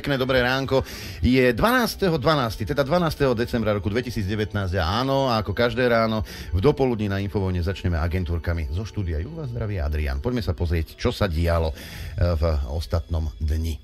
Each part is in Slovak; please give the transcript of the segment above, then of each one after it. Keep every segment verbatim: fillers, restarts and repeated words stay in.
Pekné dobré ránko. Je dvanásteho decembra, teda dvanásteho decembra roku dvetisícdevätnásť a áno, ako každé ráno v dopoludní na Infovojne začneme agentúrkami. Zo štúdia ju vás zdraví Adrián. Poďme sa pozrieť, čo sa dialo v ostatnom dni.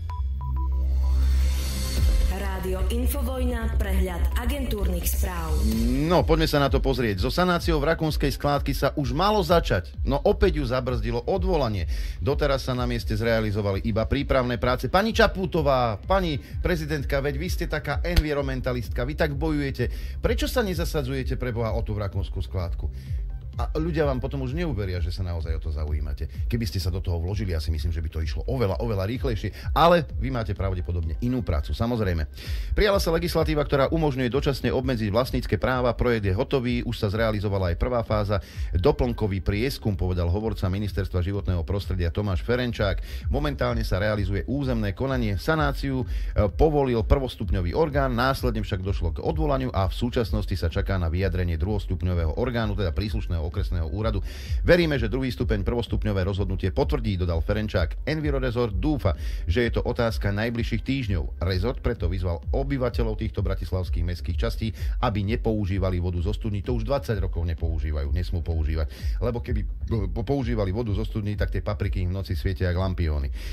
Rádio Infovojna, prehľad agentúrnych správ. No, poďme sa na to pozrieť. So sanáciou v rakúnskej skládky sa už malo začať, no opäť ju zabrzdilo odvolanie. Doteraz sa na mieste zrealizovali iba prípravné práce. Pani Čaputová, pani prezidentka, veď vy ste taká environmentalistka, vy tak bojujete. Prečo sa nezasadzujete pre Boha o tú rakúsku skládku? A ľudia vám potom už neuveria, že sa naozaj o to zaujímate. Keby ste sa do toho vložili, ja si myslím, že by to išlo oveľa, oveľa rýchlejšie, ale vy máte pravdepodobne inú prácu, samozrejme. Prijala sa legislatíva, ktorá umožňuje dočasne obmedziť vlastnícke práva, projekt je hotový, už sa zrealizovala aj prvá fáza, doplnkový prieskum, povedal hovorca Ministerstva životného prostredia Tomáš Ferenčák. Momentálne sa realizuje územné konanie, sanáciu povolil prvostupňový orgán, následne však došlo k odvolaniu a v súčasnosti sa čaká na vyjadrenie druhostupňového orgánu, teda príslušného okresného úradu. Veríme, že druhý stupeň prvostupňové rozhodnutie potvrdí, dodal Ferenčák. Envirorezort dúfa, že je to otázka najbližších týždňov. Rezort preto vyzval obyvateľov týchto bratislavských mestských častí, aby nepoužívali vodu zo studní. To už dvadsať rokov nepoužívajú, nesmú používať. Lebo keby používali vodu zo studní, tak tie papriky im v noci svietia jak lampióny. E,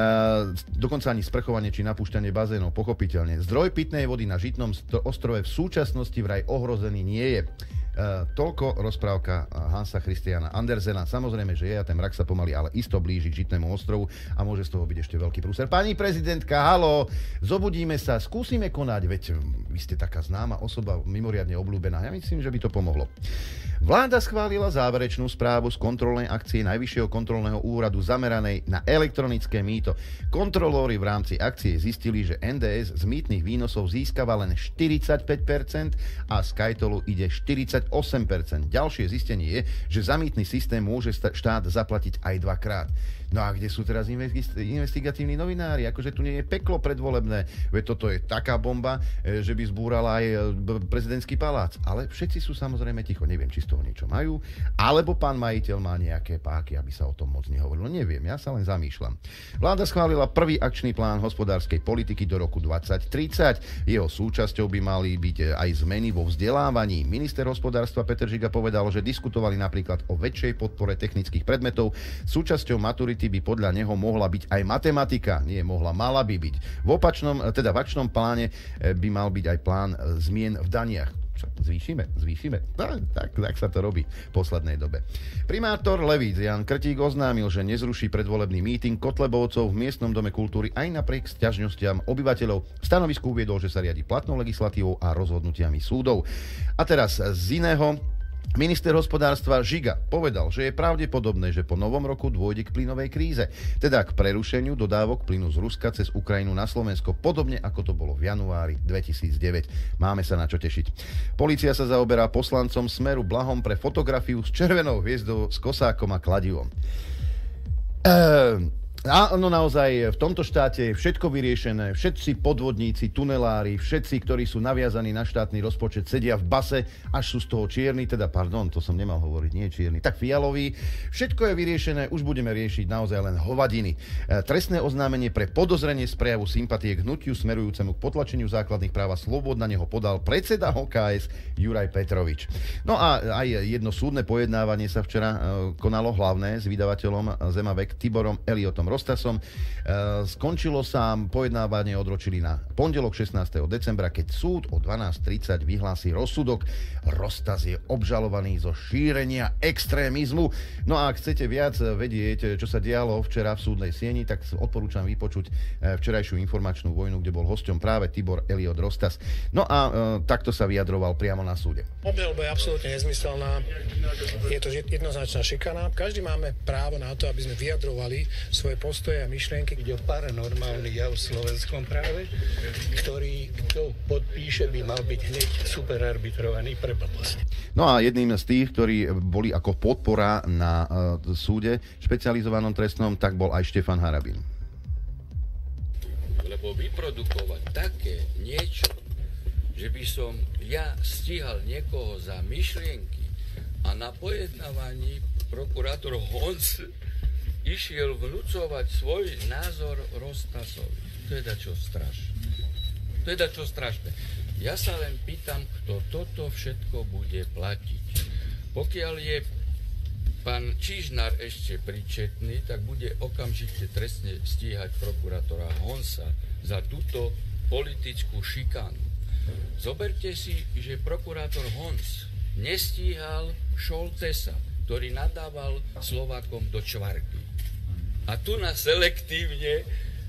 dokonca ani sprchovanie či napúšťanie bazénov, pochopiteľne. Zdroj pitnej vody na Žitnom ostrove v súčasnosti vraj ohrozený nie je. Uh, toľko rozprávka Hansa Christiana Andersena. Samozrejme, že je a ten mrak sa pomaly, ale isto blíži k Žitnému ostrovu a môže z toho byť ešte veľký prúser. Pani prezidentka, haló, zobudíme sa, skúsime konať, veď vy ste taká známa osoba, mimoriadne obľúbená. Ja myslím, že by to pomohlo. Vláda schválila záverečnú správu z kontrolnej akcie Najvyššieho kontrolného úradu zameranej na elektronické mýto. Kontrolóri v rámci akcie zistili, že en dé es z mýtnych výnosov získava len štyridsaťpäť percent a z Kajtolu ide štyridsaťosem percent. Ďalšie zistenie je, že za mýtny systém môže štát zaplatiť aj dvakrát. No a kde sú teraz investigatívni novinári? Akože tu nie je peklo predvolebné, veď toto je taká bomba, že by zbúrala aj prezidentský palác. Ale všetci sú samozrejme ticho, neviem, či z toho niečo majú, alebo pán majiteľ má nejaké páky, aby sa o tom moc nehovorilo. Neviem, ja sa len zamýšľam. Vláda schválila prvý akčný plán hospodárskej politiky do roku dvadsať tridsať. Jeho súčasťou by mali byť aj zmeny vo vzdelávaní. Minister hospodárstva Peter Žiga povedal, že diskutovali napríklad o väčšej podpore technických predmetov. Súčasťou maturity by podľa neho mohla byť aj matematika. Nie mohla, mala by byť. V opačnom, teda v akčnom pláne by mal byť aj plán zmien v daniach. Zvýšime, zvýšime. Tak, tak, tak sa to robí v poslednej dobe. Primátor Levíc Jan Krtík oznámil, že nezruší predvolebný míting Kotlebovcov v miestnom dome kultúry aj napriek sťažnostiam obyvateľov. V stanovisku uviedol, že sa riadi platnou legislatívou a rozhodnutiami súdov. A teraz z iného. Minister hospodárstva Žiga povedal, že je pravdepodobné, že po novom roku dôjde k plynovej kríze, teda k prerušeniu dodávok plynu z Ruska cez Ukrajinu na Slovensko, podobne ako to bolo v januári dvetisícdeväť. Máme sa na čo tešiť. Polícia sa zaoberá poslancom Smeru Blahom pre fotografiu s červenou hviezdou, s kosákom a kladivom. Ehm... Áno, naozaj v tomto štáte je všetko vyriešené, všetci podvodníci, tunelári, všetci, ktorí sú naviazaní na štátny rozpočet, sedia v base, až sú z toho čierni, teda pardon, to som nemal hovoriť, nie čierny, tak fialový. Všetko je vyriešené, už budeme riešiť naozaj len hovadiny. E, trestné oznámenie pre podozrenie z prejavu sympatie k hnutiu smerujúcemu k potlačeniu základných práv a slobôd na neho podal predseda há ká es Juraj Petrovič. No a aj jedno súdne pojednávanie sa včera e, konalo, hlavné s vydavateľom Zemavek Tiborom Eliotom Rostasom. E, skončilo sa, pojednávanie odročili na pondelok šestnásteho decembra, keď súd o dvanásť tridsať vyhlási rozsudok. Rostas je obžalovaný zo šírenia extrémizmu. No a ak chcete viac vedieť, čo sa dialo včera v súdnej sieni, tak odporúčam vypočuť včerajšiu informačnú vojnu, kde bol hosťom práve Tibor Eliot Rostas. No a e, takto sa vyjadroval priamo na súde. Obžaloba je absolútne nezmyselná. Je to jednoznačná šikana. Každý máme právo na to, aby sme vyjadrovali svoje postoje a myšlienky. Ide o paranormálny jav v slovenskom práve, ktorý, kto podpíše, by mal byť hneď superarbitrovaný pre blbosť. No a jedným z tých, ktorí boli ako podpora na uh, súde špecializovanom trestnom, tak bol aj Štefan Harabin. Lebo vyprodukovať také niečo, že by som ja stíhal niekoho za myšlienky a na pojednávaní prokurátor Honc išiel vnúcovať svoj názor Rostasovi. to je dačo strašné. To je dačo strašné. Ja sa len pýtam, kto toto všetko bude platiť. Pokiaľ je pán Čižnár ešte príčetný, tak bude okamžite trestne stíhať prokurátora Honsa za túto politickú šikánu. Zoberte si, že prokurátor Hons nestíhal Šoltesa, ktorý nadával Slovákom do čvarky. A tu na selektívne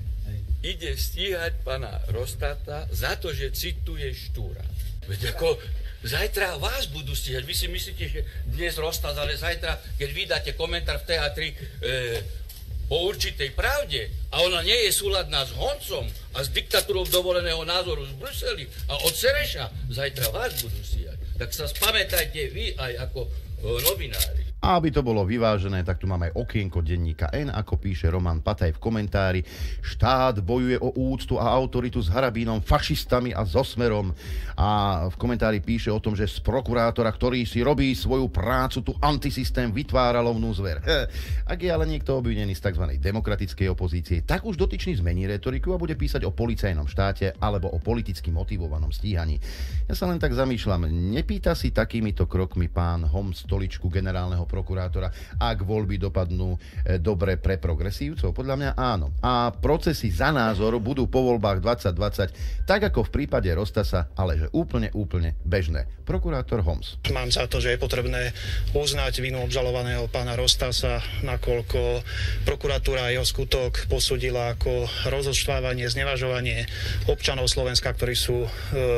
ide stíhať pána Rostata za to, že cituje Štúra. Veď ako zajtra vás budú stíhať. Vy si myslíte, že dnes Rostat, ale zajtra, keď vydáte komentár v té á tri e, o určitej pravde a ona nie je súladná s Honcom a s diktatúrou dovoleného názoru z Bruseli a od Sereša, zajtra vás budú stíhať. Tak sa spamätajte vy aj ako e, novinári. A aby to bolo vyvážené, tak tu máme aj okienko denníka N, ako píše Roman Pataj v komentári. Štát bojuje o úctu a autoritu s Harabínom, fašistami a so Smerom. A v komentári píše o tom, že z prokurátora, ktorý si robí svoju prácu, tu antisystém vytvára lovnú zver. Ak je ale niekto obvinený z tzv. Demokratickej opozície, tak už dotyčný zmení retoriku a bude písať o policajnom štáte alebo o politicky motivovanom stíhaní. Ja sa len tak zamýšľam, nepýta si takýmito krokmi pán Homs stoličku generálneho prokurátora, ak voľby dopadnú e, dobre pre progresívcov? Podľa mňa áno. A procesy za názor budú po voľbách dvadsať dvadsať, tak ako v prípade Rostasa, ale že úplne, úplne bežné. Prokurátor Homs. Mám za to, že je potrebné uznať vinu obžalovaného pána Rostasa, nakoľko prokuratúra jeho skutok posúdila ako rozoštvávanie, znevažovanie občanov Slovenska, ktorí sú,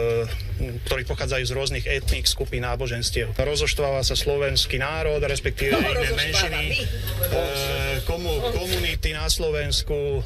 e, ktorí pochádzajú z rôznych etník, skupín, náboženstiev. Rozoštváva sa slovenský národ, respektíve no, iné menšiny, e, komu, komunity na Slovensku,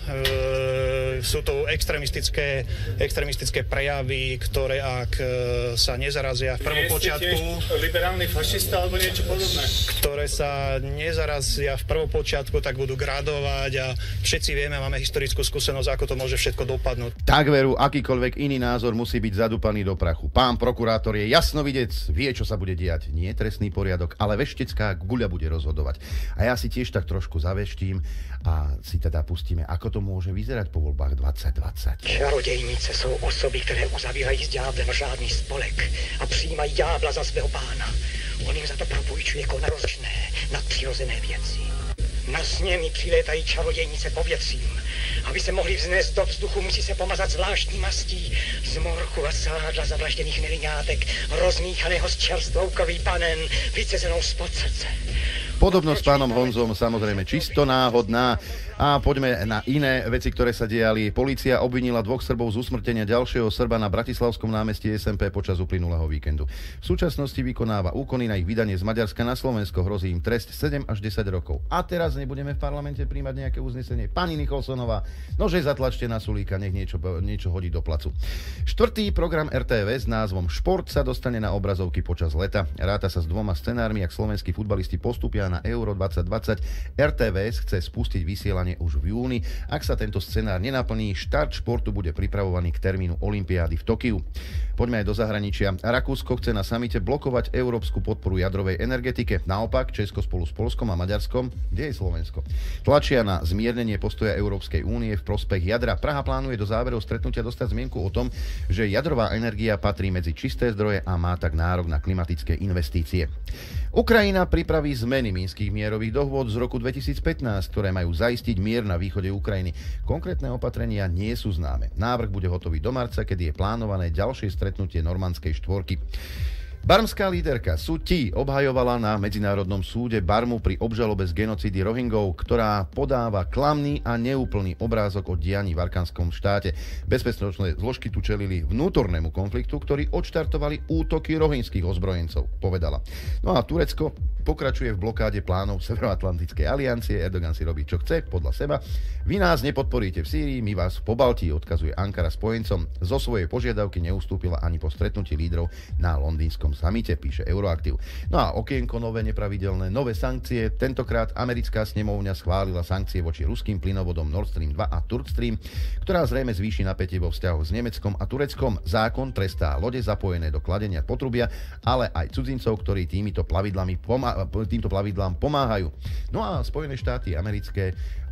e, sú to extrémistické, extrémistické prejavy, ktoré ak e, sa nezarazia v prvopočiatku, liberálny fašista alebo niečo podobné, ktoré sa nezarazia v prvopočiatku, tak budú gradovať a všetci vieme, máme historickú skúsenosť, ako to môže všetko dopadnúť. Tak veru, akýkoľvek iný názor musí byť zadupaný do prachu. Pán prokurátor je jasnovidec, vie, čo sa bude diať. Nie trestný poriadok, ale veštecká guľa bude rozhodovať. A ja si tiež tak trošku zaveštím a si teda pustíme, ako to môže vyzerať po voľbách dvadsať dvadsať. Čarodejnice sú osoby, které uzavírají s ďáblem žádný spolek a přijímají ďábla za svého pána. On jim za to propůjčuje konarozčné, nadpřirozené věci. Na sně mi přilétají čarodějnice povětřím. Aby se mohli vznést do vzduchu, musí se pomazat zvláštní mastí z morku a sádla zavlažděných neliňátek, rozmíchaného s čerstvou krví panen, vycezenou spod srdce. Podobnosť s pánom Honzom samozrejme čisto náhodná. A poďme na iné veci, ktoré sa diali. Polícia obvinila dvoch Srbov z usmrtenia ďalšieho Srba na Bratislavskom námestí es em pé počas uplynulého víkendu. V súčasnosti vykonáva úkony na ich vydanie z Maďarska na Slovensko. Hrozí im trest sedem až desať rokov. A teraz nebudeme v parlamente príjmať nejaké uznesenie. Pani Nicholsonová, nože zatlačte na Sulíka, nech niečo, niečo hodí do placu. Štvrtý program er té vé s názvom Šport sa dostane na obrazovky počas leta. Ráta sa s dvoma scenármi, ak slovenskí futbalisti postupia na Euro dvadsať dvadsať. er té vé chce spustiť vysielanie už v júni. Ak sa tento scenár nenaplní, štart športu bude pripravovaný k termínu olympiády v Tokiu. Poďme aj do zahraničia. Rakúsko chce na samite blokovať európsku podporu jadrovej energetike. Naopak, Česko spolu s Poľskom a Maďarskom, kde je Slovensko, tlačia na zmiernenie postoja Európskej únie v prospech jadra. Praha plánuje do záverov stretnutia dostať zmienku o tom, že jadrová energia patrí medzi čisté zdroje a má tak nárok na klimatické investície. Ukrajina pripraví zmeny minských mierových dohôd z roku dvetisícpätnásť, ktoré majú zaistiť mier na východe Ukrajiny. Konkrétne opatrenia nie sú známe. Návrh bude hotový do marca, kedy je plánované ďalšie stretnutie normandskej štvorky. Barmská líderka Suu Kyi obhajovala na Medzinárodnom súde Barmu pri obžalobe z genocídy Rohingov, ktorá podáva klamný a neúplný obrázok o dianí v Arkanskom štáte. Bezpečnostné zložky tu čelili vnútornému konfliktu, ktorý odštartovali útoky rohingských ozbrojencov, povedala. No a Turecko pokračuje v blokáde plánov Severoatlantickej aliancie. Erdogan si robí, čo chce, podľa seba. Vy nás nepodporíte v Sýrii, my vás v Pobaltí, odkazuje Ankara spojencom. Zo svojej požiadavky neustúpila ani po stretnutí lídrov na londýnskom samite, píše Euroaktiv. No a okienko nové, nepravidelné, nové sankcie. Tentokrát americká snemovňa schválila sankcie voči ruským plynovodom Nord Stream dva a Turk Stream, ktorá zrejme zvýši napätie vo vzťahoch s Nemeckom a Tureckom. Zákon trestá lode zapojené do kladenia potrubia, ale aj cudzincov, ktorí týmito plavidlami pomá- týmto plavidlám pomáhajú. No a Spojené štáty americké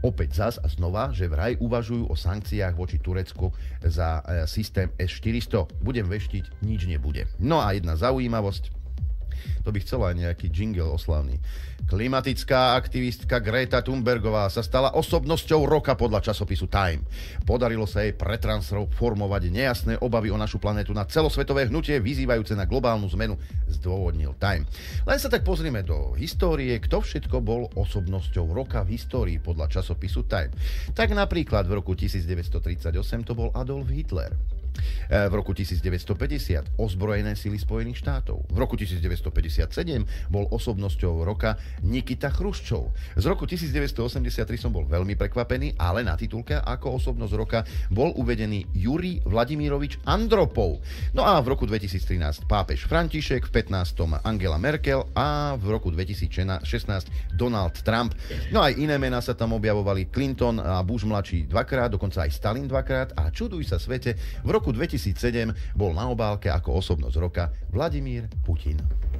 Opäť zas a znova, že vraj uvažujú o sankciách voči Turecku za systém es štyristo. Budem veštiť, nič nebude. No a jedna zaujímavosť, to by chcela aj nejaký jingle oslavný. Klimatická aktivistka Greta Thunbergová sa stala osobnosťou roka podľa časopisu Time. Podarilo sa jej pretransformovať nejasné obavy o našu planetu na celosvetové hnutie vyzývajúce na globálnu zmenu, zdôvodnil Time. Len sa tak pozrieme do histórie, kto všetko bol osobnosťou roka v histórii podľa časopisu Time. Tak napríklad v roku devätnásťtridsaťosem to bol Adolf Hitler. V roku devätnásťpäťdesiat ozbrojené sily Spojených štátov. V roku devätnásťpäťdesiatsedem bol osobnosťou roka Nikita Chruščov. Z roku devätnásťosemdesiattri som bol veľmi prekvapený, ale na titulke ako osobnosť roka bol uvedený Jurij Vladimírovič Andropov. No a v roku dvetisíctrinásť pápež František, v pätnástom Angela Merkel a v roku dvetisícšestnásť Donald Trump. No aj iné mená sa tam objavovali, Clinton a Bush mladší dvakrát, dokonca aj Stalin dvakrát a čuduj sa svete, v roku dvetisícsedem bol na obálke ako osobnosť roka Vladimír Putin.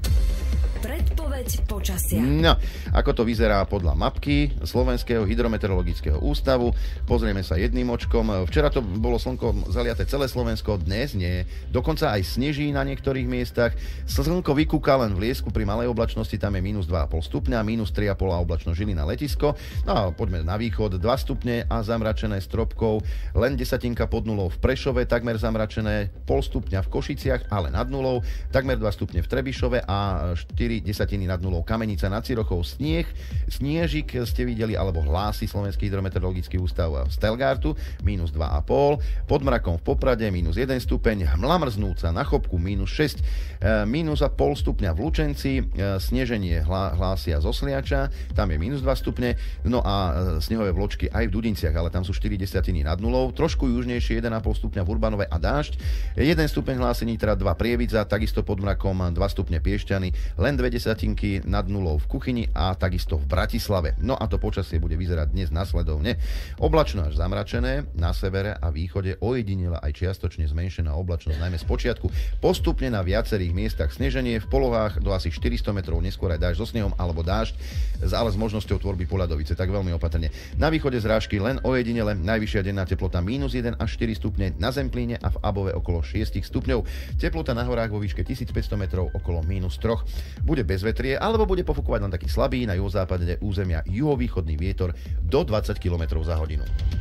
Predpoveď počasia. No, ako to vyzerá podľa mapky Slovenského hydrometeorologického ústavu. Pozrieme sa jedným očkom. Včera to bolo slnko zaliaté celé Slovensko, dnes nie. Dokonca aj sneží na niektorých miestach. Slnko vykúka len v Liesku pri malej oblačnosti, tam je mínus dva a pol stupňa, mínus tri a pol a oblačno Žilina letisko. No a poďme na východ, dva stupne a zamračené stropkou, len desatinka pod nulou v Prešove, takmer zamračené, pol stupňa v Košiciach, ale nad nulou, takmer dva stupne v Trebišove a štyri desatiny nad nulou Kamenica nad Cirochou, snieh, sniežik ste videli, alebo hlási Slovenský hydrometeorologický ústav v Stelgartu, mínus dva a pol, pod mrakom v Poprade, mínus jeden stupeň, hmla mrznúca na Chopku, mínus šesť, mínus a pol stupňa v Lučenci, sneženie hlá, hlásia z Osliača, tam je mínus dva stupne, no a snehové vločky aj v Dudinciach, ale tam sú štyri desatiny nad nulou, trošku južnejšie jeden a pol stupňa v Urbanove a dážď, jeden stupeň hlási Nitra, dva Prievidza, takisto pod mrakom dva stupne Piešťany, len dve desatinky nad nulou v Kuchyni a takisto v Bratislave. No a to počasie bude vyzerať dnes nasledovne. Oblačno až zamračené, na severe a východe ojedinela aj čiastočne zmenšená oblačnosť, najmä z počiatku. Postupne na viacerých miestach sneženie, v polohách do asi štyristo metrov, neskôr aj dážď so snehom alebo dážď, ale s možnosťou tvorby poľadovice, tak veľmi opatrne. Na východe zrážky len ojedinele, najvyššia denná teplota mínus jeden až štyri stupne, na Zemplíne a v Above okolo šesť stupňov. Teplota na horách vo výške tisícpäťsto metrov okolo mínus tri. Bude bezvetrie, alebo bude pofúkovať len taký slabý na juhozápade územia juhovýchodný vietor do dvadsať kilometrov za hodinu.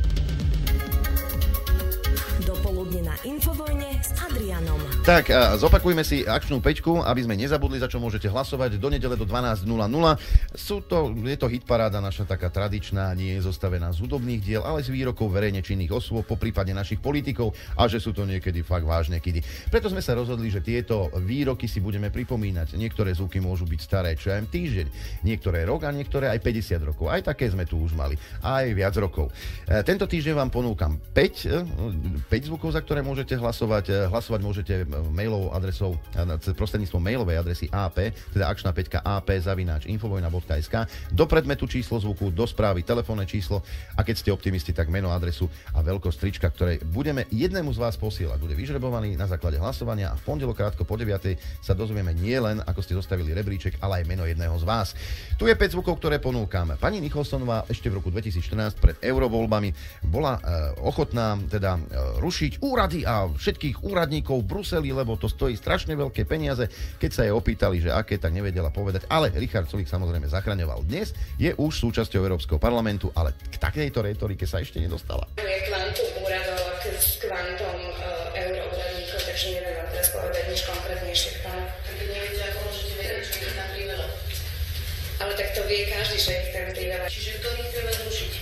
Dopoludne na Infovojne s Adrianom. Tak, a zopakujme si akčnú peťku, aby sme nezabudli, za čo môžete hlasovať do nedele do dvanásť nula nula. Sú to, je to hitparáda naša taká tradičná, nie je zostavená z hudobných diel, ale z výrokov verejne činných osôb, poprípade našich politikov, a že sú to niekedy fakt vážne kidy. Preto sme sa rozhodli, že tieto výroky si budeme pripomínať. Niektoré zvuky môžu byť staré, čo aj týždeň, niektoré rok a niektoré aj päťdesiat rokov. Aj také sme tu už mali, aj viac rokov. E, tento týždeň vám ponúkam päť, päť zvukov, za ktoré môžete hlasovať. Hlasovať môžete mailovou adresou, prostredníctvom mailovej adresy á pé, teda akčná peťka á pé zavináč infovojna bodka es ká, do predmetu číslo zvuku, do správy telefónne číslo a keď ste optimisti, tak meno, adresu a veľkosť trička, ktoré budeme jednému z vás posielať. Bude vyžrebovaný na základe hlasovania a v pondelok krátko po deviatej sa dozvieme nie len, ako ste zostavili rebríček, ale aj meno jedného z vás. Tu je päť zvukov, ktoré ponúkam. Pani Nicholsonová ešte v roku dvetisícštrnásť pred eurovoľbami bola e, ochotná teda e, rušiť úrady a všetkých úradníkov v Bruseli, lebo to stojí strašne veľké peniaze. Keď sa jej opýtali, že aké, tak nevedela povedať, ale Richard Sulík samozrejme zachraňoval. Dnes je už súčasťou Európskeho parlamentu, ale k takejto retorike sa ešte nedostala. Je kvantum úradov s kvantom uh, euroúradníkov, takže neviem vám teraz povedať nič konkrétnejšie k tomu. Tak neviete, ako môžete vedieť, že ich tam priveľa. Ale tak to vie každý, že ich tam priveľa. Čiže ktorých treba zrušiť?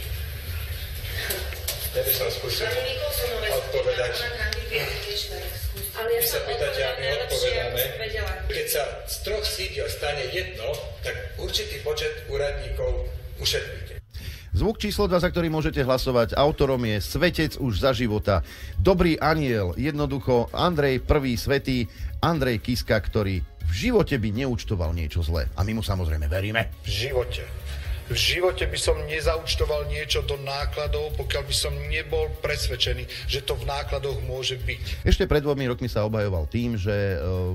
Ja by som skúsil odpovedať. Ale ja Vy sa pýtate, a my odpovedáme. Keď sa z troch sídiel stane jedno, tak určitý počet úradníkov ušetríte. Zvuk číslo dva, za ktorý môžete hlasovať, autorom je Svetec už za života. Dobrý aniel, jednoducho Andrej prvý svätý, Andrej Kiska, ktorý v živote by neúčtoval niečo zlé. A my mu samozrejme veríme. V živote. V živote by som nezaučtoval niečo do nákladov, pokiaľ by som nebol presvedčený, že to v nákladoch môže byť. Ešte pred dvomi rokmi sa obhajoval tým, že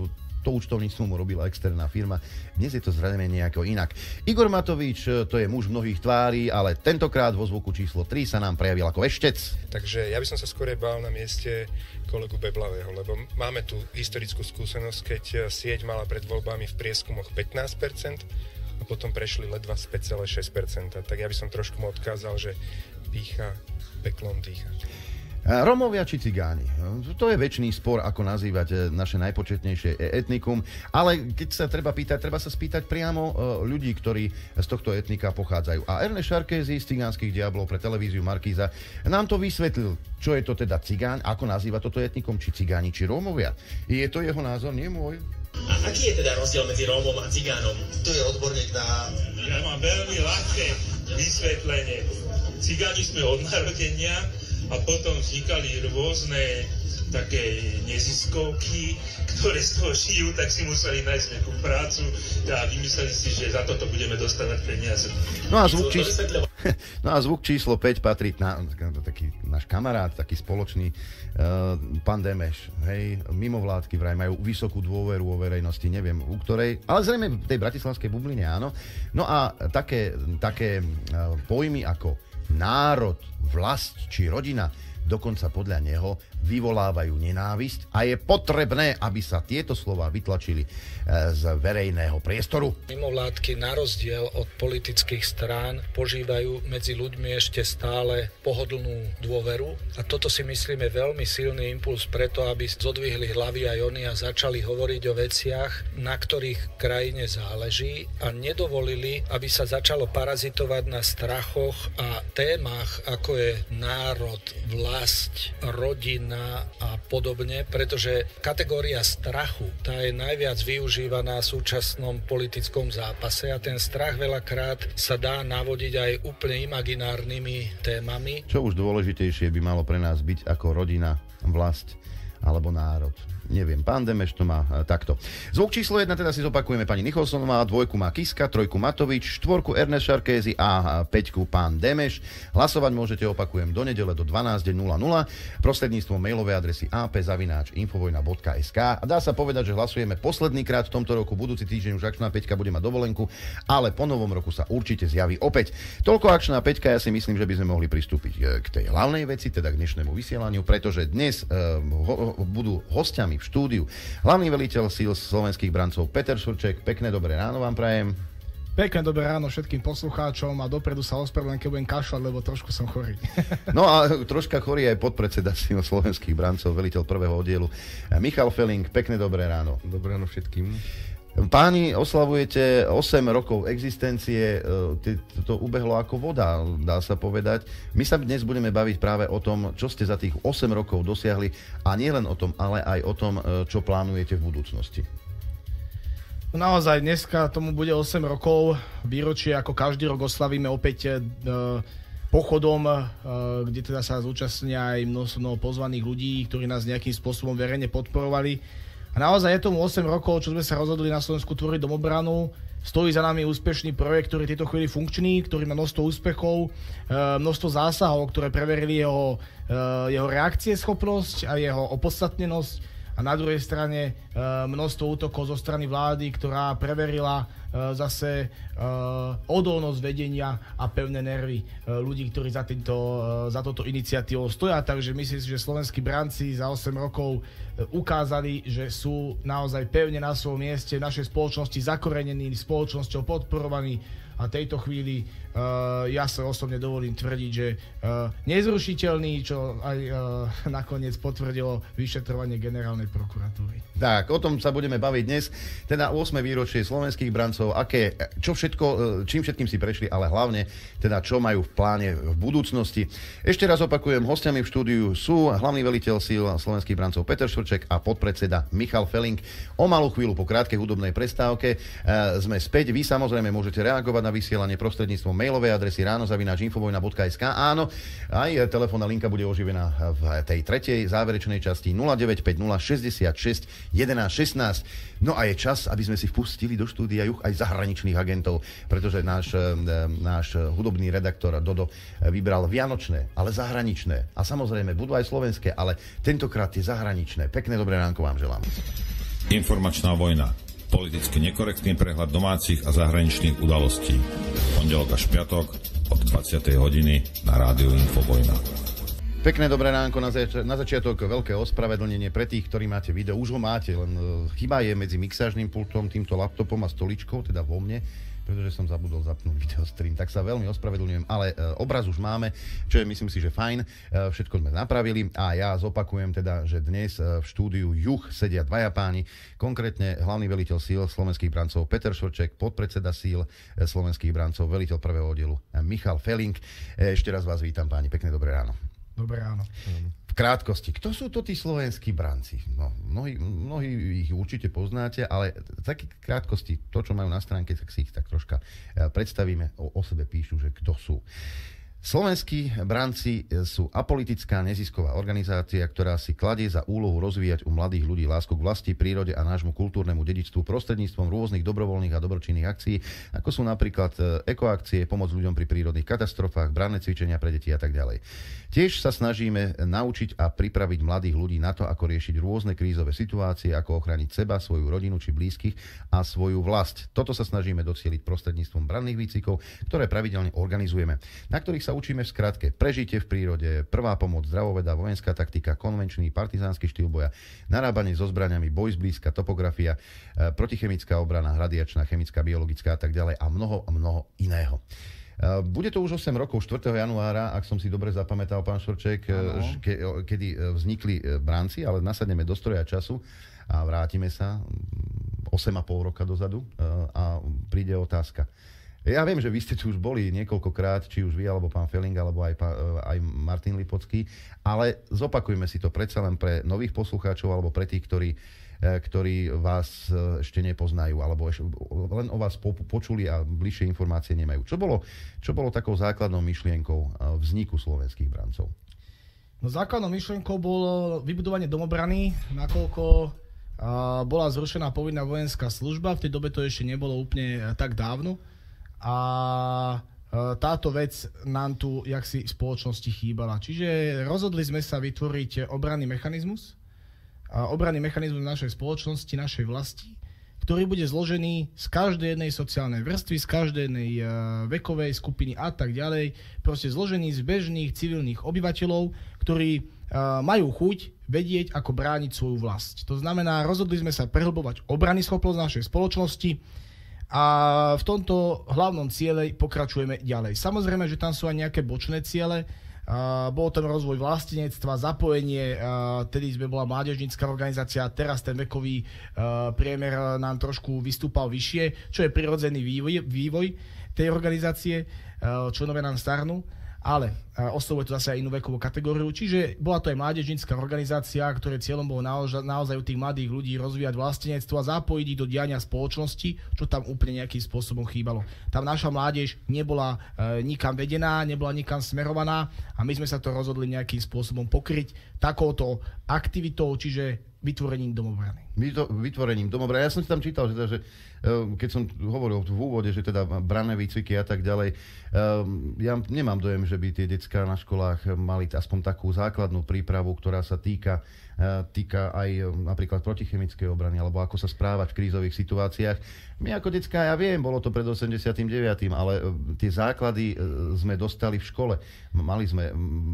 to účtovníctvo mu robila externá firma. Dnes je to zrejme nejako inak. Igor Matovič, to je muž mnohých tvári, ale tentokrát vo zvuku číslo tri sa nám prejavil ako veštec. Takže ja by som sa skôr bál na mieste kolegu Beblavého, lebo máme tu historickú skúsenosť, keď sieť mala pred voľbami v prieskumoch pätnásť percent a potom prešli ledva z päť celá šesť percent. Tak ja by som trošku mu odkázal, že pýcha, peklom dýcha. Romovia či cigáni? To je večný spor, ako nazývať naše najpočetnejšie etnikum, ale keď sa treba pýtať, treba sa spýtať priamo ľudí, ktorí z tohto etnika pochádzajú. A Ernest Sarkozy z Cigánskych diablov pre televíziu Markíza nám to vysvetlil, čo je to teda cigáň, ako nazýva toto etnikum, či cigáni, či Rómovia. Je to jeho názor, nie môj? A aký je teda rozdiel medzi Rómom a cigánom? Tu je odborník na... Ja mám veľmi ľahké vysvetlenie. Cigáni sme od narodenia a potom vznikali rôzne také neziskovky, ktoré z toho žijú, tak si museli nájsť nejakú prácu a vymysleli si, že za toto budeme dostávať peniaze. No a zvuk číslo, no a zvuk číslo päť patrí na, na taký náš kamarát, taký spoločný uh, pán Demeš. Hej, mimovládky vraj majú vysokú dôveru o verejnosti, neviem u ktorej, ale zrejme v tej bratislavskej bubline áno. No a také, také uh, pojmy ako národ, vlast či rodina dokonca podľa neho vyvolávajú nenávisť a je potrebné, aby sa tieto slová vytlačili z verejného priestoru. Mimovládky na rozdiel od politických strán požívajú medzi ľuďmi ešte stále pohodlnú dôveru a toto si myslíme veľmi silný impuls preto, aby zodvihli hlavy aj oni a začali hovoriť o veciach, na ktorých krajine záleží a nedovolili, aby sa začalo parazitovať na strachoch a témach, ako je národ, vlast, rodina a podobne, pretože kategória strachu, tá je najviac využívaná v súčasnom politickom zápase a ten strach veľakrát sa dá navodiť aj úplne imaginárnymi témami. Čo už dôležitejšie by malo pre nás byť ako rodina, vlast alebo národ. Neviem, pán Demeš to má e, takto. Zvuk číslo jedna, teda si zopakujeme pani Nicholsonová, dvojku má Kiska, trojku Matovič, štvorku Ernest Sarkozy a päťku pán Demeš. Hlasovať môžete, opakujem, do nedele do dvanásť nula nula prostredníctvom mailovej adresy á pé zavináč infovojna bodka es ká. A dá sa povedať, že hlasujeme posledný krát v tomto roku, budúci týždeň už Akčná päťka bude mať dovolenku, ale po novom roku sa určite zjaví opäť. Toľko Akčná päťka, ja si myslím, že by sme mohli pristúpiť k tej hlavnej veci, teda k dnešnému vysielaniu, pretože dnes e, ho, budú hostiami v štúdiu hlavný veliteľ síl slovenských brancov Peter Šurček. Pekné dobré ráno vám prajem. Pekné dobré ráno všetkým poslucháčom a dopredu sa ospravedlňujem, keď budem kašľať, lebo trošku som chorý. No a troška chorý aj podpredseda síl slovenských brancov, veliteľ prvého oddielu Michal Feling. Pekné dobré ráno. Dobré ráno všetkým. Páni, oslavujete osem rokov existencie, to ubehlo ako voda, dá sa povedať. My sa dnes budeme baviť práve o tom, čo ste za tých osem rokov dosiahli a nielen o tom, ale aj o tom, čo plánujete v budúcnosti. Naozaj, dneska tomu bude osem rokov, výročie, ako každý rok oslavíme opäť pochodom, kde teda sa zúčastnia aj množstvo pozvaných ľudí, ktorí nás nejakým spôsobom verejne podporovali. A naozaj je tomu osem rokov, čo sme sa rozhodli na Slovensku tvoriť domobranu. Stojí za nami úspešný projekt, ktorý je v tejto chvíli funkčný, ktorý má množstvo úspechov, množstvo zásahov, ktoré preverili jeho, jeho reakcieschopnosť a jeho opodstatnenosť. A na druhej strane množstvo útokov zo strany vlády, ktorá preverila zase odolnosť vedenia a pevné nervy ľudí, ktorí za, týmto, za touto iniciatívou stoja. Takže myslím si, že slovenskí branci za osem rokov ukázali, že sú naozaj pevne na svojom mieste v našej spoločnosti zakorenení, spoločnosťou podporovaní a tejto chvíli uh, ja sa osobne dovolím tvrdiť, že uh, nezrušiteľný, čo aj uh, nakoniec potvrdilo vyšetrovanie generálnej prokuratúry. Tak, o tom sa budeme baviť dnes, teda ôsme výročie slovenských brancov, aké, čo všetko, čím všetkým si prešli, ale hlavne teda čo majú v pláne v budúcnosti. Ešte raz opakujem, hostiami v štúdiu sú hlavný veliteľ síl slovenských brancov Peter Šurček a podpredseda Michal Feling. O malú chvíľu po krátkej hudobnej prestávke uh, sme späť. Vy samozrejme môžete reagovať na vysielanie prostredníctvom mailovej adresy ráno zavináč infovojna bodka es ká. Áno, aj telefónna linka bude oživená v tej tretej záverečnej časti nula deväť päť nula šesťdesiatšesť jedenásť šestnásť. No a je čas, aby sme si vpustili do štúdia juh aj zahraničných agentov, pretože náš, náš hudobný redaktor Dodo vybral vianočné, ale zahraničné. A samozrejme budú aj slovenské, ale tentokrát tie zahraničné. Pekné dobré ránko vám želám. Informačná vojna. Politicky nekorektný prehľad domácich a zahraničných udalostí. Pondelok až piatok od dvadsiatej hodiny na rádiu Infovojna. Pekné dobré ránko, na, zač- na začiatok veľké ospravedlnenie pre tých, ktorí máte video. Už ho máte, len chyba je medzi mixážnym pultom, týmto laptopom a stoličkou, teda vo mne, pretože som zabudol zapnúť videostream. Tak sa veľmi ospravedlňujem, ale e, obraz už máme, čo je myslím si, že fajn. E, všetko sme napravili a ja zopakujem teda, že dnes e, v štúdiu Juh sedia dvaja páni, konkrétne hlavný veliteľ síl slovenských brancov Peter Švrček, podpredseda síl e, slovenských brancov, veliteľ prvého oddielu e, Michal Feling. E, ešte raz vás vítam, páni, pekné dobré ráno. Dobré ráno. V krátkosti, kto sú to tí slovenskí branci? No, mnohí, mnohí ich určite poznáte, ale v takej krátkosti, to, čo majú na stránke, tak si ich tak troška predstavíme. O, o sebe píšu, že kto sú. Slovenskí branci sú apolitická nezisková organizácia, ktorá si kladie za úlohu rozvíjať u mladých ľudí lásku k vlasti, prírode a nášmu kultúrnemu dedičstvu prostredníctvom rôznych dobrovoľných a dobročinných akcií, ako sú napríklad ekoakcie, pomoc ľuďom pri prírodných katastrofách, branné cvičenia pre deti a tak ďalej. Tiež sa snažíme naučiť a pripraviť mladých ľudí na to, ako riešiť rôzne krízové situácie, ako ochrániť seba, svoju rodinu či blízkych a svoju vlast. Toto sa snažíme docieliť prostredníctvom branných výcvikov, ktoré pravidelne organizujeme, na ktorých sa učíme v skratke prežitie v prírode, prvá pomoc, zdravoveda, vojenská taktika, konvenčný partizánsky štýl boja, narábanie so zbraňami, boj zblízka, topografia, protichemická obrana, radiačná, chemická, biologická a tak ďalej a mnoho, mnoho iného. Bude to už osem rokov, štvrtého januára, ak som si dobre zapamätal, pán Švrček, ke, kedy vznikli branci, ale nasadneme do stroja času a vrátime sa osem a pol roka dozadu a príde otázka. Ja viem, že vy ste tu už boli niekoľkokrát, či už vy, alebo pán Feling, alebo aj, aj Martin Lipocký, ale zopakujme si to predsa len pre nových poslucháčov, alebo pre tých, ktorí, ktorí vás ešte nepoznajú, alebo ešte len o vás počuli a bližšie informácie nemajú. Čo bolo, čo bolo takou základnou myšlienkou vzniku slovenských brancov? No, základnou myšlienkou bolo vybudovanie domobrany, nakoľko uh, bola zrušená povinná vojenská služba, v tej dobe to ešte nebolo úplne tak dávno. A táto vec nám tu jaksi v spoločnosti chýbala. Čiže rozhodli sme sa vytvoriť obranný mechanizmus, obranný mechanizmus našej spoločnosti, našej vlasti, ktorý bude zložený z každej jednej sociálnej vrstvy, z každej jednej vekovej skupiny a tak ďalej. Proste zložený z bežných civilných obyvateľov, ktorí majú chuť vedieť, ako brániť svoju vlast. To znamená, rozhodli sme sa prehlbovať obranyschopnosť našej spoločnosti, a v tomto hlavnom ciele pokračujeme ďalej. Samozrejme, že tam sú aj nejaké bočné ciele. Uh, bol tam rozvoj vlastenectva, zapojenie, uh, tedy sme bola mládežnícka organizácia, teraz ten vekový uh, priemer nám trošku vystúpal vyššie, čo je prirodzený vývoj, vývoj tej organizácie, uh, členovia nám starnú, ale uh, oslovuje to zase aj inú vekovú kategóriu, čiže bola to aj mládežnícka organizácia, ktorej cieľom bolo naozaj, naozaj u tých mladých ľudí rozvíjať vlastenectvo a zapojiť ich do diania spoločnosti, čo tam úplne nejakým spôsobom chýbalo. Tam naša mládež nebola uh, nikam vedená, nebola nikam smerovaná a my sme sa to rozhodli nejakým spôsobom pokryť takouto aktivitou, čiže vytvorením domobrany. Vytvorením domobrany. Ja som si tam čítal, že, teda, že keď som hovoril v úvode, že teda branné výcviky a tak ďalej, ja nemám dojem, že by tie decká na školách mali aspoň takú základnú prípravu, ktorá sa týka týka aj napríklad protichemickej obrany, alebo ako sa správať v krízových situáciách. My ako decká, ja viem, bolo to pred osemdesiatym deviatym, ale tie základy sme dostali v škole. Mali sme,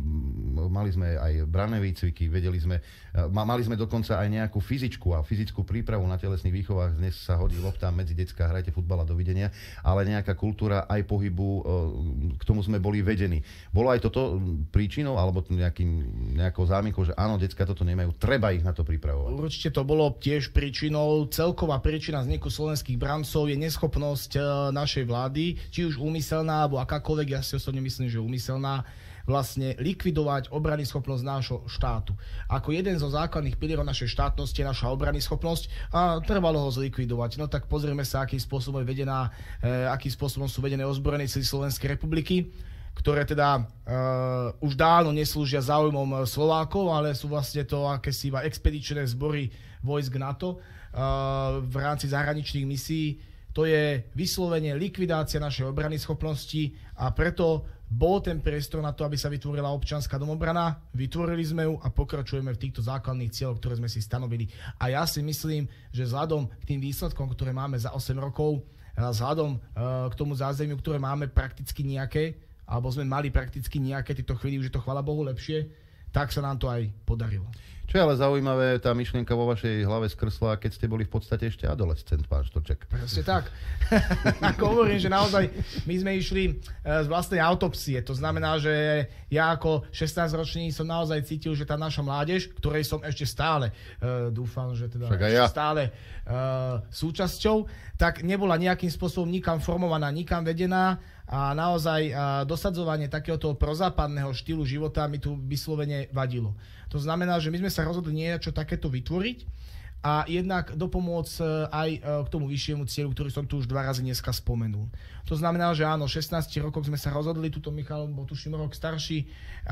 mali sme aj branné výcviky, vedeli sme, mali sme dokonca aj nejakú fyzičku a fyzickú prípravu na telesných výchovách. Dnes sa hodí loptám medzi decká, hrajte futbal a dovidenia, ale nejaká kultúra aj pohybu, k tomu sme boli vedení. Bolo aj toto príčinou, alebo nejakým, nejakou zámienkou, že áno, decká toto nemajú, treba ich na to pripravovať? Určite to bolo tiež príčinou. Celková príčina vzniku slovenských brancov je neschopnosť našej vlády, či už úmyselná, alebo akákoľvek, ja si osobne myslím, že úmyselná, vlastne likvidovať obranyschopnosť nášho štátu. Ako jeden zo základných pilierov našej štátnosti je naša obranyschopnosť a trvalo ho zlikvidovať. No tak pozrieme sa, akým spôsobom je vedená, eh, akým spôsobom sú vedené ozbrojené sily Slovenskej republiky, ktoré teda uh, už dávno neslúžia záujmom Slovákov, ale sú vlastne to akési iba expedičné zbory vojsk NATO uh, v rámci zahraničných misií. To je vyslovene likvidácia našej obranyschopnosti a preto bol ten priestor na to, aby sa vytvorila občianska domobrana, vytvorili sme ju a pokračujeme v týchto základných cieľoch, ktoré sme si stanovili. A ja si myslím, že vzhľadom k tým výsledkom, ktoré máme za osem rokov, vzhľadom k tomu zázemiu, ktoré máme prakticky nejaké, alebo sme mali prakticky nejaké, tieto chvíli už je to chvála Bohu lepšie, tak sa nám to aj podarilo. Čo je ale zaujímavé, tá myšlienka vo vašej hlave skrsla, keď ste boli v podstate ešte adolescent, pán Štoček. Presne tak. Ako hovorím, že naozaj my sme išli z vlastnej autopsie. To znamená, že ja ako šestnásťročný som naozaj cítil, že tá naša mládež, ktorej som ešte stále, uh, dúfam, že teda ešte ja. stále uh, súčasťou, tak nebola nejakým spôsobom nikam formovaná, nikam vedená. A naozaj a dosadzovanie takéhoto prozápadného štýlu života mi tu vyslovene vadilo. To znamená, že my sme sa rozhodli niečo takéto vytvoriť a jednak dopomôcť aj k tomu vyššiemu cieľu, ktorý som tu už dva razy dneska spomenul. To znamená, že áno, v šestnástich rokoch sme sa rozhodli, tuto Michal bol tuším rok starší,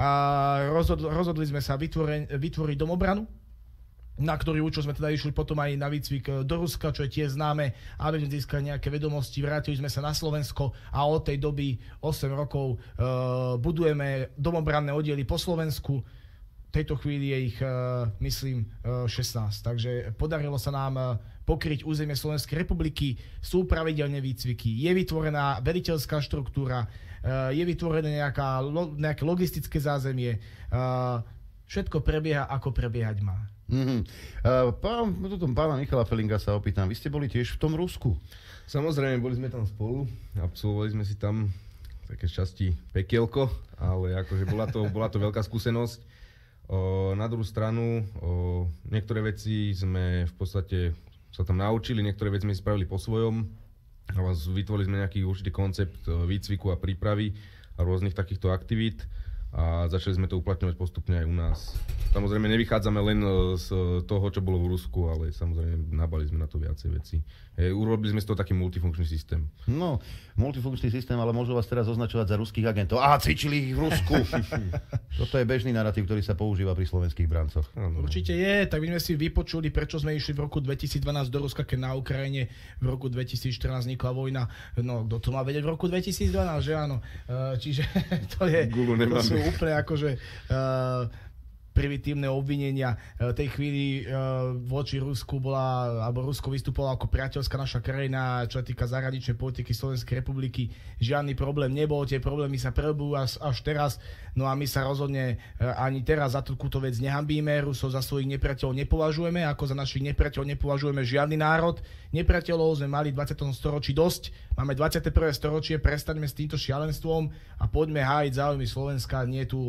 a rozhodli, rozhodli sme sa vytvoriť, vytvoriť domobranu, na ktorý účel sme teda išli potom aj na výcvik do Ruska, čo je tiež známe, aby sme získali nejaké vedomosti. Vrátili sme sa na Slovensko a od tej doby osem rokov uh, budujeme domobranné oddiely po Slovensku. V tejto chvíli je ich, uh, myslím, uh, šestnásť. Takže podarilo sa nám uh, pokryť územie Slovenskej republiky, sú pravidelné výcviky, je vytvorená veliteľská štruktúra, uh, je vytvorené nejaká, lo, nejaké logistické zázemie. Uh, všetko prebieha, ako prebiehať má. Mm-hmm. Uh, pán, potom pána Michala Fellinga sa opýtam, vy ste boli tiež v tom Rusku? Samozrejme, boli sme tam spolu, absolvovali sme si tam také časti pekielko, ale akože bola to, bola to veľká skúsenosť. O, na druhú stranu, o, niektoré veci sme v podstate sa tam naučili, niektoré veci sme spravili po svojom, a vytvorili sme nejaký určitý koncept výcviku a prípravy a rôznych takýchto aktivít. A začali sme to uplatňovať postupne aj u nás. Samozrejme, nevychádzame len z toho, čo bolo v Rusku, ale samozrejme nabali sme na to viacej veci. E, urobili sme z toho taký multifunkčný systém. No, multifunkčný systém, ale môžu vás teraz označovať za ruských agentov. Á, cvičili ich v Rusku! Toto je bežný narratív, ktorý sa používa pri slovenských brancoch. Určite je, tak my sme si vypočuli, prečo sme išli v roku dvetisícdvanásť do Ruska, keď na Ukrajine v roku dvetisícštrnásť vznikla vojna. No, kto to má vedieť v roku dvetisícdvanásť, že áno? E, čiže to je... Google nemáme. Úplne akože uh, primitívne obvinenia. V tej chvíli uh, voči Rusku bola, alebo Rusko vystupovalo ako priateľská naša krajina, čo sa týka zahraničnej politiky Slovenskej republiky. Žiadny problém nebol, tie problémy sa prehlbujú až, až teraz, no a my sa rozhodne uh, ani teraz za túto vec nehambíme. Rusov za svojich nepriateľov nepovažujeme, ako za našich nepriateľov nepovažujeme žiadny národ. Nepriateľov sme mali v dvadsiatom storočí dosť, máme dvadsiate prvé storočie, prestaňme s týmto šialenstvom a poďme hájiť záujmy Slovenska, nie tu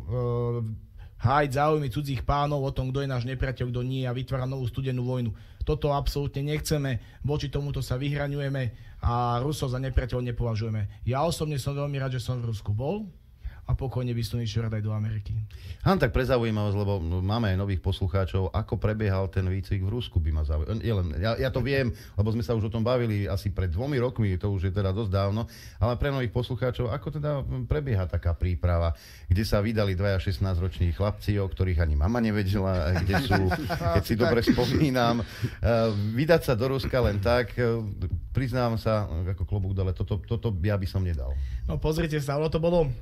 uh, hájiť záujmy cudzích pánov o tom, kto je náš nepriateľ, kto nie, a vytvára novú studenú vojnu. Toto absolútne nechceme, voči tomuto sa vyhraňujeme a Rusov za nepriateľov nepovažujeme. Ja osobne som veľmi rád, že som v Rusku bol a pokojne by som išiel rád aj do Ameriky. Han, tak pre zaujímavosť, lebo máme aj nových poslucháčov, ako prebiehal ten výcvik v Rusku, by ma zaujímalo. Ja, ja to viem, lebo sme sa už o tom bavili asi pred dvomi rokmi, to už je teda dosť dávno, ale pre nových poslucháčov, ako teda prebieha taká príprava, kde sa vydali dvaja šestnásťroční chlapci, o ktorých ani mama nevedela, kde sú, keď si dobre spomínam. Vydať sa do Ruska len tak, priznám sa, ako klobúk dole, toto, toto ja by som nedal. No pozrite sa, ale to bolo...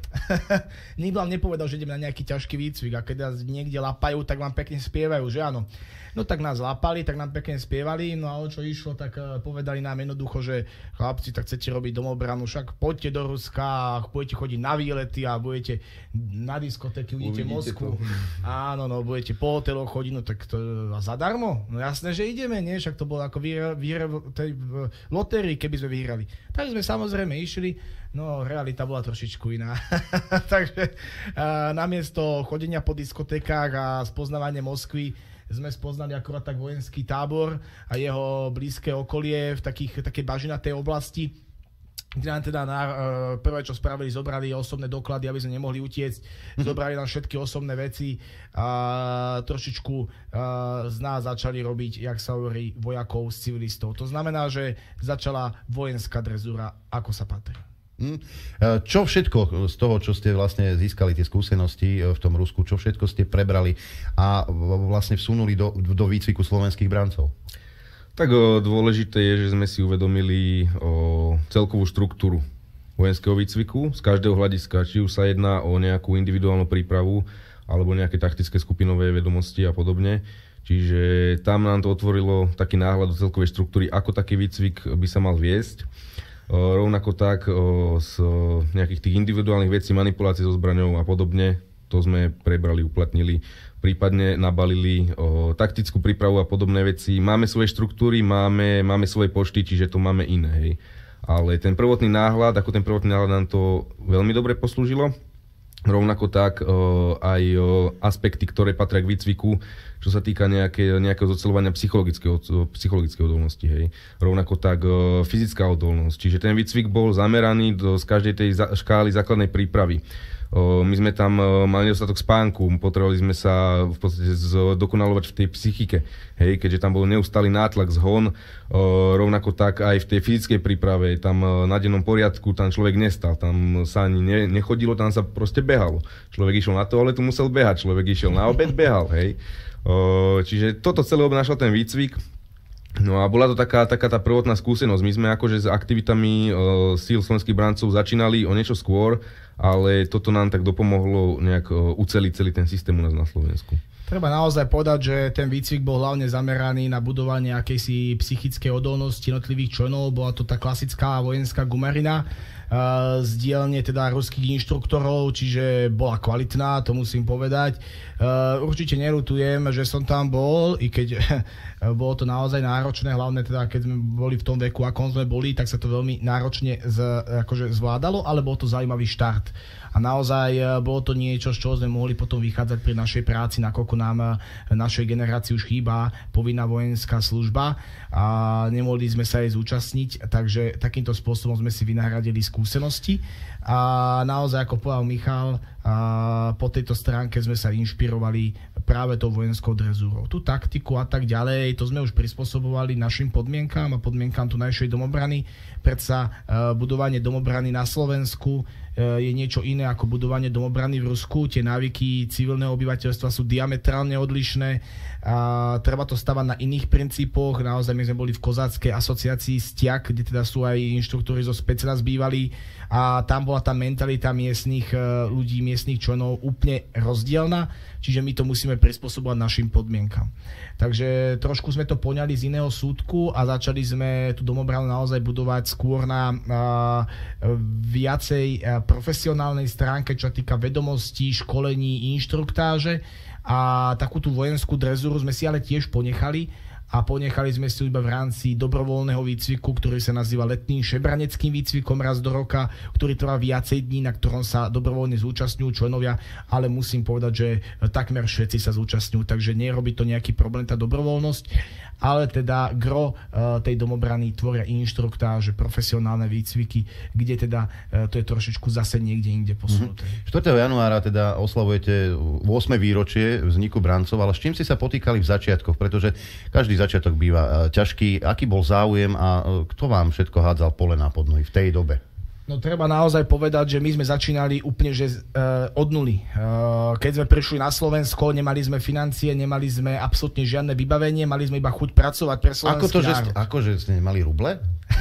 Nikto vám nepovedal, že ideme na nejaký ťažký výcvik a keď nás niekde lapajú, tak vám pekne spievajú, že áno. No tak nás lapali, tak nám pekne spievali, no a o čo išlo, tak povedali nám jednoducho, že chlapci, tak chcete robiť domobranu, však poďte do Ruska, budete chodiť na výlety a budete na diskotéky, uvidíte Moskvu. Áno, no, budete po hoteloch chodiť, no tak to zadarmo. No jasné, že ideme, nie? Však to bolo ako výhra, výhra v tej v lotérii, keby sme vyhrali. Tak sme samozrejme išli, no realita bola trošičku iná. Takže uh, namiesto chodenia po diskotékách a spoznávania Moskvy sme spoznali akurát tak vojenský tábor a jeho blízke okolie v takých, takej bažinatej oblasti, kde nám teda na, uh, prvé, čo spravili, zobrali osobné doklady, aby sme nemohli utiecť, zobrali nám všetky osobné veci a trošičku uh, z nás začali robiť, jak sa hovorí, vojakov z civilistov. To znamená, že začala vojenská drezúra, ako sa patrí. Čo všetko z toho, čo ste vlastne získali tie skúsenosti v tom Rusku, čo všetko ste prebrali a vlastne vsunuli do, do výcviku slovenských brancov? Tak o, dôležité je, že sme si uvedomili o celkovú štruktúru vojenského výcviku z každého hľadiska, či už sa jedná o nejakú individuálnu prípravu alebo nejaké taktické skupinové vedomosti a podobne. Čiže tam nám to otvorilo taký náhľad do celkovej štruktúry, ako taký výcvik by sa mal viesť. Rovnako tak z nejakých tých individuálnych vecí, manipulácií so zbraňou a podobne, to sme prebrali, uplatnili, prípadne nabalili o, taktickú prípravu a podobné veci. Máme svoje štruktúry, máme, máme svoje počty, čiže to máme iné. Hej. Ale ten prvotný náhľad, ako ten prvotný náhľad nám to veľmi dobre poslúžilo. Rovnako tak o, aj o, aspekty, ktoré patria k výcviku, čo sa týka nejaké, nejakého zoceľovania psychologického, psychologickej odolnosti. Hej. Rovnako tak o, fyzická odolnosť. Čiže ten výcvik bol zameraný do, z každej tej za, škály základnej prípravy. O, my sme tam o, mali nedostatok spánku, potrebovali sme sa v podstate zdokonalovať v tej psychike, hej, keďže tam bol neustály nátlak, zhon, o, rovnako tak aj v tej fyzickej príprave, tam o, na dennom poriadku, tam človek nestal, tam sa ani ne, nechodilo, tam sa proste behalo. Človek išiel na toaletu, musel behať, človek išiel na obed, behal, hej. O, čiže toto celé obnášal ten výcvik. No a bola to taká, taká tá prvotná skúsenosť. My sme akože s aktivitami e, síl slovenských brancov začínali o niečo skôr, ale toto nám tak dopomohlo nejak e, uceliť celý ten systém u nás na Slovensku. Treba naozaj povedať, že ten výcvik bol hlavne zameraný na budovanie akejsi psychickej odolnosti jednotlivých členov. Bola to tá klasická vojenská gumarina uh, z dielne teda ruských inštruktorov, čiže bola kvalitná, to musím povedať. Uh, určite neľutujem, že som tam bol, i keď bolo to naozaj náročné, hlavne teda keď sme boli v tom veku, akom sme boli, tak sa to veľmi náročne z, akože zvládalo, ale bol to zaujímavý štart. A naozaj bolo to niečo, z čoho sme mohli potom vychádzať pri našej práci, nakoľko nám našej generácii už chýba povinná vojenská služba a nemohli sme sa jej zúčastniť, takže takýmto spôsobom sme si vynahradili skúsenosti a naozaj, ako povedal Michal, a po tejto stránke sme sa inšpirovali práve tou vojenskou drezúrou. Tú taktiku a tak ďalej, to sme už prispôsobovali našim podmienkám a podmienkám tunajšej domobrany. Predsa budovanie domobrany na Slovensku je niečo iné ako budovanie domobrany v Rusku. Tie návyky civilného obyvateľstva sú diametrálne odlišné a treba to stavať na iných princípoch. Naozaj my sme boli v kozáckej asociácii Stiak, kde teda sú aj inštruktori zo specnaz bývalí a tam bola tá mentalita miestnych ľudí, miestnych členov úplne rozdielna, čiže my to musíme prispôsobovať našim podmienkam. Takže trošku sme to poňali z iného súdku a začali sme tú domobranu naozaj budovať skôr na uh, viacej uh, profesionálnej stránke, čo sa týka vedomostí, školení, inštruktáže a takú tú vojenskú drezúru sme si ale tiež ponechali a ponechali sme si iba v rámci dobrovoľného výcviku, ktorý sa nazýva letným šebraneckým výcvikom raz do roka, ktorý trvá viacej dní, na ktorom sa dobrovoľne zúčastňujú členovia, ale musím povedať, že takmer všetci sa zúčastňujú, takže nerobí to nejaký problém tá dobrovoľnosť, ale teda gro uh, tej domobrany tvoria inštruktáže, profesionálne výcviky, kde teda uh, to je trošičku zase niekde inde posunuté. Mm-hmm. štvrtého januára teda oslavujete ôsme výročie vzniku brancov, ale s čím ste sa potýkali v začiatkoch, pretože každý začiatok býva ťažký. Aký bol záujem a kto vám všetko hádzal polená pod nohy v tej dobe? No treba naozaj povedať, že my sme začínali úplne že, uh, od nuly. Uh, keď sme prišli na Slovensko, nemali sme financie, nemali sme absolútne žiadne vybavenie, mali sme iba chuť pracovať pre slovenský ako to, že národ. Ste, ako, že ste nemali ruble?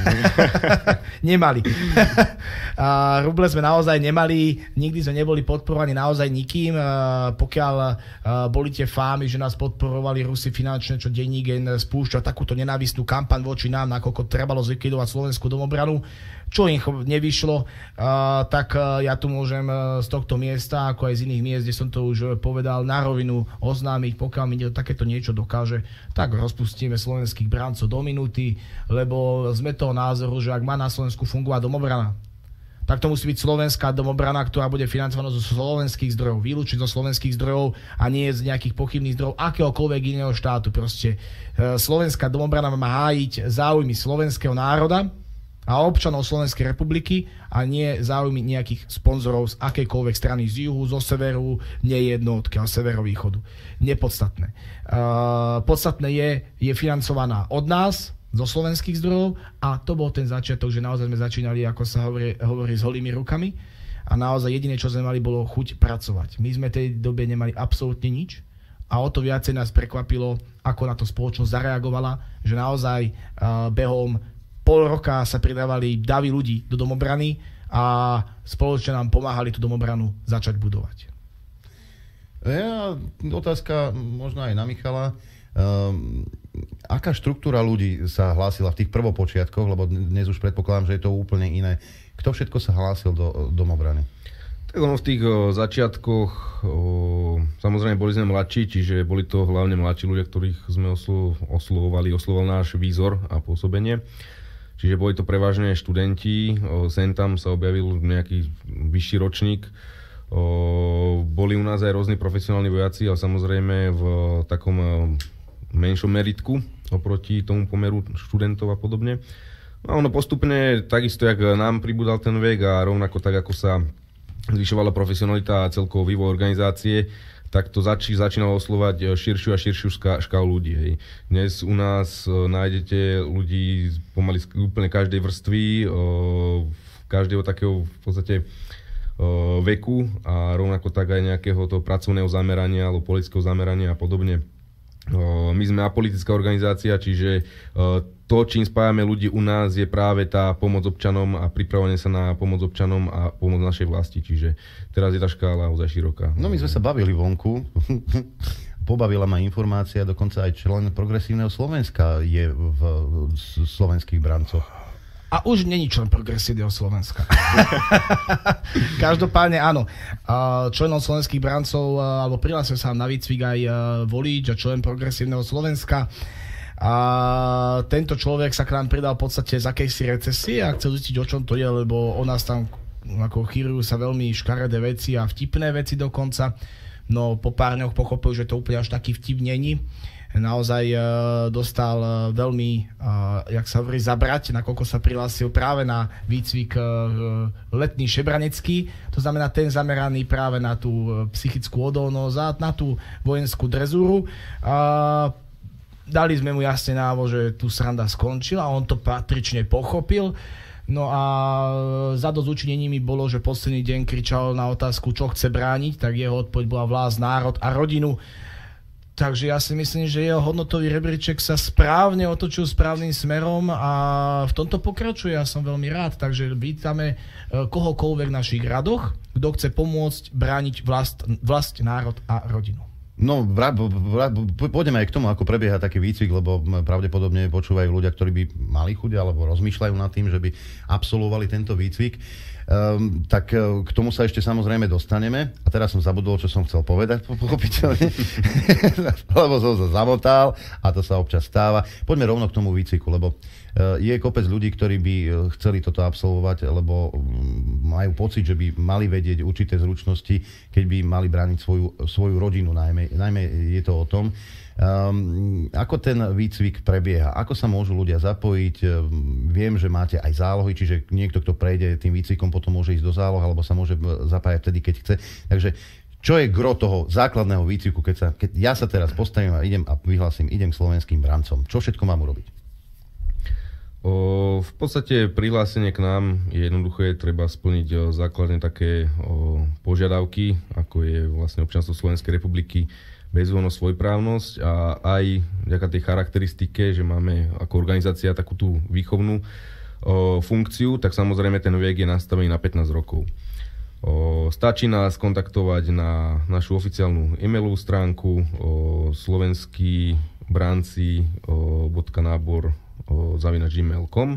Nemali. uh, ruble sme naozaj nemali, nikdy sme neboli podporovaní naozaj nikým. Uh, pokiaľ uh, boli tie fámy, že nás podporovali Rusi finančne, čo denník spúšťal takúto nenávistnú kampaň voči nám, nakoľko trebalo zlikvidovať slovenskú domobranu, čo im nevyšlo, uh, tak uh, ja tu môžem uh, z tohto miesta, ako aj z iných miest, kde som to už povedal, na rovinu oznámiť, pokiaľ mi takéto niečo dokáže, tak rozpustíme slovenských brancov do minúty, lebo sme toho názoru, že ak má na Slovensku fungovať domobrana, tak to musí byť slovenská domobrana, ktorá bude financovaná zo slovenských zdrojov, výlučne zo slovenských zdrojov a nie z nejakých pochybných zdrojov akéhokoľvek iného štátu. Proste uh, slovenská domobrana má hájiť záujmy slovenského národa a občanov Slovenskej republiky a nie záujmy nejakých sponzorov z akejkoľvek strany, z juhu, zo severu, nie jedno odkiaľ, severovýchodu. Nepodstatné. Uh, podstatné je, je financovaná od nás, zo slovenských zdrojov a to bol ten začiatok, že naozaj sme začínali, ako sa hovorí, hovorí s holými rukami a naozaj jediné, čo sme mali, bolo chuť pracovať. My sme tej dobe nemali absolútne nič a o to viacej nás prekvapilo, ako na to spoločnosť zareagovala, že naozaj uh, behom pol roka sa pridávali davy ľudí do domobrany a spoločne nám pomáhali tú domobranu začať budovať. Ja, otázka možno aj na Michala. Um, aká štruktúra ľudí sa hlásila v tých prvopočiatkoch, lebo dnes už predpokladám, že je to úplne iné. Kto všetko sa hlásil do domobrany? Tak ono v tých o, začiatkoch, o, samozrejme boli sme mladší, čiže boli to hlavne mladší ľudia, ktorých sme oslo, oslovovali, oslovoval náš výzor a pôsobenie. Čiže boli to prevažne študenti, o, sem tam sa objavil nejaký vyšší ročník. O, boli u nás aj rôzni profesionálni vojaci, ale samozrejme v takom o, menšom meritku oproti tomu pomeru študentov a podobne. No ono postupne, takisto jak nám pribudal ten vek a rovnako tak, ako sa zvyšovala profesionalita a celkovo vývoj organizácie, tak to zači, začínalo oslovať širšiu a širšiu ška, škálu ľudí. Hej. Dnes u nás o, nájdete ľudí pomaly z úplne každej vrstvy, o, každého takého v podstate o, veku a rovnako tak aj nejakého toho pracovného zamerania alebo politického zamerania a podobne. O, my sme apolitická organizácia, čiže o, to, čím spájame ľudí u nás, je práve tá pomoc občanom a pripravenie sa na pomoc občanom a pomoc našej vlasti. Čiže teraz je tá škála ozaj široká. No my sme sa bavili vonku. Pobavila ma informácia, dokonca aj člen Progresívneho Slovenska je v slovenských brancoch. A už není člen Progresívneho Slovenska. Každopádne áno. Členom slovenských brancov, alebo prihlásil sa na výcvik aj volič a člen Progresívneho Slovenska. A tento človek sa k nám pridal v podstate z akejsi recesie a chcel zistiť, o čom to je, lebo o nás tam ako chýrujú sa veľmi škaredé veci a vtipné veci dokonca. No po pár dňoch pochopil, že to úplne až taký vtip není. Naozaj uh, dostal uh, veľmi, uh, jak sa hovorí, zabrať, nakoľko sa prihlásil práve na výcvik uh, letný šebranecký. To znamená ten zameraný práve na tú uh, psychickú odolnosť a na tú vojenskú drezúru. Uh, Dali sme mu jasne návo, že tu sranda skončila a on to patrične pochopil. No a za dosť mi bolo, že posledný deň kričal na otázku, čo chce brániť, tak jeho odpoveď bola vlast, národ a rodinu. Takže ja si myslím, že jeho hodnotový rebríček sa správne otočil správnym smerom a v tomto pokračuje. Ja som veľmi rád, takže vítame kohokoľvek v našich radoch, kto chce pomôcť brániť vlast, vlast, národ a rodinu. No, vra, vra, pôjdeme aj k tomu, ako prebieha taký výcvik, lebo pravdepodobne počúvajú ľudia, ktorí by mali chuť alebo rozmýšľajú nad tým, že by absolvovali tento výcvik. Um, tak k tomu sa ešte samozrejme dostaneme. A teraz som zabudol, čo som chcel povedať, pochopiteľne. Lebo som sa zamotal a to sa občas stáva. Poďme rovno k tomu výcviku, lebo uh, je kopec ľudí, ktorí by chceli toto absolvovať, lebo majú pocit, že by mali vedieť určité zručnosti, keď by mali brániť svoju, svoju rodinu, najmä, najmä je to o tom. Um, ako ten výcvik prebieha? Ako sa môžu ľudia zapojiť? Um, viem, že máte aj zálohy, čiže niekto, kto prejde tým výcvikom, potom môže ísť do záloh, alebo sa môže zapájať vtedy, keď chce. Takže čo je gro toho základného výcviku, keď, sa, keď ja sa teraz postavím a idem a vyhlásim, idem k slovenským brancom? Čo všetko mám urobiť? O, v podstate prihlásenie k nám je jednoduché, treba splniť o, základne také o, požiadavky, ako je vlastne občianstvo Slovenskej republiky, bezúhonnosť, svojprávnosť a aj vďaka tej charakteristike, že máme ako organizácia takú tú výchovnú o, funkciu, tak samozrejme ten vek je nastavený na pätnásť rokov. O, stačí nás kontaktovať na našu oficiálnu e-mailovú stránku o, slovenský branci bodka nábor zavináč gmail bodka com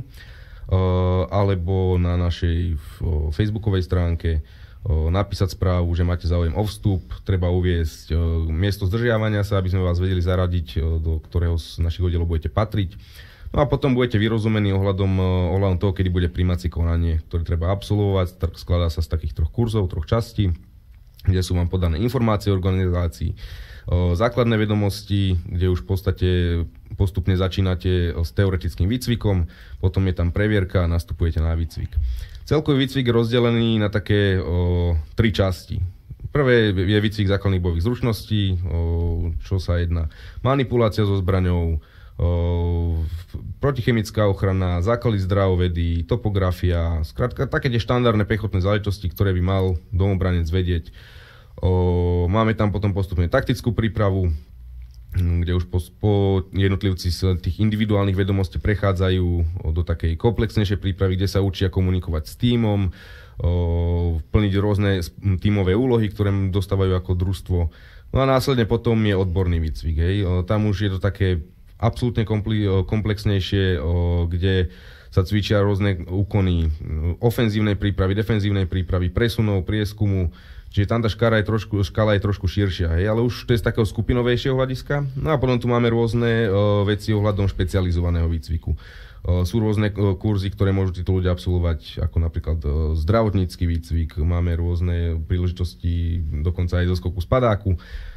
alebo na našej o, facebookovej stránke napísať správu, že máte záujem o vstup, treba uviesť miesto zdržiavania sa, aby sme vás vedeli zaradiť, do ktorého z našich oddielov budete patriť. No a potom budete vyrozumení ohľadom, ohľadom toho, kedy bude prijímacie konanie, ktoré treba absolvovať. Skladá sa z takých troch kurzov, troch častí, kde sú vám podané informácie o organizácii, základné vedomosti, kde už v podstate postupne začínate s teoretickým výcvikom, potom je tam previerka a nastupujete na výcvik. Celkový výcvik je rozdelený na také o, tri časti. Prvé je výcvik základných bojových zručností, o, čo sa jedná manipulácia so zbraňou, o, protichemická ochrana, základy zdravovedy, topografia, skrátka také tie štandardné pechotné záležitosti, ktoré by mal domobranec vedieť. O, máme tam potom postupne taktickú prípravu, kde už po, po jednotlivci z tých individuálnych vedomostí prechádzajú do takej komplexnejšej prípravy, kde sa učia komunikovať s tímom, plniť rôzne tímové úlohy, ktoré dostávajú ako družstvo. No a následne potom je odborný výcvik. Hej. Tam už je to také absolútne komplexnejšie, kde sa cvičia rôzne úkony ofenzívnej prípravy, defenzívnej prípravy, presunov, prieskumu. Čiže tam tá škála je trošku, škála je trošku širšia, hej, ale už to je z takého skupinovejšieho hľadiska. No a potom tu máme rôzne uh, veci ohľadom špecializovaného výcviku. Uh, sú rôzne uh, kurzy, ktoré môžu títo ľudia absolvovať, ako napríklad uh, zdravotnícky výcvik, máme rôzne príležitosti, dokonca aj zo skoku z padáku.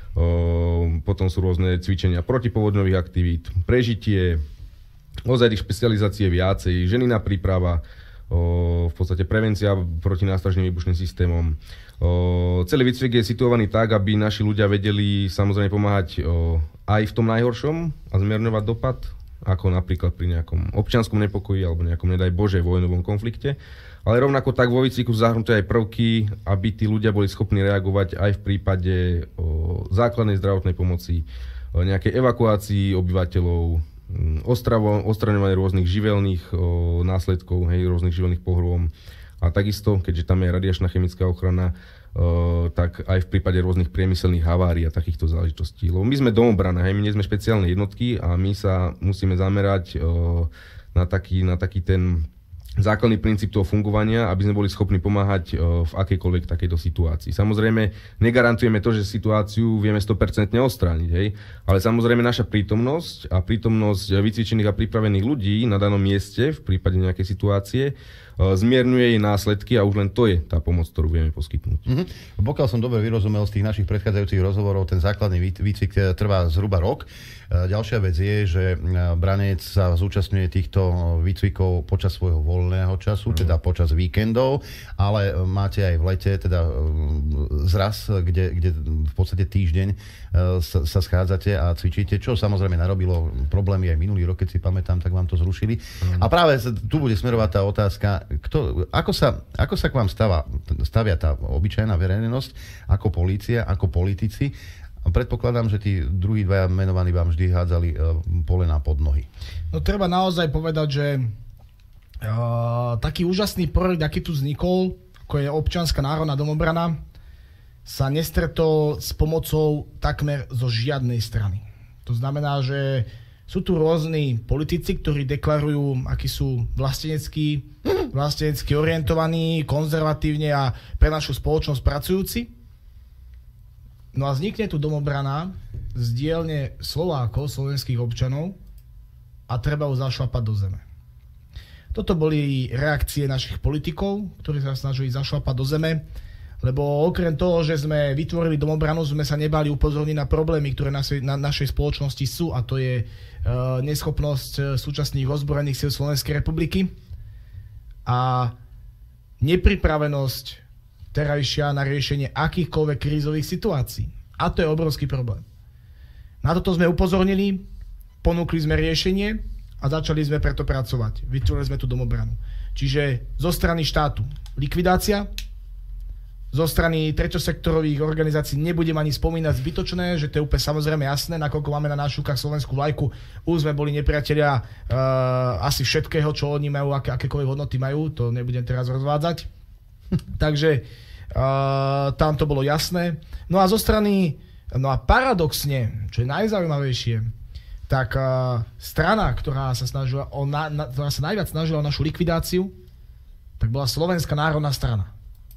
Uh, potom sú rôzne cvičenia protipovodňových aktivít, prežitie, ozaj tých špecializácií je viacej, ženina príprava, uh, v podstate prevencia proti nástražným výbušným systémom. O, celý výcvik je situovaný tak, aby naši ľudia vedeli samozrejme pomáhať o, aj v tom najhoršom a zmierňovať dopad, ako napríklad pri nejakom občianskom nepokoji alebo nejakom, nedaj Bože, vojnovom konflikte. Ale rovnako tak vo výcviku zahrnuté aj prvky, aby tí ľudia boli schopní reagovať aj v prípade o, základnej zdravotnej pomoci, o, nejakej evakuácii obyvateľov, odstraňovanie rôznych živelných o, následkov, hej, rôznych živelných pohrôm. A takisto, keďže tam je radiačná chemická ochrana, uh, tak aj v prípade rôznych priemyselných havárií a takýchto záležitostí. Lebo my sme domobrana, hej, my nie sme špeciálne jednotky a my sa musíme zamerať uh, na, taký, na taký ten základný princíp toho fungovania, aby sme boli schopní pomáhať uh, v akejkoľvek takejto situácii. Samozrejme, negarantujeme to, že situáciu vieme sto percent odstrániť, hej, ale samozrejme naša prítomnosť a prítomnosť vycvičených a pripravených ľudí na danom mieste v prípade nejakej situácie zmierňuje jej následky a už len to je tá pomoc, ktorú vieme poskytnúť. Mm-hmm. Pokiaľ som dobre vyrozumel z tých našich predchádzajúcich rozhovorov, ten základný výcvik trvá zhruba rok. Ďalšia vec je, že branec sa zúčastňuje týchto výcvikov počas svojho voľného času, mm. teda počas víkendov, ale máte aj v lete teda zraz, kde, kde v podstate týždeň sa, sa schádzate a cvičíte, čo samozrejme narobilo problémy aj minulý rok, keď si pamätám, tak vám to zrušili. Mm. A práve tu bude smerovať tá otázka, kto, ako, sa, ako sa k vám stavia, stavia tá obyčajná verejnosť, ako polícia, ako politici. Predpokladám, že tí druhí dvaja menovaní vám vždy hádzali uh, polená pod nohy. No treba naozaj povedať, že uh, taký úžasný projekt, aký tu vznikol, ako je občianska národná domobrana, sa nestretol s pomocou takmer zo žiadnej strany. To znamená, že sú tu rôzni politici, ktorí deklarujú, akí sú vlasteneckí, vlastenecky orientovaní, konzervatívne a pre našu spoločnosť pracujúci. No a vznikne tu domobrana z dielne Slovákov, slovenských občanov a treba ju zašlapať do zeme. Toto boli reakcie našich politikov, ktorí sa snažili zašlapať do zeme, lebo okrem toho, že sme vytvorili domobranu, sme sa nebali upozorniť na problémy, ktoré na, na našej spoločnosti sú, a to je e, neschopnosť súčasných ozbrojených síl Slovenskej republiky a nepripravenosť terajšia na riešenie akýchkoľvek krízových situácií. A to je obrovský problém. Na toto sme upozornili, ponúkli sme riešenie a začali sme preto pracovať. Vytvorili sme tú domobranu. Čiže zo strany štátu likvidácia, zo strany treťosektorových organizácií nebudem ani spomínať zbytočné, že to je úplne samozrejme jasné, nakoľko máme na nášukách slovenskú vlajku. Už sme boli nepriatelia uh, asi všetkého, čo oni majú, aké, akékoľvek hodnoty majú, to nebudem teraz rozvádzať. Takže uh, tam to bolo jasné. No a zo strany, no a paradoxne, čo je najzaujímavejšie, tak uh, strana, ktorá sa, snažila o na, na, ktorá sa najviac snažila o našu likvidáciu, tak bola Slovenská národná strana.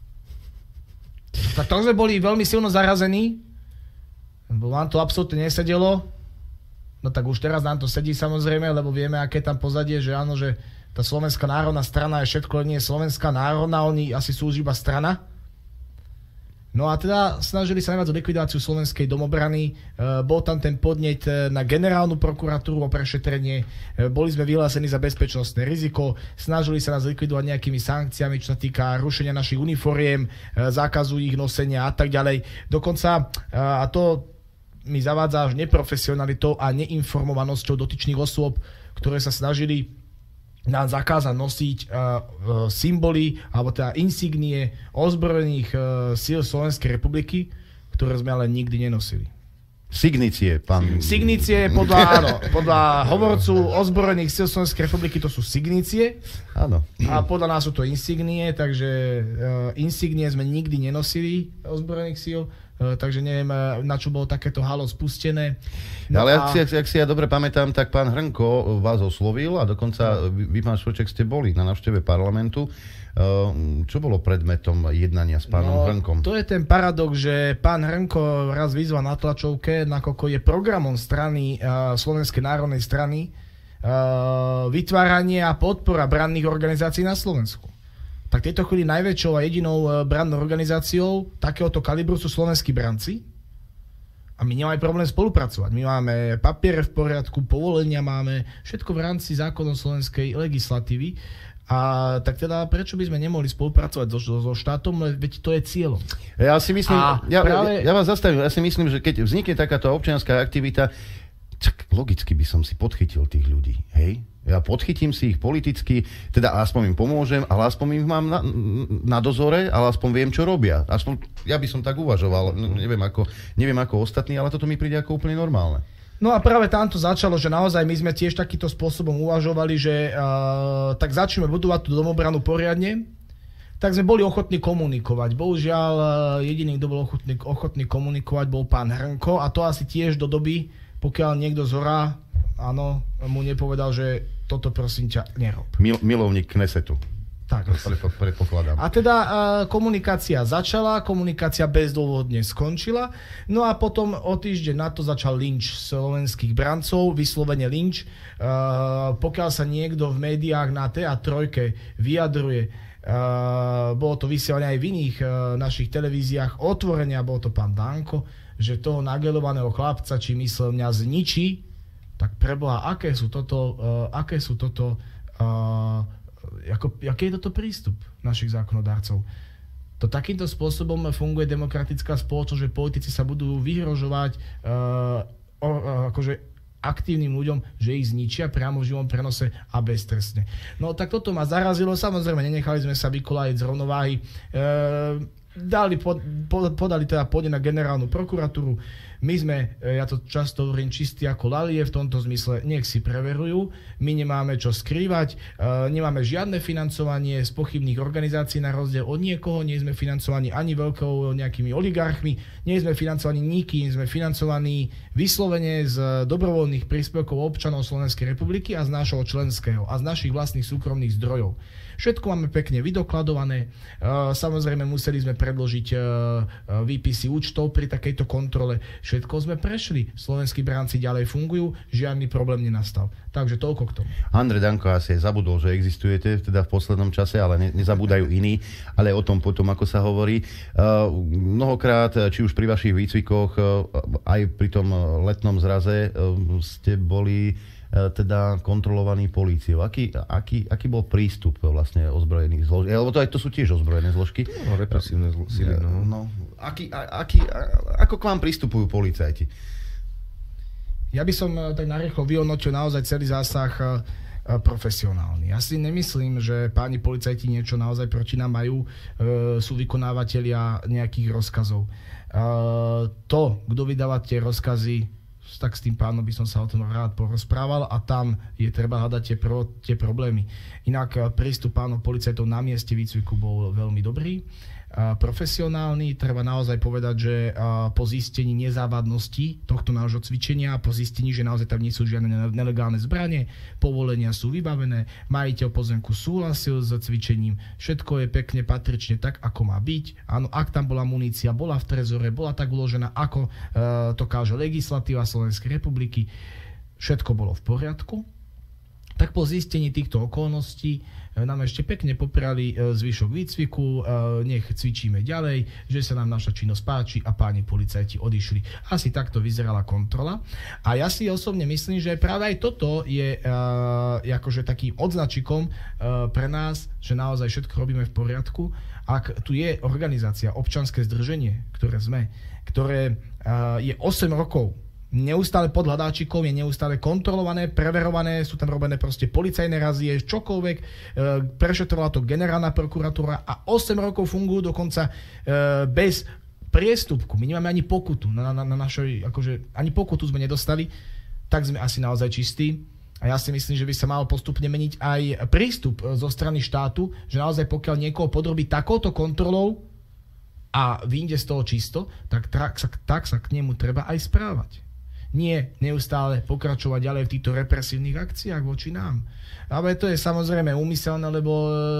Tak to sme boli veľmi silno zarazení, lebo vám to absolútne nesedelo. No tak už teraz nám to sedí samozrejme, lebo vieme, aké tam pozadie, že áno, že tá Slovenská národná strana je všetko, nie je Slovenská národná, oni asi sú už iba strana. No a teda snažili sa najviac o likvidáciu slovenskej domobrany. E, bol tam ten podnet na generálnu prokuratúru o prešetrenie. E, boli sme vyhlásení za bezpečnostné riziko. Snažili sa nás likvidovať nejakými sankciami, čo sa týka rušenia našich uniforiem, e, zákazu ich nosenia a tak ďalej. Dokonca, e, a to mi zavádza až neprofesionalitou a neinformovanosťou dotyčných osôb, ktoré sa snažili nám zakázať nosiť uh, uh, symboly alebo teda insignie ozbrojených uh, síl Slovenskej republiky, ktoré sme ale nikdy nenosili. Signície, pán... Signície podľa, áno, podľa hovorcu ozbrojených síl Slovenskej republiky to sú signície. Áno. A podľa nás sú to insignie, takže uh, insignie sme nikdy nenosili ozbrojených síl, uh, takže neviem, na čo bolo takéto halo spustené. No ale a... ak, si, ak si ja dobre pamätám, tak pán Hrnko vás oslovil a dokonca vy, vy pán Švoček, ste boli na návšteve parlamentu. Čo bolo predmetom jednania s pánom no, Hrnkom? To je ten paradox, že pán Hrnko raz vyzval na tlačovke, nakoľko je programom strany uh, Slovenskej národnej strany uh, vytváranie a podpora branných organizácií na Slovensku. Tak v tejto chvíli najväčšou a jedinou uh, brannou organizáciou takéhoto kalibru sú slovenskí branci. A my nemáme problém spolupracovať. My máme papiere v poriadku, povolenia máme, všetko v rámci zákonov slovenskej legislatívy. A tak teda prečo by sme nemohli spolupracovať so, so štátom, veď to je cieľom. Ja si myslím, ja, práve... ja vás zastavím, ja si myslím, že keď vznikne takáto občianská aktivita, tak logicky by som si podchytil tých ľudí, hej? Ja podchytím si ich politicky, teda aspoň im pomôžem, ale aspoň im mám na, na dozore, ale aspoň viem, čo robia. Aspoň, ja by som tak uvažoval, neviem ako, neviem ako ostatní, ale toto mi príde ako úplne normálne. No a práve tam to začalo, že naozaj my sme tiež takýmto spôsobom uvažovali, že uh, tak začneme budovať tú domobranu poriadne, tak sme boli ochotní komunikovať. Bohužiaľ, uh, jediný, kto bol ochotný, ochotný komunikovať, bol pán Hrnko a to asi tiež do doby, pokiaľ niekto z hora, áno, mu nepovedal, že toto prosím ťa nerob. Mil, milovník Knesetu. Tak. Predpokladám. A teda uh, komunikácia začala, komunikácia bezdôvodne skončila, no a potom o týždeň na to začal lynč slovenských brancov, vyslovene lynč. Uh, pokiaľ sa niekto v médiách na té á tri vyjadruje, uh, bolo to vysielanie aj v iných uh, našich televíziách, otvorenia, bol to pán Danko, že toho nagelovaného chlapca, či myslel mňa zničí, tak preboha, aké sú toto, uh, aké sú toto uh, Ako, aký je toto prístup našich zákonodárcov? To takýmto spôsobom funguje demokratická spoločnosť, že politici sa budú vyhrožovať uh, o, uh, akože aktívnym ľuďom, že ich zničia priamo v živom prenose a beztrestne. No tak toto ma zarazilo, samozrejme nenechali sme sa vykolájať z rovnováhy. Uh, dali, pod, pod, podali teda pôde na generálnu prokuratúru. My sme, ja to často hovorím, čistí ako lalie v tomto zmysle, nech si preverujú, my nemáme čo skrývať, nemáme žiadne financovanie z pochybných organizácií na rozdiel od niekoho, nie sme financovaní ani veľkou nejakými oligarchmi, nie sme financovaní nikým, sme financovaní vyslovene z dobrovoľných príspevkov občanov Slovenskej republiky a z nášho členského a z našich vlastných súkromných zdrojov. Všetko máme pekne vydokladované, samozrejme museli sme predložiť výpisy účtov pri takejto kontrole. Všetko sme prešli, slovenskí bránci ďalej fungujú, žiadny problém nenastal. Takže toľko k tomu. Andrej Danko asi zabudol, že existujete teda v poslednom čase, ale ne, nezabúdajú iní, ale o tom potom, ako sa hovorí. Uh, mnohokrát, či už pri vašich výcvikoch, uh, aj pri tom letnom zraze, uh, ste boli uh, teda kontrolovaní políciou. Aký, aký, aký bol prístup vlastne ozbrojených zloží? Lebo to, aj to sú tiež ozbrojené zložky. No, represívne sily, no. no. Aký, a, aký, a, ako k vám pristupujú policajti? Ja by som tak narýchlo vyhodnotil naozaj celý zásah profesionálny. Ja si nemyslím, že páni policajti niečo naozaj proti nám majú, sú vykonávateľia nejakých rozkazov. To, kto vydáva tie rozkazy, tak s tým pánom by som sa o tom rád porozprával a tam je treba hľadať tie, pro, tie problémy. Inak prístup pánov policajtov na mieste výcviku bol veľmi dobrý, profesionálny. Treba naozaj povedať, že po zistení nezávadnosti tohto nášho cvičenia, po zistení, že naozaj tam nie sú žiadne nelegálne zbranie, povolenia sú vybavené, majiteľ pozemku súhlasil s cvičením, všetko je pekne, patrične tak, ako má byť. Áno, ak tam bola munícia, bola v trezore, bola tak uložená, ako to káže legislatíva Slovenskej republiky, všetko bolo v poriadku. Tak po zistení týchto okolností nám ešte pekne poprali zvyšok výcviku, nech cvičíme ďalej, že sa nám naša činnosť páči a páni policajti odišli. Asi takto vyzerala kontrola. A ja si osobne myslím, že práve aj toto je uh, akože takým odznačikom uh, pre nás, že naozaj všetko robíme v poriadku. Ak tu je organizácia, občianske združenie, ktoré sme, ktoré uh, je osem rokov neustále pod hľadáčikom, je neustále kontrolované, preverované, sú tam robené proste policajné razie, čokoľvek, e, prešetrovala to generálna prokuratúra a osem rokov fungujú dokonca e, bez priestupku, my nemáme ani pokutu, na, na, na našoj, akože ani pokutu sme nedostali, tak sme asi naozaj čistí. A ja si myslím, že by sa mal postupne meniť aj prístup zo strany štátu, že naozaj pokiaľ niekoho podrobí takouto kontrolou a vyjde z toho čisto, tak, tak, sa, tak sa k nemu treba aj správať. Nie neustále pokračovať ďalej v týchto represívnych akciách voči nám. Ale to je samozrejme úmyselné, lebo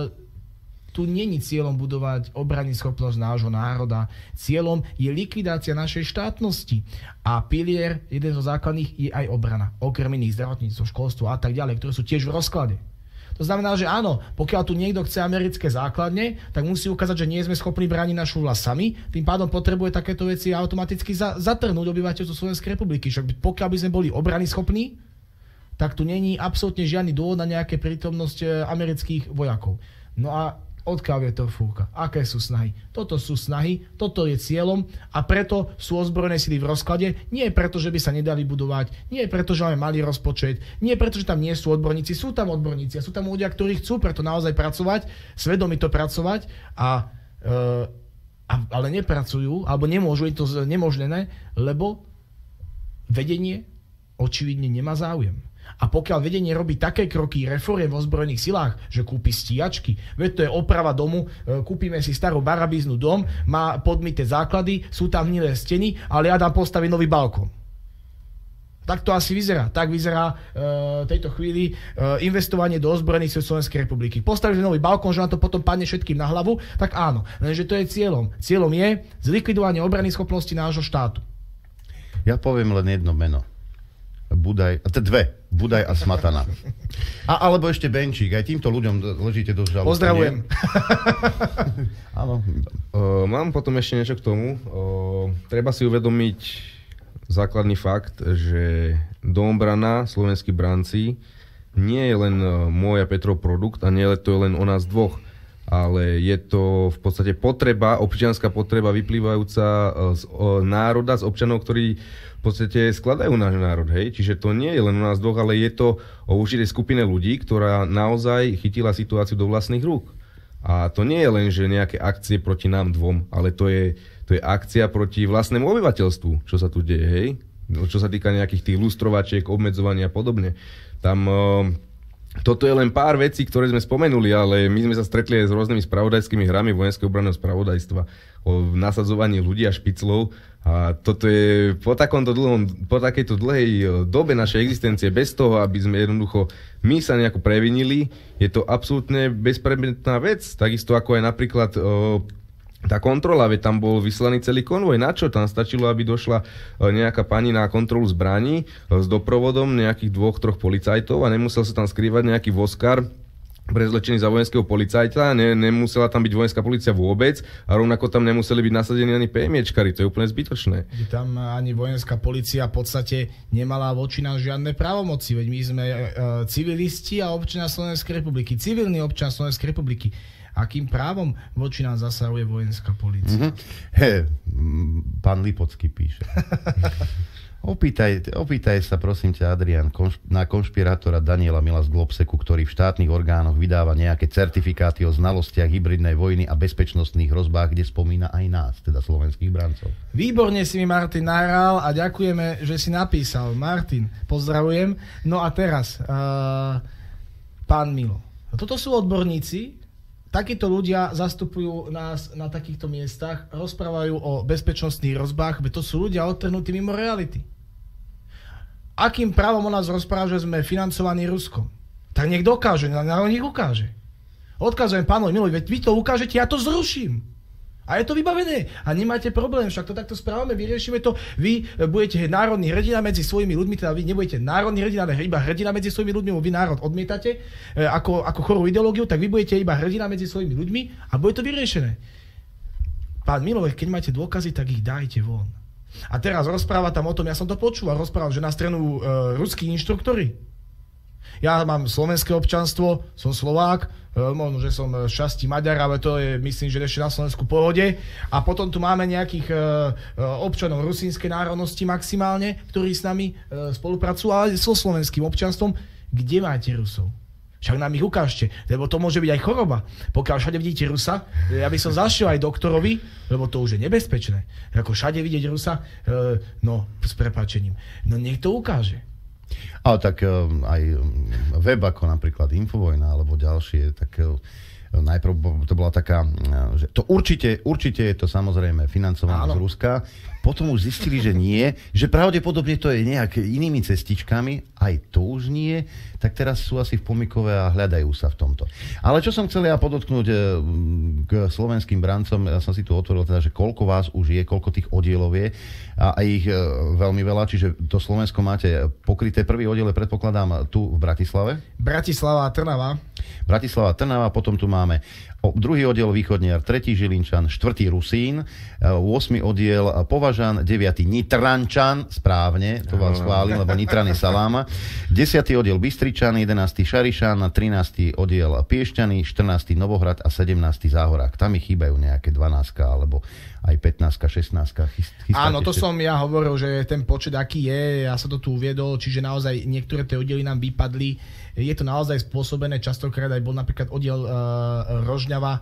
tu není cieľom budovať obrannú schopnosť nášho národa. Cieľom je likvidácia našej štátnosti. A pilier, jeden zo základných, je aj obrana. Okrem iných zdravotníctvo, školstvo a tak ďalej, ktoré sú tiež v rozklade. To znamená, že áno, pokiaľ tu niekto chce americké základne, tak musí ukázať, že nie sme schopní brániť našu vlast sami, tým pádom potrebuje takéto veci automaticky za, zatrhnúť obyvateľstvo Slovenskej republiky. Však pokiaľ by sme boli obrany schopní, tak tu není absolútne žiadny dôvod na nejaké prítomnosť amerických vojakov. No a odkiaľ je to fúka? Aké sú snahy? Toto sú snahy, toto je cieľom a preto sú ozbrojené sily v rozklade. Nie preto, že by sa nedali budovať, nie preto, že máme malý rozpočet, nie preto, že tam nie sú odborníci, sú tam odborníci a sú tam ľudia, ktorí chcú preto naozaj pracovať, svedomito pracovať, a, e, a, ale nepracujú, alebo nemôžu, je to nemožnené, lebo vedenie očividne nemá záujem. A pokiaľ vedenie robí také kroky reforiem v ozbrojených silách, že kúpi stíhačky, veď to je oprava domu, kúpime si starú barabíznu dom, má podmité základy, sú tam hnilé steny, ale ja dám postaviť nový balkón. Tak to asi vyzerá. Tak vyzerá v e, tejto chvíli e, investovanie do ozbrojených síl Slovenskej republiky. Postavili nový balkón, že na to potom padne všetkým na hlavu, tak áno. Lenže to je cieľom. Cieľom je zlikvidovanie obranných schopností nášho štátu. Ja poviem len jedno meno. Budaj, a dve, Budaj a Smatana. A alebo ešte Benčík, aj týmto ľuďom ležíte do žalu. Pozdravujem. Áno. Uh, mám potom ešte niečo k tomu. Uh, treba si uvedomiť základný fakt, že domobrana, slovenskí branci, nie je len môj a Petrov produkt a nie je to len o nás dvoch, ale je to v podstate potreba, občianská potreba vyplývajúca z národa, z občanov, ktorí v podstate skladajú náš národ, hej. Čiže to nie je len u nás dvoch, ale je to o určitej skupine ľudí, ktorá naozaj chytila situáciu do vlastných rúk. A to nie je len, že nejaké akcie proti nám dvom, ale to je, to je akcia proti vlastnému obyvateľstvu, čo sa tu deje, hej. Čo sa týka nejakých tých lustrovačiek, obmedzovania a podobne. Tam... Uh, Toto je len pár vecí, ktoré sme spomenuli, ale my sme sa stretli aj s rôznymi spravodajskými hrami vojenského obranného spravodajstva o nasadzovaní ľudí a špiclov. A toto je po, takomto dlhom, po takejto dlhej dobe našej existencie, bez toho, aby sme jednoducho my sa nejako previnili, je to absolútne bezpredmetná vec. Takisto ako aj napríklad... O, tá kontrola, veď tam bol vyslaný celý konvoj. Na čo? Tam stačilo, aby došla nejaká pani na kontrolu zbraní s doprovodom nejakých dvoch, troch policajtov a nemusel sa tam skrývať nejaký voskar prezlečený za vojenského policajta, ne, nemusela tam byť vojenská polícia vôbec a rovnako tam nemuseli byť nasadení ani PMIčkari. To je úplne zbytočné. Tam ani vojenská polícia v podstate nemala voči nám žiadne právomoci, veď my sme e, civilisti a občania Slovenskej republiky, civilný občan Slovenskej republiky. Akým právom voči nám zasahuje vojenská polícia? Mm-hmm. He, pán Lipocký píše. opýtaj, opýtaj sa, prosím ťa, Adrián, konš- na konšpirátora Daniela Mila z Globseku, ktorý v štátnych orgánoch vydáva nejaké certifikáty o znalostiach hybridnej vojny a bezpečnostných hrozbách, kde spomína aj nás, teda slovenských brancov. Výborne si mi Martin nahral a ďakujeme, že si napísal. Martin, pozdravujem. No a teraz, uh, pán Milo. Toto sú odborníci. Takíto ľudia zastupujú nás na takýchto miestach, rozprávajú o bezpečnostných hrozbách, veď to sú ľudia odtrhnutí mimo reality. Akým právom o nás rozpráva, že sme financovaní Ruskom? Tak nech dokáže, nech ukáže. Odkazujem pánovi Milovi, veď vy to ukážete, ja to zruším. A je to vybavené. A nemáte problém, však to takto správame, vyriešime to. Vy budete národný hrdina medzi svojimi ľuďmi, teda vy nebudete národný hrdina, ale iba hrdina medzi svojimi ľuďmi, vy národ odmietate ako, ako chorú ideológiu, tak vy budete iba hrdina medzi svojimi ľuďmi a bude to vyriešené. Pán Milovek, keď máte dôkazy, tak ich dajte von. A teraz rozpráva tam o tom, ja som to počul, rozprával, že nás trénujú e, ruskí inštruktori. Ja mám slovenské občanstvo, som Slovák, možno, že som z časti Maďar, ale to je, myslím, že ešte na Slovensku pohode. A potom tu máme nejakých občanov rusínskej národnosti maximálne, ktorí s nami spolupracujú, ale so slovenským občanstvom. Kde máte Rusov? Však nám ich ukážte, lebo to môže byť aj choroba. Pokiaľ všade vidíte Rusa, ja by som zašiel aj doktorovi, lebo to už je nebezpečné. Ako všade vidieť Rusa, no s prepáčením. No nech to ukáže. Ale tak aj web ako napríklad Infovojna alebo ďalšie, tak najprv to bola taká, že to určite, určite je to samozrejme financované z Ruska. Potom už zistili, že nie, že pravdepodobne to je nejak inými cestičkami, aj to už nie, tak teraz sú asi v pomykove a hľadajú sa v tomto. Ale čo som chcel ja podotknúť k slovenským brancom, ja som si tu otvoril teda, že koľko vás už je, koľko tých oddielov je a, a ich veľmi veľa, čiže to Slovensko máte pokryté. Prvý oddiel je, predpokladám, tu v Bratislave. Bratislava a Trnava. Bratislava a Trnava, potom tu máme o, druhý oddiel Východniar, tretí Žilinčan, štvrtý Rusín, ôsmy oddiel Považan, deviaty Nitrančan, správne, to vám schválim, lebo Nitran je saláma, desiaty oddiel Bystričan, jedenásty Šarišan, trinásty oddiel Piešťany, štrnásty Novohrad a sedemnásty Záhorák. Tam mi chýbajú nejaké dvanástka alebo aj pätnástka, šestnástka. Áno, to ešte... som ja hovoril, že ten počet aký je, ja som to tu uviedol, čiže naozaj niektoré tie oddiely nám vypadli. Je to naozaj spôsobené, častokrát aj bol napríklad oddiel uh, Rožňava,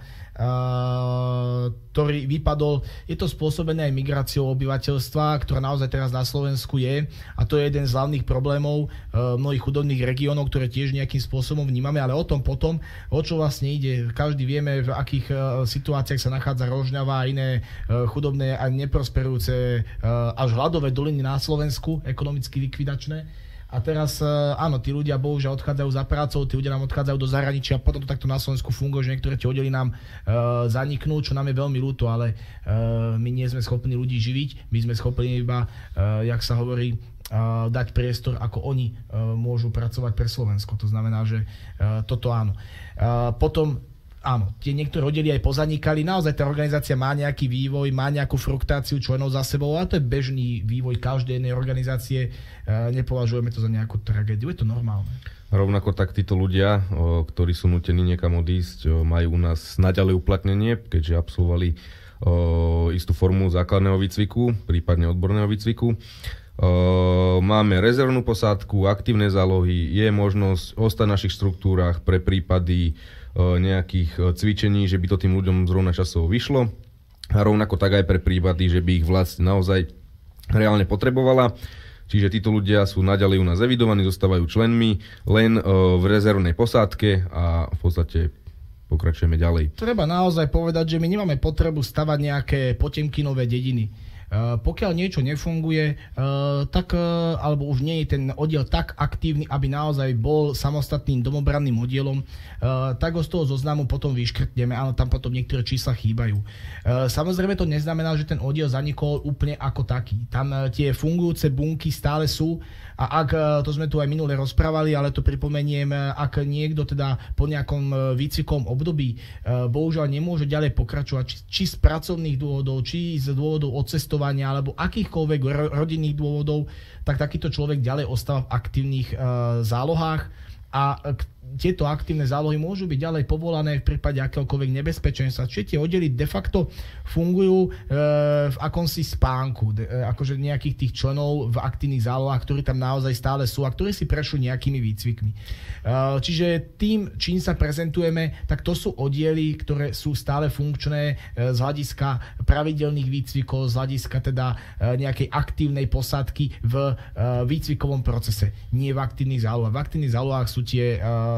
Uh, ktorý vypadol. Je to spôsobené aj migráciou obyvateľstva, ktorá naozaj teraz na Slovensku je, a to je jeden z hlavných problémov uh, mnohých chudobných regiónov, ktoré tiež nejakým spôsobom vnímame, ale o tom potom, o čo vlastne ide. Každý vieme, v akých uh, situáciách sa nachádza Rožňava a iné uh, chudobné a neprosperujúce uh, až hladové doliny na Slovensku, ekonomicky likvidačné. A teraz, áno, tí ľudia bohužiaľ odchádzajú za prácou, tí ľudia nám odchádzajú do zahraničia, potom to takto na Slovensku funguje, že niektoré tie oddiely nám uh, zaniknú, čo nám je veľmi ľúto, ale uh, my nie sme schopní ľudí živiť, my sme schopní iba, uh, jak sa hovorí, uh, dať priestor, ako oni uh, môžu pracovať pre Slovensko. To znamená, že uh, toto áno. Uh, potom áno, tie niektoré oddiely aj pozanikali. Naozaj tá organizácia má nejaký vývoj, má nejakú fruktáciu členov za sebou, a to je bežný vývoj každej jednej organizácie. Nepovažujeme to za nejakú tragédiu, je to normálne. Rovnako tak títo ľudia, ktorí sú nútení niekam odísť, majú u nás naďalej uplatnenie, keďže absolvovali istú formu základného výcviku, prípadne odborného výcviku. Máme rezervnú posádku, aktívne zálohy, je možnosť ostať v našich štruktúrach pre prípady nejakých cvičení, že by to tým ľuďom zrovna časovo vyšlo. A rovnako tak aj pre prípady, že by ich vlast naozaj reálne potrebovala. Čiže títo ľudia sú naďalej u nás evidovaní, zostávajú členmi len v rezervnej posádke a v podstate pokračujeme ďalej. Treba naozaj povedať, že my nemáme potrebu stavať nejaké Potemkinové dediny. Uh, pokiaľ niečo nefunguje, uh, tak, uh, alebo už nie je ten oddiel tak aktívny, aby naozaj bol samostatným domobranným oddielom, uh, tak ho z toho zoznamu potom vyškrtneme. Áno, tam potom niektoré čísla chýbajú. Uh, samozrejme to neznamená, že ten oddiel zanikol úplne ako taký. Tam uh, tie fungujúce bunky stále sú, a ak, uh, to sme tu aj minule rozprávali, ale to pripomeniem, uh, ak niekto teda po nejakom uh, výcvikom období uh, bohužiaľ nemôže ďalej pokračovať, či, či z pracovných dôvodov, či z dôvodov odcestovania, alebo akýchkoľvek rodinných dôvodov, tak takýto človek ďalej ostáva v aktívnych e, zálohách a k, tieto aktívne zálohy môžu byť ďalej povolané v prípade akéhokoľvek nebezpečenstva. Čiže tie oddiely de facto fungujú e, v akomsi spánku, de, e, akože nejakých tých členov v aktívnych zálohách, ktorí tam naozaj stále sú a ktorí si prešli nejakými výcvikmi. E, čiže tým, čím sa prezentujeme, tak to sú oddiely, ktoré sú stále funkčné e, z hľadiska pravidelných výcvikov, z hľadiska teda e, nejakej aktívnej posádky v e, výcvikovom procese. Nie v aktívnych zálohách. V aktívnych zálohách sú tie e,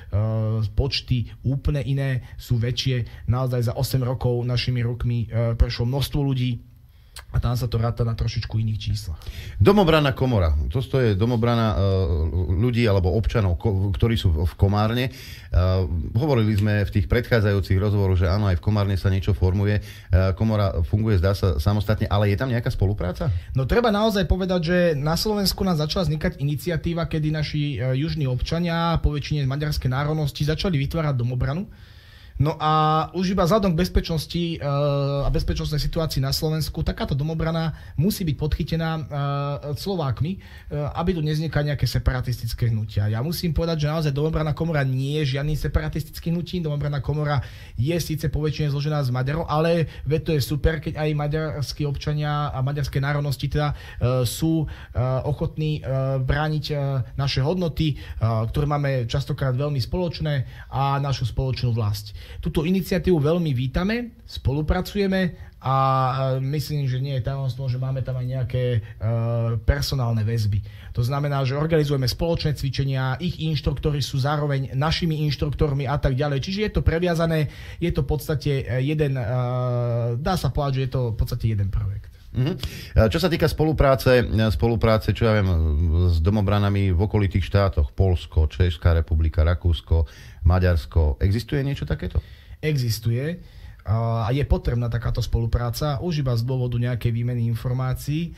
počty úplne iné, sú väčšie. Naozaj za osem rokov našimi rukmi prešlo množstvo ľudí a tam sa to ráta na trošičku iných číslach. Domobrana komora. To je domobrana ľudí alebo občanov, ktorí sú v Komárne. Hovorili sme v tých predchádzajúcich rozhovoroch, že áno, aj v Komárne sa niečo formuje. Komora funguje, zdá sa, samostatne, ale je tam nejaká spolupráca? No treba naozaj povedať, že na Slovensku nám začala vznikať iniciatíva, kedy naši južní občania, po väčšine maďarskej národnosti, začali vytvárať domobranu. No a už iba vzhľadom k bezpečnosti a bezpečnostnej situácii na Slovensku, takáto domobrana musí byť podchytená Slovákmi, aby tu nevznikali nejaké separatistické hnutia. Ja musím povedať, že naozaj domobranná komora nie je žiadny separatistický hnutí. Domobranná komora je síce poväčšine zložená z Maďarov, ale veď to je super, keď aj maďarskí občania a maďarské národnosti teda sú ochotní brániť naše hodnoty, ktoré máme častokrát veľmi spoločné, a našu spoločnú vlast. Túto iniciatívu veľmi vítame, spolupracujeme a myslím, že nie je tajomstvom, že máme tam aj nejaké uh, personálne väzby. To znamená, že organizujeme spoločné cvičenia, ich inštruktori sú zároveň našimi inštruktormi a tak ďalej. Čiže je to previazané, je to v podstate jeden, uh, dá sa povedať, že je to v podstate jeden projekt. Mm-hmm. Čo sa týka spolupráce, spolupráce, čo ja viem, s domobranami v okolitých štátoch, Poľsko, Česká republika, Rakúsko, Maďarsko, existuje niečo takéto? Existuje a je potrebná takáto spolupráca, už iba z dôvodu nejakej výmeny informácií.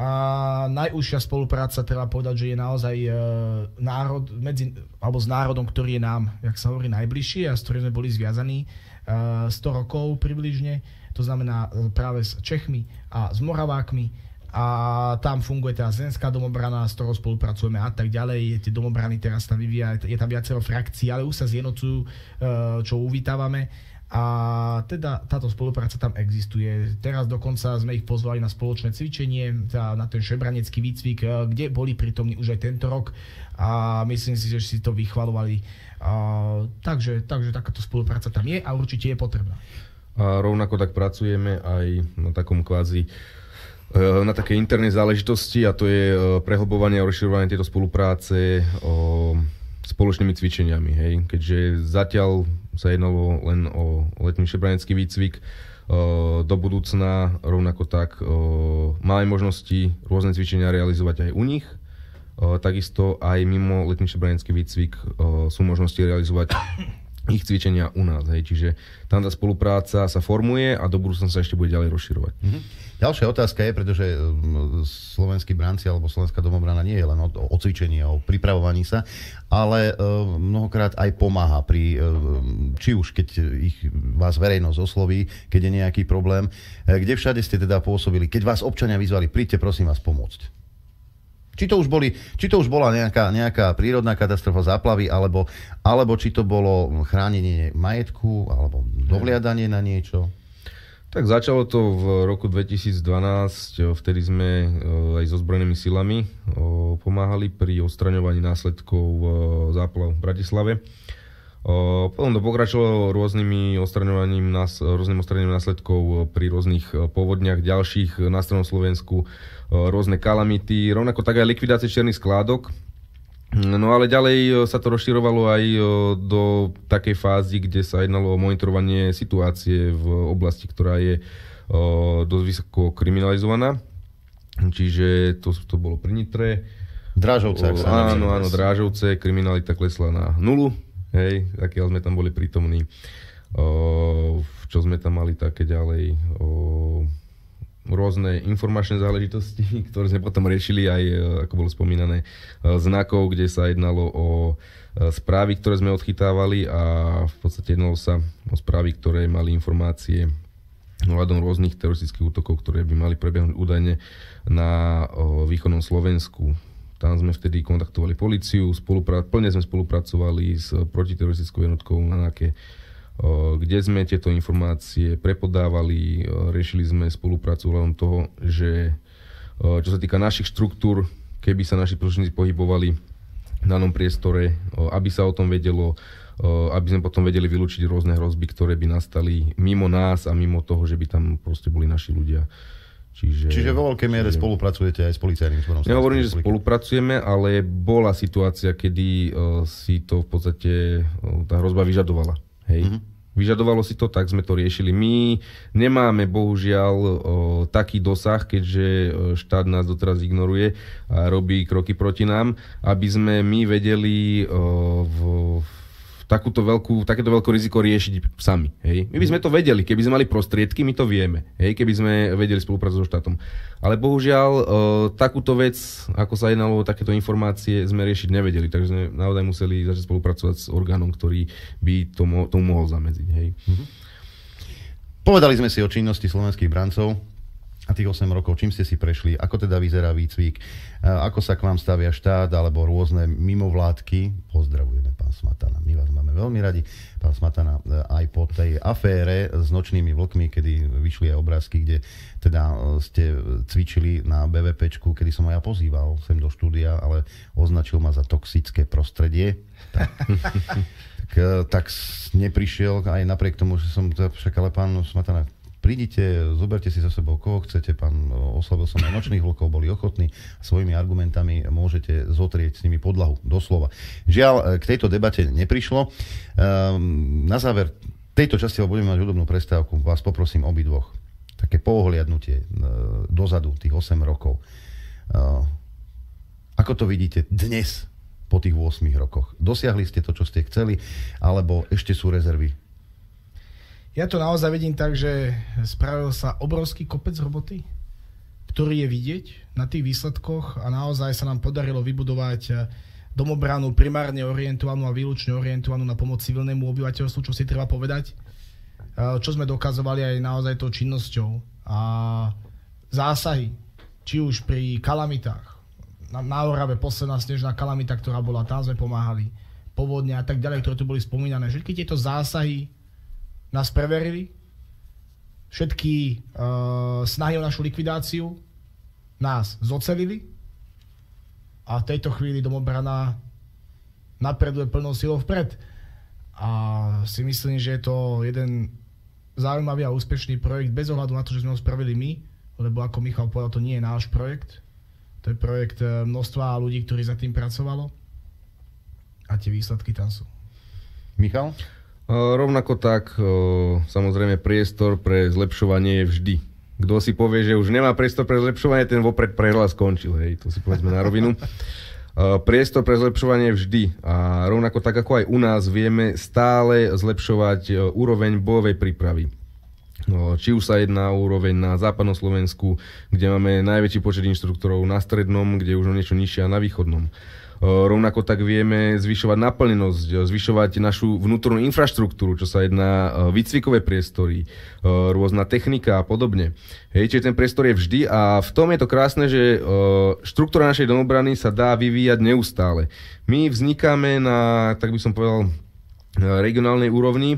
A najúžšia spolupráca, treba povedať, že je naozaj národ, medzi, alebo s národom, ktorý je nám, jak sa hovorí, najbližší a s ktorým sme boli zviazaní sto rokov približne. To znamená práve s Čechmi a s Moravákmi. A tam funguje tá Zemská domobrana, s ktorou spolupracujeme a tak ďalej. Tie domobrany teraz tam vyvíja, je tam viacero frakcií, ale už sa zjednocujú, čo uvítavame. A teda táto spolupráca tam existuje. Teraz dokonca sme ich pozvali na spoločné cvičenie, teda na ten šebranecký výcvik, kde boli prítomní už aj tento rok. A myslím si, že si to vychvalovali. A, takže, takže takáto spolupráca tam je a určite je potrebná. A rovnako tak pracujeme aj na takom kvázi na také internej záležitosti, a to je prehlbovanie a rozširovanie tejto spolupráce o spoločnými cvičeniami. Hej. Keďže zatiaľ sa jednalo len o letný šebranecký výcvik, do budúcna rovnako tak máme možnosti rôzne cvičenia realizovať aj u nich. Takisto aj mimo letný šebranecký výcvik sú možnosti realizovať ich cvičenia u nás. Hej. Čiže tam tá spolupráca sa formuje a do budúcna sa ešte bude ďalej rozširovať. Mm-hmm. Ďalšia otázka je, pretože slovenskí bránci alebo slovenská domobrana nie je len o, o cvičení, o pripravovaní sa, ale uh, mnohokrát aj pomáha pri, uh, či už keď ich, vás verejnosť osloví, keď je nejaký problém. Kde všade ste teda pôsobili? Keď vás občania vyzvali, príďte prosím vás pomôcť. Či to už, boli, či to už bola nejaká, nejaká prírodná katastrofa, záplavy, alebo, alebo či to bolo chránenie majetku, alebo dohliadanie na niečo? Tak začalo to v roku dvetisícdvanásť, vtedy sme aj so ozbrojenými silami pomáhali pri odstraňovaní následkov záplav v Bratislave. Potom to pokračovalo rôznymi odstraňovaním, rôznym odstraňovaním následkov pri rôznych povodniach ďalších na stranom Slovensku, rôzne kalamity, rovnako tak aj likvidácie čiernych skládok. No ale ďalej sa to rozširovalo aj do takej fázy, kde sa jednalo o monitorovanie situácie v oblasti, ktorá je dosť vysoko kriminalizovaná. Čiže to, to bolo pri Nitre. Drážovce, ak sa Áno, áno, Drážovce, kriminalita klesla na nulu. Hej, takiaľ sme tam boli prítomní. Čo sme tam mali také ďalej? Rôzne informačné záležitosti, ktoré sme potom riešili aj, ako bolo spomínané, znakov, kde sa jednalo o správy, ktoré sme odchytávali, a v podstate jednalo sa o správy, ktoré mali informácie ohľadom rôznych teroristických útokov, ktoré by mali prebehnúť údajne na východnom Slovensku. Tam sme vtedy kontaktovali políciu, spolupra- plne sme spolupracovali s protiteroristickou jednotkou na NAKE, kde sme tieto informácie prepodávali, riešili sme spoluprácu ohľadom toho, že čo sa týka našich štruktúr, keby sa naši príslušníci pohybovali v danom priestore, aby sa o tom vedelo, aby sme potom vedeli vylúčiť rôzne hrozby, ktoré by nastali mimo nás a mimo toho, že by tam proste boli naši ľudia. Čiže, Čiže vo veľkej miere čiže... spolupracujete aj s policajným zborom? Nehovorím, že spolupracujeme, ale bola situácia, kedy uh, si to v podstate uh, tá hrozba vyžadovala. Hej. Mm-hmm. Vyžadovalo si to, tak sme to riešili. My nemáme bohužiaľ uh, taký dosah, keďže uh, štát nás doteraz ignoruje a robí kroky proti nám, aby sme my vedeli uh, v, v takúto veľkú, takéto veľké riziko riešiť sami. Hej. My by sme to vedeli, keby sme mali prostriedky, my to vieme, hej, keby sme vedeli spolupracovať so štátom. Ale bohužiaľ, e, takúto vec, ako sa jednalo o takéto informácie, sme riešiť nevedeli, takže sme naozaj museli začať spolupracovať s orgánom, ktorý by tomu, tomu mohol zamedziť. Hej. Mhm. Povedali sme si o činnosti slovenských brancov a tých osem rokov, čím ste si prešli, ako teda vyzerá výcvik, ako sa k vám stavia štát alebo rôzne mimovládky. Pozdravujeme, pán Smatana, my vás máme veľmi radi. Pán Smatana, aj po tej afére s nočnými vlkmi, kedy vyšli aj obrázky, kde teda ste cvičili na BVPčku, kedy som aj ja pozýval sem do štúdia, ale označil ma za toxické prostredie. Tak, tak, tak neprišiel aj napriek tomu, že som však, ale pán Smatana, prídite, zoberte si za sebou, koho chcete, pán, oslovil som aj nočných vlkov, boli ochotní, svojimi argumentami môžete zotrieť s nimi podlahu, doslova. Žiaľ, k tejto debate neprišlo. Na záver tejto časti, budeme mať hudobnú prestávku, vás poprosím obidvoch. Také poohliadnutie dozadu, tých osem rokov. Ako to vidíte dnes, po tých ôsmich rokoch? Dosiahli ste to, čo ste chceli, alebo ešte sú rezervy? Ja to naozaj vidím tak, že spravil sa obrovský kopec roboty, ktorý je vidieť na tých výsledkoch a naozaj sa nám podarilo vybudovať domobranu primárne orientovanú a výlučne orientovanú na pomoc civilnému obyvateľstvu, čo si treba povedať, čo sme dokazovali aj naozaj tou činnosťou. A zásahy, či už pri kalamitách, na, na Orave posledná snežná kalamita, ktorá bola, tam sme pomáhali, povodne a tak ďalej, ktoré tu boli spomínané. Všetky tieto zásahy nás preverili, všetky uh, snahy o našu likvidáciu nás zocelili a v tejto chvíli domobrana napreduje plnou silou vpred. A si myslím, že je to jeden zaujímavý a úspešný projekt bez ohľadu na to, že sme ho spravili my, lebo ako Michal povedal, to nie je náš projekt. To je projekt množstva ľudí, ktorí za tým pracovalo a tie výsledky tam sú. Michal? Rovnako tak, samozrejme, priestor pre zlepšovanie je vždy. Kto si povie, že už nemá priestor pre zlepšovanie, ten vopred prehľad skončil. Hej, to si povedzme na rovinu. Priestor pre zlepšovanie je vždy. A rovnako tak, ako aj u nás, vieme stále zlepšovať úroveň bojovej prípravy. Či už sa jedná o úroveň na západnom Slovensku, kde máme najväčší počet inštruktorov, na strednom, kde je už niečo nižšie, a na východnom. Rovnako tak vieme zvyšovať naplnenosť, zvyšovať našu vnútornú infraštruktúru, čo sa jedná výcvikové priestory, rôzna technika a podobne. Hej, čiže ten priestor je vždy a v tom je to krásne, že štruktúra našej domobrany sa dá vyvíjať neustále. My vznikáme na, tak by som povedal, regionálnej úrovni.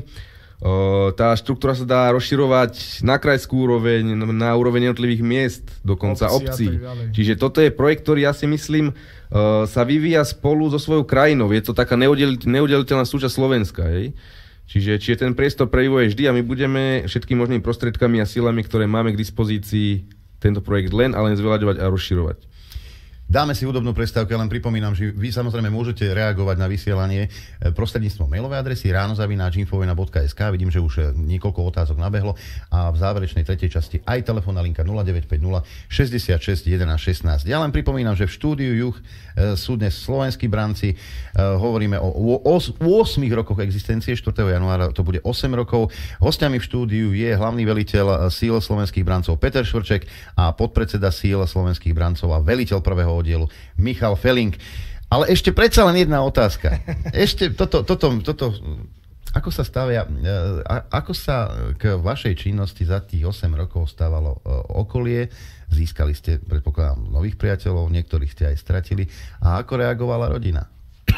Tá štruktúra sa dá rozširovať na krajskú úroveň, na úroveň jednotlivých miest, dokonca obcí. Čiže toto je projekt, ktorý ja si myslím sa vyvíja spolu so svojou krajinou. Je to taká neoddeliteľná súčasť Slovenska. Hej? Čiže, čiže ten priestor pre vývoj je vždy a my budeme všetkými možnými prostriedkami a silami, ktoré máme k dispozícii, tento projekt len a len zveľaďovať a rozširovať. Dáme si hudobnú prestávku, ja len pripomínam, že vy samozrejme môžete reagovať na vysielanie prostredníctvom mailovej adresy ráno zavináč infovojna bodka es ká. Vidím, že už niekoľko otázok nabehlo a v záverečnej tretej časti aj telefónna linka nula deväť päť nula šesťdesiatšesť jedenásť šestnásť. Ja len pripomínam, že v štúdiu Juh sú dnes slovenskí branci. Hovoríme o ôsmich rokoch existencie, štvrtého januára to bude osem rokov. Hostiami v štúdiu je hlavný veliteľ síl slovenských brancov Peter Švrček a podpredseda síl slovenských brancov a veliteľ prvého oddielu Michal Feling. Ale ešte predsa len jedna otázka. Ešte toto, toto, toto ako sa stavia, ako sa k vašej činnosti za tých osem rokov stávalo okolie? Získali ste, predpokladám, nových priateľov, niektorých ste aj stratili. A ako reagovala rodina?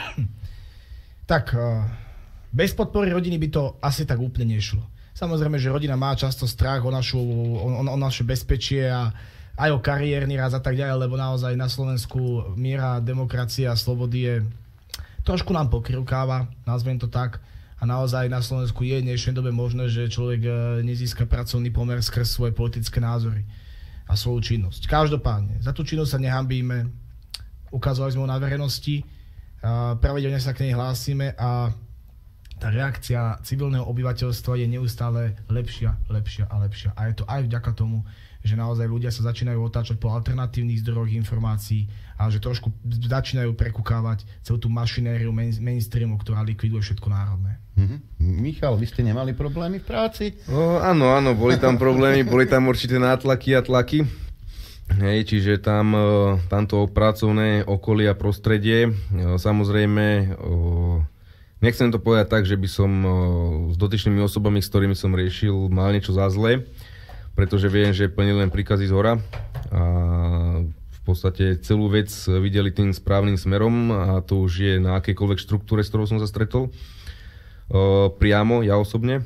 Tak, bez podpory rodiny by to asi tak úplne nešlo. Samozrejme, že rodina má často strach o, našu, o, o naše bezpečie a aj o kariérny raz a tak ďalej, lebo naozaj na Slovensku miera demokracie a slobody je trošku nám pokrivkáva, nazvem to tak. A naozaj na Slovensku je v dnešnej dobe možné, že človek nezíska pracovný pomer skrz svoje politické názory a svoju činnosť. Každopádne, za tú činnosť sa nehambíme, ukazovali sme ho na verejnosti, pravidelne sa k nej hlásime a tá reakcia civilného obyvateľstva je neustále lepšia, lepšia a lepšia. A je to aj vďaka tomu, že naozaj ľudia sa začínajú otáčať po alternatívnych zdrojoch informácií a že trošku začínajú prekukávať celú tú mašinériu main, mainstreamu, ktorá likviduje všetko národné. Mm-hmm. Michal, vy ste nemali problémy v práci? O, áno, áno, boli tam problémy, boli tam určité nátlaky a tlaky. Hej, čiže tam, tamto pracovné okolie a prostredie, samozrejme, nechcem to povedať tak, že by som s dotyčnými osobami, s ktorými som riešil, mal niečo za zlé, pretože viem, že plnili len príkazy zhora a v podstate celú vec videli tým správnym smerom a to už je na akejkoľvek štruktúre, s ktorou som sa stretol. Priamo, ja osobne.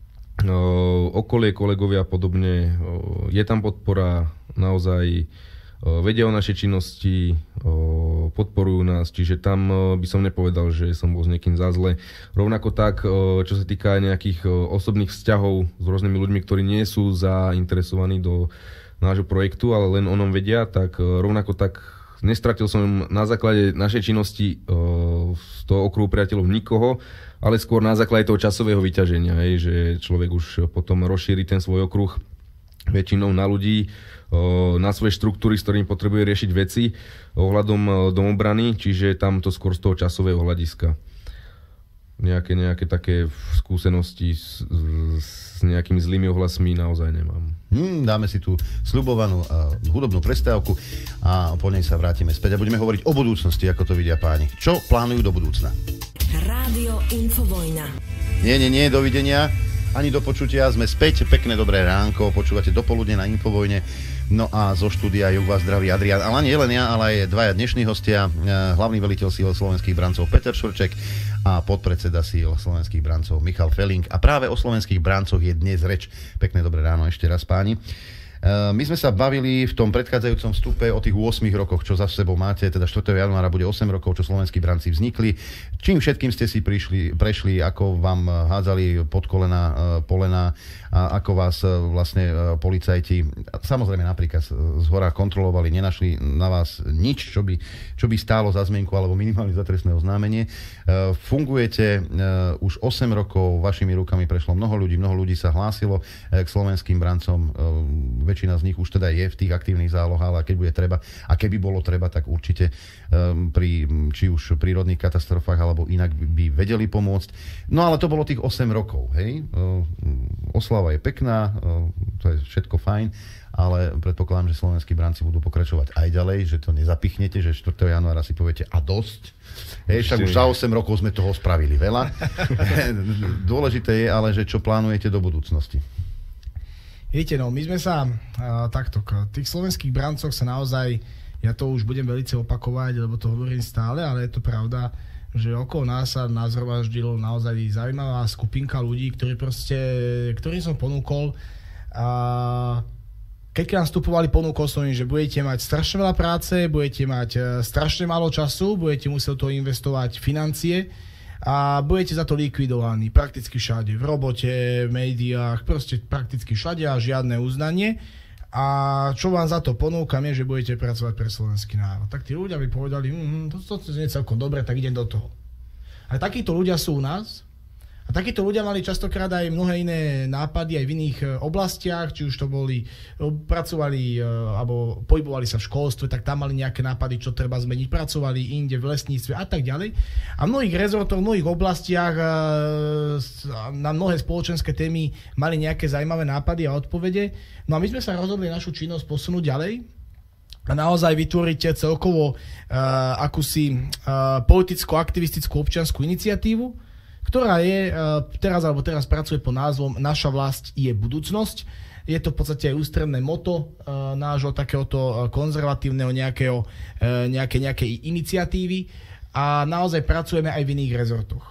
Okolie, kolegovia a podobne. Je tam podpora, naozaj vedia o našej činnosti, podporujú nás, čiže tam by som nepovedal, že som bol s niekým za zle. Rovnako tak, čo sa týka nejakých osobných vzťahov s rôznymi ľuďmi, ktorí nie sú zainteresovaní do nášho projektu, ale len o ňom vedia, tak rovnako tak nestratil som na základe našej činnosti z toho okruhu priateľov nikoho, ale skôr na základe toho časového vyťaženia, hej, že človek už potom rozšíri ten svoj okruh väčšinou na ľudí, na svoje štruktúry, s ktorými potrebuje riešiť veci ohľadom domobrany, čiže tam to skôr z toho časového hľadiska. Nejaké, nejaké také skúsenosti s, s nejakými zlými ohlasmi naozaj nemám. Hmm, dáme si tú sľubovanú uh, hudobnú prestávku a po nej sa vrátime späť a budeme hovoriť o budúcnosti, ako to vidia páni. Čo plánujú do budúcna? Rádio Infovojna. Nie, nie, nie, dovidenia. Ani do počutia, sme späť, pekné dobré ránko, počúvate dopoludne na Infovojne. No a zo štúdia ju vás zdraví Adrián, ale nie len ja, ale aj dvaja dnešní hostia, hlavný veliteľ síl slovenských brancov Peter Švrček a podpredseda síl slovenských brancov Michal Feling. A práve o slovenských brancoch je dnes reč. Pekné dobré ráno ešte raz, páni. My sme sa bavili v tom predchádzajúcom vstupe o tých ôsmich rokoch, čo za sebou máte, teda štvrtého januára bude osem rokov, čo slovenskí branci vznikli. Čím všetkým ste si prišli, prešli, ako vám hádzali pod kolena, polena a ako vás vlastne policajti, samozrejme napríklad z hora kontrolovali, nenašli na vás nič, čo by, čo by stálo za zmienku alebo minimálne za trestné oznámenie. Fungujete už osem rokov, vašimi rukami prešlo mnoho ľudí, mnoho ľudí sa hlásilo k slovenským brancom. Väčšina z nich už teda je v tých aktívnych zálohách, ale keď bude treba, a keby bolo treba, tak určite um, pri či už prírodných katastrofách alebo inak by vedeli pomôcť. No ale to bolo tých osem rokov, hej. Uh, oslava je pekná, uh, to je všetko fajn, ale predpokladám, že slovenskí branci budú pokračovať aj ďalej, že to nezapichnete, že štvrtého januára si poviete a dosť. Hej, však už za osem rokov sme toho spravili veľa. Dôležité je ale, že čo plánujete do budúcnosti. Viete, no, my sme sa uh, takto, k tých slovenských brancoch sa naozaj, ja to už budem veľmi opakovať, lebo to hovorím stále, ale je to pravda, že okolo nás sa nazhromaždilo naozaj zaujímavá skupinka ľudí, ktorí proste, ktorým som ponúkol, a keď k nám vstupovali, ponúkol som im, že budete mať strašne veľa práce, budete mať strašne málo času, budete musieť to investovať financie, a budete za to likvidovaní prakticky všade, v robote, v médiách, proste prakticky všade a žiadne uznanie. A čo vám za to ponúkam je, že budete pracovať pre slovenský národ. Tak tí ľudia by povedali, hm, to, to, to je celkom dobre, tak idem do toho. A takíto ľudia sú u nás. A takíto ľudia mali častokrát aj mnohé iné nápady aj v iných oblastiach, či už to boli, pracovali alebo pohybovali sa v školstve, tak tam mali nejaké nápady, čo treba zmeniť, pracovali inde v lesníctve a tak ďalej. A v mnohých rezortoch, v mnohých oblastiach na mnohé spoločenské témy mali nejaké zaujímavé nápady a odpovede. No a my sme sa rozhodli našu činnosť posunúť ďalej a naozaj vytvoriť celkovo uh, akúsi uh, politicko-aktivistickú občiansku iniciatívu, ktorá je teraz, alebo teraz pracuje pod názvom Naša vlast je budúcnosť. Je to v podstate aj ústredné moto nášho takéhoto konzervatívneho nejakého, nejaké, nejakej iniciatívy a naozaj pracujeme aj v iných rezortoch.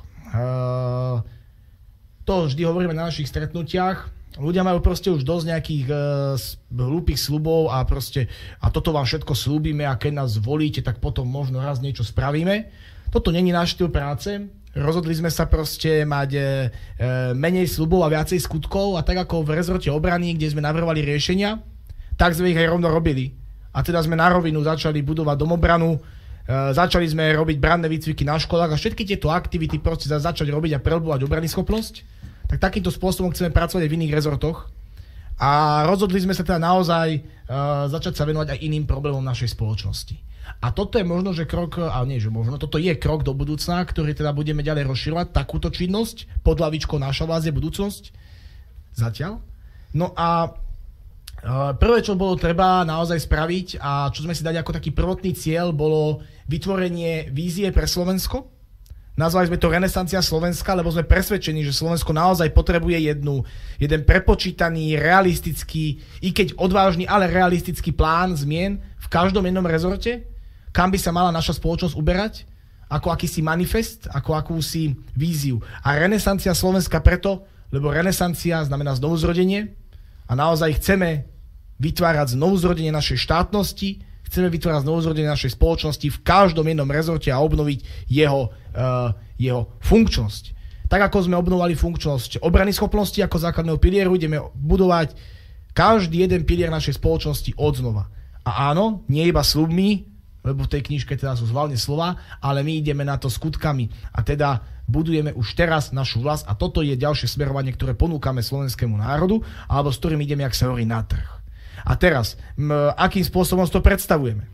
To vždy hovoríme na našich stretnutiach. Ľudia majú proste už dosť nejakých hlúpych sľubov a proste a toto vám všetko sľúbime a keď nás volíte, tak potom možno raz niečo spravíme. Toto není náš štýl práce. Rozhodli sme sa proste mať e, menej sľubov a viacej skutkov a tak ako v rezorte obrany, kde sme navrhovali riešenia, tak sme ich aj rovno robili. A teda sme na rovinu začali budovať domobranu, e, začali sme robiť branné výcviky na školách a všetky tieto aktivity proste začať robiť a prehlbovať obranyschopnosť. Tak takýmto spôsobom chceme pracovať aj v iných rezortoch. A rozhodli sme sa teda naozaj uh, začať sa venovať aj iným problémom našej spoločnosti. A toto je možno, že krok, ale nie, že možno, toto je krok do budúcna, ktorý teda budeme ďalej rozširovať, takúto činnosť, pod hlavičkou Naša vlast je budúcnosť. Zatiaľ. No a uh, prvé, čo bolo treba naozaj spraviť a čo sme si dali ako taký prvotný cieľ, bolo vytvorenie vízie pre Slovensko. Nazvali sme to Renesancia Slovenska, lebo sme presvedčení, že Slovensko naozaj potrebuje jednu, jeden prepočítaný, realistický, i keď odvážny, ale realistický plán zmien v každom jednom rezorte, kam by sa mala naša spoločnosť uberať, ako akýsi manifest, ako akúsi víziu. A Renesancia Slovenska preto, lebo renesancia znamená znovuzrodenie a naozaj chceme vytvárať znovuzrodenie našej štátnosti, chceme vytvárať znovuzrodenie našej spoločnosti v každom jednom rezorte a obnoviť jeho, uh, jeho funkčnosť. Tak ako sme obnovali funkčnosť obrany schopnosti ako základného pilieru, ideme budovať každý jeden pilier našej spoločnosti odznova. A áno, nie iba sľubmi, lebo v tej knižke teda sú zvalne slova, ale my ideme na to skutkami a teda budujeme už teraz našu vlast a toto je ďalšie smerovanie, ktoré ponúkame slovenskému národu alebo s ktorým ideme, jak sa hovorí, na trh. A teraz, m, akým spôsobom to predstavujeme?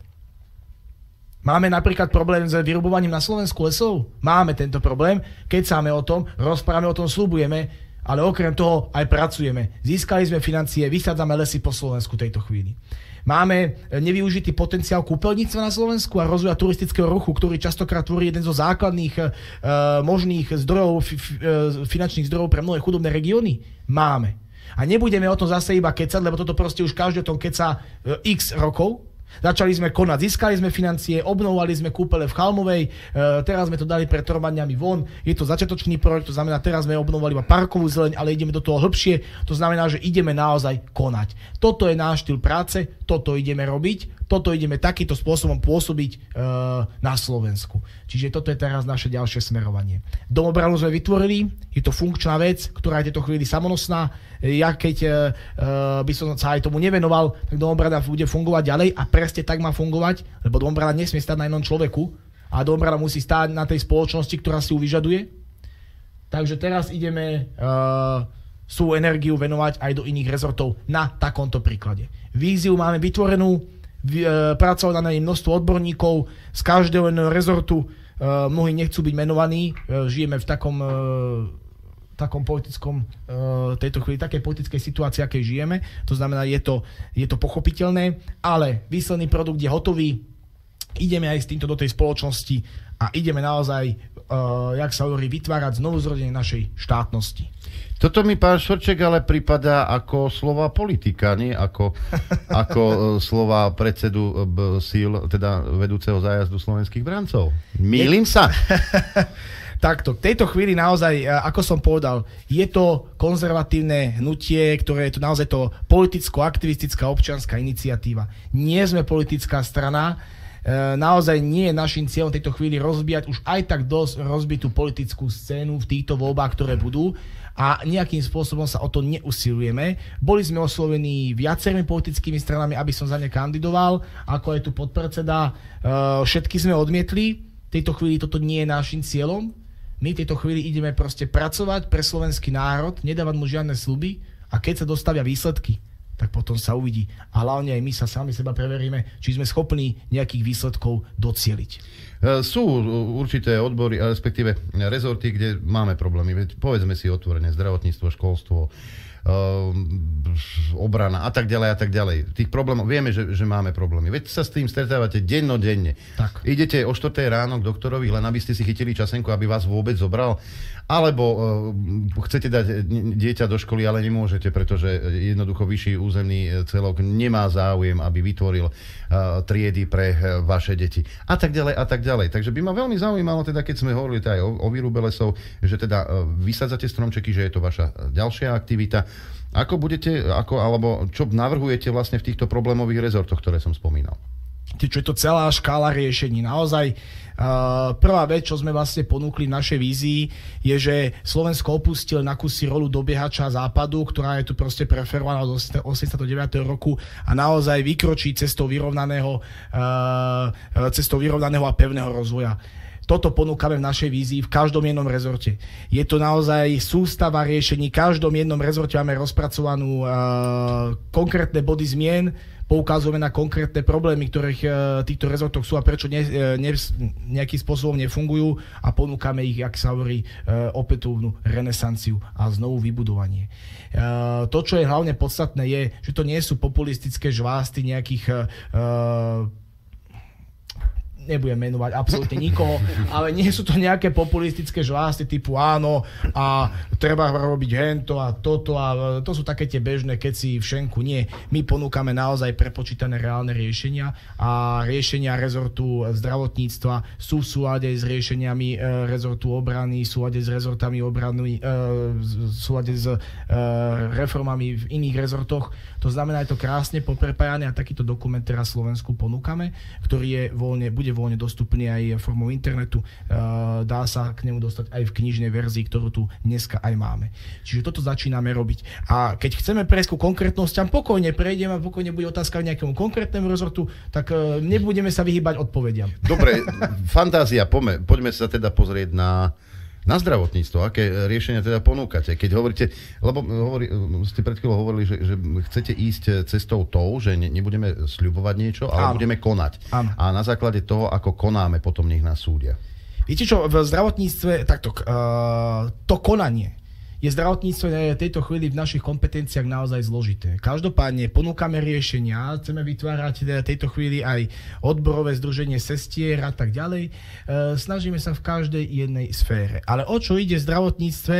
Máme napríklad problém s vyrubovaním na Slovensku lesov? Máme tento problém, kecáme o tom, rozprávame o tom, sľubujeme, ale okrem toho aj pracujeme. Získali sme financie, vysádzame lesy po Slovensku tejto chvíli. Máme nevyužitý potenciál kúpeľníctva na Slovensku a rozvoja turistického ruchu, ktorý častokrát tvorí jeden zo základných uh, možných zdrojov, f, f, finančných zdrojov pre mnohé chudobné regióny? Máme. A nebudeme o tom zase iba kecať, lebo toto proste už každý o tom keca e, x rokov. Začali sme konať, získali sme financie, obnovovali sme kúpele v Chalmovej, e, teraz sme to dali pred troma dňami von. Je to začiatočný projekt, to znamená, teraz sme obnovovali iba parkovú zeleň, ale ideme do toho hlbšie, to znamená, že ideme naozaj konať. Toto je náš štýl práce, toto ideme robiť, toto ideme takýmto spôsobom pôsobiť e, na Slovensku. Čiže toto je teraz naše ďalšie smerovanie. Domobranu sme vytvorili, je to funkčná vec, ktorá je v tejto chvíli samonosná. Ja keď e, by som sa aj tomu nevenoval, tak domobrana bude fungovať ďalej a presne tak má fungovať, lebo domobrana nesmie stať na jednom človeku a domobrana musí stáť na tej spoločnosti, ktorá si ju vyžaduje. Takže teraz ideme e, svoju energiu venovať aj do iných rezortov na takomto príklade. Víziu máme vytvorenú, pracovalo na nej množstvo odborníkov z každého rezortu, mnohí nechcú byť menovaní, žijeme v takom, takom politickom, tejto chvíli, takej politickej situácii, akej žijeme, to znamená, je to, je to pochopiteľné, ale výsledný produkt je hotový, ideme aj s týmto do tej spoločnosti a ideme naozaj, jak sa hovorí, vytvárať znovu zrodenie našej štátnosti. Toto mi, pán Švorček, ale pripadá ako slova politika, nie ako, ako slova predsedu síl, teda vedúceho zájazdu slovenských brancov. Mýlim sa? Takto, v tejto chvíli naozaj, ako som povedal, je to konzervatívne hnutie, ktoré je to naozaj to politicko-aktivistická občianska iniciatíva. Nie sme politická strana, naozaj nie je našim cieľom tejto chvíli rozbíjať už aj tak dosť rozbitú politickú scénu v týchto voľbách, ktoré budú a nejakým spôsobom sa o to neusilujeme. Boli sme oslovení viacerými politickými stranami, aby som za ne kandidoval, ako je tu podpredseda. Všetky sme odmietli. V tejto chvíli toto nie je našim cieľom. My v tejto chvíli ideme proste pracovať pre slovenský národ, nedávať mu žiadne sľuby a keď sa dostavia výsledky, tak potom sa uvidí. A hlavne aj my sa sami seba preveríme, či sme schopní nejakých výsledkov docieliť. Sú určité odbory, respektíve rezorty, kde máme problémy. Povedzme si otvorene, zdravotníctvo, školstvo, obrana a tak ďalej a tak ďalej. Tých problémov, vieme, že, že máme problémy. Veď sa s tým stretávate dennodenne. Tak. Idete o štvrtej ráno k doktorovi, len aby ste si chytili časenku, aby vás vôbec zobral. Alebo uh, chcete dať dieťa do školy, ale nemôžete, pretože jednoducho vyšší územný celok nemá záujem, aby vytvoril uh, triedy pre uh, vaše deti. A tak ďalej, a tak ďalej. Takže by ma veľmi zaujímalo, teda, keď sme hovorili aj o, o výrube lesov, že teda uh, vysádzate stromčeky, že je to vaša ďalšia aktivita. Ako budete, ako, alebo čo navrhujete vlastne v týchto problémových rezortoch, ktoré som spomínal? Čo je to celá škála riešení. Naozaj uh, prvá vec, čo sme vlastne ponúkli v našej vízii, je, že Slovensko opustilo na kusy rolu dobiehača západu, ktorá je tu proste preferovaná od osemdesiateho deviateho roku a naozaj vykročí cestou vyrovnaného, uh, cestou vyrovnaného a pevného rozvoja. toto ponúkame v našej vízii v každom jednom rezorte. Je to naozaj sústava riešení, v každom jednom rezorte máme rozpracovanú uh, konkrétne body zmien, poukazujeme na konkrétne problémy, ktoré v týchto rezortoch sú a prečo ne, ne, nejakým spôsobom nefungujú a ponúkame ich, jak sa hovorí, opätovnú renesanciu a znovu vybudovanie. To, čo je hlavne podstatné, je, že to nie sú populistické žvásty nejakých uh, nebudem menovať absolútne nikoho, ale nie sú to nejaké populistické žvásty typu áno a treba robiť hento a toto a to sú také tie bežné keci v šenku. Nie, my ponúkame naozaj prepočítané reálne riešenia a riešenia rezortu zdravotníctva sú v súlade s riešeniami rezortu obrany, v súlade s rezortami obrany, v súlade s reformami v iných rezortoch. To znamená, je to krásne poprepájane a takýto dokument teraz Slovensku ponúkame, ktorý je voľne, bude voľne dostupný aj formou internetu. Dá sa k nemu dostať aj v knižnej verzii, ktorú tu dneska aj máme. Čiže toto začíname robiť. A keď chceme prejsť ku konkrétnostiam, pokojne prejdeme a pokojne bude otázka k nejakému konkrétnemu rezortu, tak nebudeme sa vyhýbať odpovediam. Dobre, fantázia, poďme, poďme sa teda pozrieť na Na zdravotníctvo, aké riešenia teda ponúkate? Keď hovoríte, lebo hovorí, ste pred chvíľou hovorili, že, že chcete ísť cestou tou, že ne, nebudeme sľubovať niečo, ale Áno. budeme konať. Áno. A na základe toho, ako konáme, potom nech nás súdia. Viete čo, v zdravotníctve, takto, uh, to konanie je zdravotníctvo v tejto chvíli v našich kompetenciách naozaj zložité. Každopádne ponúkame riešenia, chceme vytvárať v tejto chvíli aj odborové združenie sestier a tak ďalej. E, snažíme sa v každej jednej sfére. Ale o čo ide v zdravotníctve,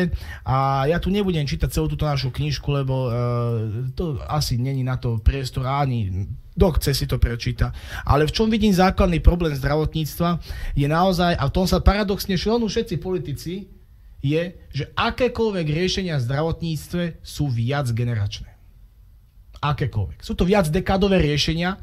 a ja tu nebudem čítať celú túto našu knižku, lebo e, to asi není na to priestor ani kto chce si to prečíta. Ale v čom vidím základný problém zdravotníctva je naozaj, a v tom sa paradoxne šelnú všetci politici, je, že akékoľvek riešenia v zdravotníctve sú viac generačné. Akékoľvek. Sú to viac dekádové riešenia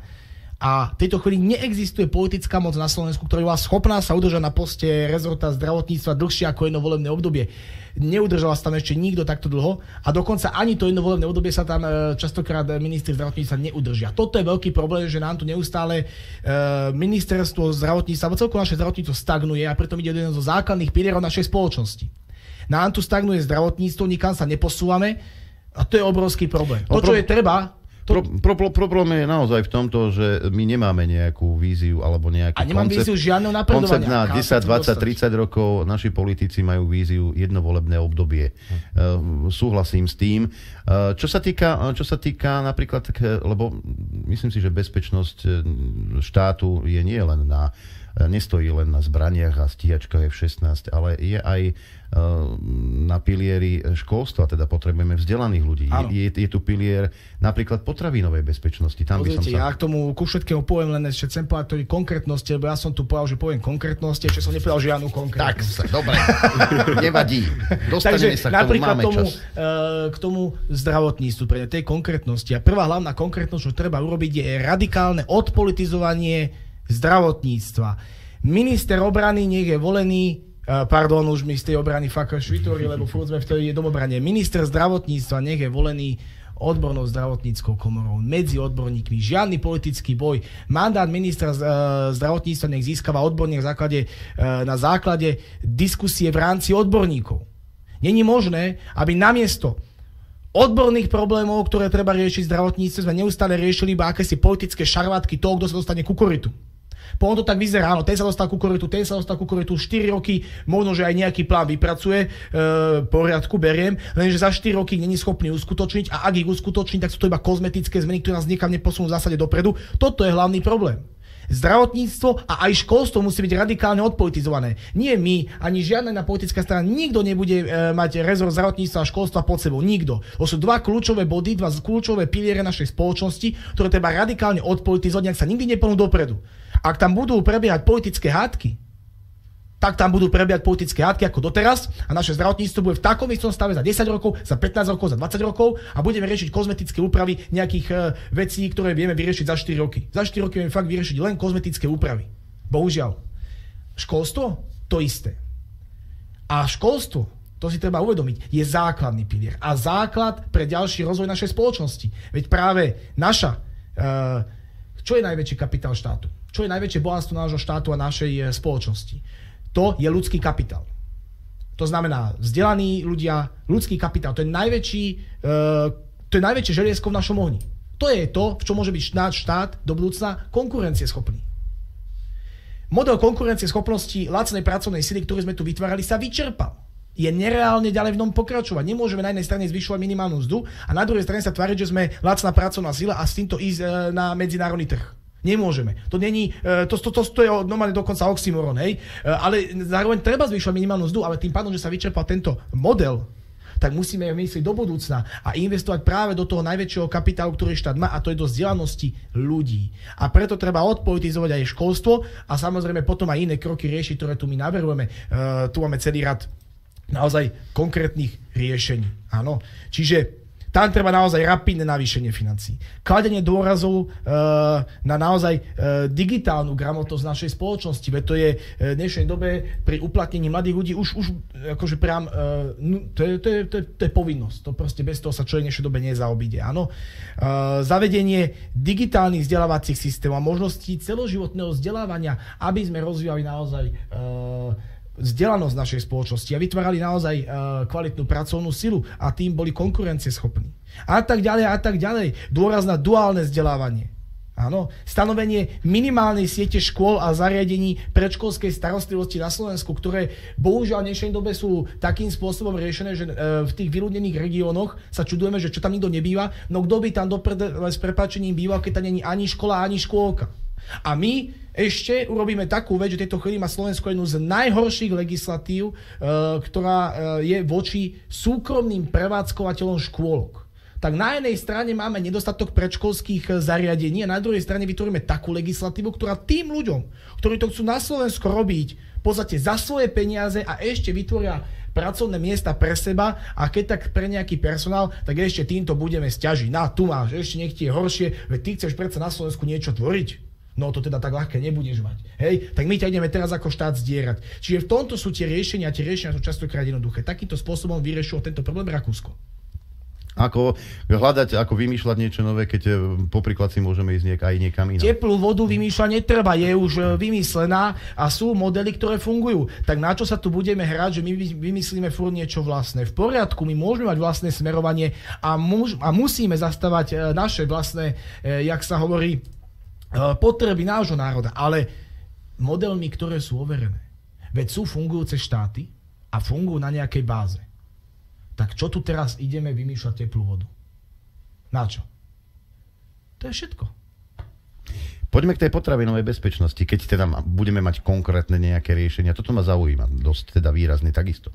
a v tejto chvíli neexistuje politická moc na Slovensku, ktorá bola schopná sa udržať na poste rezorta zdravotníctva dlhšie ako jedno volebné obdobie. Neudržala sa tam ešte nikto takto dlho a dokonca ani to jedno volebné obdobie sa tam častokrát ministri zdravotníctva neudržia. Toto je veľký problém, že nám tu neustále ministerstvo zdravotníctva, alebo celkovo naše zdravotníctvo stagnuje a preto ide jeden zo základných pilierov našej spoločnosti. Nám tu stagnuje zdravotníctvo, nikam sa neposúvame a to je obrovský problém. To, čo je treba... To... Pro, pro, problém je naozaj v tomto, že my nemáme nejakú víziu alebo nejaký a nemám koncept. víziu žiadneho napredovania. Koncept na desať, dvadsať, tridsať rokov. Naši politici majú víziu jednovolebné obdobie. Uh, súhlasím s tým. Uh, čo sa týka, čo sa týka napríklad, lebo myslím si, že bezpečnosť štátu je nie len na nestojí len na zbraniach a stíhačkách ef šestnásť, ale je aj na pilieri školstva, teda potrebujeme vzdelaných ľudí. Je, je, je tu pilier napríklad potravinovej bezpečnosti. Tam by som sa... Ja k tomu ku všetkému poviem len ešte chcem povedať konkrétnosti, lebo ja som tu povedal, že poviem konkrétnosti, ešte som nepovedal žiadnu konkrétnosť. Tak, dobre, nevadí. Dostaneme sa k tomu, máme tomu, čas. Uh, k tomu zdravotníctvu, pre tej konkrétnosti. A prvá hlavná konkrétnosť, čo treba urobiť, je radikálne odpolitizovanie zdravotníctva. Minister obrany nech je volený, uh, pardon, už mi z tej obrany fakt švitóri, lebo furt sme v tej domobrane. Minister zdravotníctva nech je volený odbornou zdravotníckou komorou, medzi odborníkmi. Žiadny politický boj. Mandát ministra uh, zdravotníctva nech získava odborník na základe, uh, na základe diskusie v rámci odborníkov. Není možné, aby namiesto odborných problémov, ktoré treba riešiť v zdravotníctve, sme neustále riešili iba akési politické šarvátky toho, kto sa dostane ku korytu. Potom to tak vyzerá, áno, ten sa dostal ku korytu, ten sa dostal ku korytu, štyri roky, možno, že aj nejaký plán vypracuje, e, poriadku, beriem, lenže za štyri roky není schopný uskutočniť a ak ich uskutoční, tak sú to iba kozmetické zmeny, ktoré nás niekam neposunú v zásade dopredu. Toto je hlavný problém. Zdravotníctvo a aj školstvo musí byť radikálne odpolitizované. Nie my, ani žiadna iná politická strana, nikto nebude e, mať rezort zdravotníctva a školstva pod sebou. Nikto. To sú dva kľúčové body, dva kľúčové piliere našej spoločnosti, ktoré treba radikálne odpolitizovať, ak sa nikdy nepohnú dopredu. Ak tam budú prebiehať politické hádky, tak tam budú prebiehať politické hádky ako doteraz a naše zdravotníctvo bude v takom istom stave za desať rokov, za pätnásť rokov, za dvadsať rokov a budeme riešiť kozmetické úpravy nejakých e, vecí, ktoré vieme vyriešiť za štyri roky. Za štyri roky vieme fakt vyriešiť len kozmetické úpravy. Bohužiaľ. Školstvo? To isté. A školstvo, to si treba uvedomiť, je základný pilier a základ pre ďalší rozvoj našej spoločnosti. Veď práve naša, e, čo je najväčší kapitál štátu? Čo je najväčšie bohatstvo nášho štátu a našej spoločnosti? to je ľudský kapitál. To znamená vzdelaní ľudia, ľudský kapitál. To je najväčší, uh, to je najväčšie želiesko v našom ohni. To je to, v čom môže byť štát, štát do budúcna konkurencieschopný. Model konkurencieschopnosti lacnej pracovnej sily, ktorú sme tu vytvárali, sa vyčerpal. Je nereálne ďalej v ňom pokračovať. Nemôžeme na jednej strane zvyšovať minimálnu mzdu a na druhej strane sa tváriť, že sme lacná pracovná sila a s týmto ísť uh, na medzinárodný trh. Nemôžeme. To není, to, to, to, to je normálne dokonca oxymoron, hej. Ale zároveň treba zvyšovať minimálnu mzdu, ale tým pádom, že sa vyčerpal tento model, tak musíme myslieť do budúcna a investovať práve do toho najväčšieho kapitálu, ktorý štát má, a to je do vzdelanosti ľudí. A preto treba odpolitizovať aj školstvo a samozrejme potom aj iné kroky riešiť, ktoré tu my navrhujeme. Uh, tu máme celý rad naozaj konkrétnych riešení. Áno. Čiže tam treba naozaj rapidné navýšenie financií. Kladenie dôrazov e, na naozaj e, digitálnu gramotnosť našej spoločnosti, veď to je v dnešnej dobe pri uplatnení mladých ľudí už, už akože priam, e, to, je, to, je, to, je, to je povinnosť. To proste bez toho sa človek v dnešnej dobe nezaobíde. Áno. E, zavedenie digitálnych vzdelávacích systémov a možností celoživotného vzdelávania, aby sme rozvíjali naozaj e, vzdelanosť našej spoločnosti a vytvárali naozaj uh, kvalitnú pracovnú silu a tým boli konkurencieschopní. A tak ďalej, a tak ďalej. Dôraz na duálne vzdelávanie. Áno. Stanovenie minimálnej siete škôl a zariadení predškolskej starostlivosti na Slovensku, ktoré bohužiaľ v dnešnej dobe sú takým spôsobom riešené, že uh, v tých vyľudnených regiónoch sa čudujeme, že čo tam nikto nebýva, no kto by tam doprde s prepáčením býval, keď tam není ani škola, ani škôlka. A my ešte urobíme takú vec, že tejto chvíli má Slovensko jednu z najhorších legislatív, e, ktorá e, je voči súkromným prevádzkovateľom škôlok. Tak na jednej strane máme nedostatok predškolských zariadení a na druhej strane vytvoríme takú legislatívu, ktorá tým ľuďom, ktorí to chcú na Slovensku robiť v podstate za svoje peniaze a ešte vytvoria pracovné miesta pre seba a keď tak pre nejaký personál, tak ešte týmto budeme sťažiť. Na, tu máš, ešte nech ti je horšie, veď ty chceš predsa na Slovensku niečo tvoriť. No to teda tak ľahké nebudeš mať. Hej, tak my ťa ideme teraz ako štát zdierať. Čiže v tomto sú tie riešenia, tie riešenia sú častokrát jednoduché. Takýmto spôsobom vyriešilo tento problém Rakúsko. Ako hľadať, ako vymýšľať niečo nové, keď popríklad si môžeme ísť niek- aj niekam inám. Teplú vodu vymýšľať netreba, je už vymyslená a sú modely, ktoré fungujú. Tak na čo sa tu budeme hrať, že my vymyslíme furt niečo vlastné? V poriadku, my môžeme mať vlastné smerovanie a, muž- a musíme zastávať naše vlastné, jak sa hovorí, potreby nášho národa, ale modelmi, ktoré sú overené. Veď sú fungujúce štáty a fungujú na nejakej báze. Tak čo tu teraz ideme vymýšľať teplú vodu? Na čo? To je všetko. Poďme k tej potravinovej bezpečnosti, keď teda budeme mať konkrétne nejaké riešenia. Toto ma zaujíma dosť teda výrazne takisto.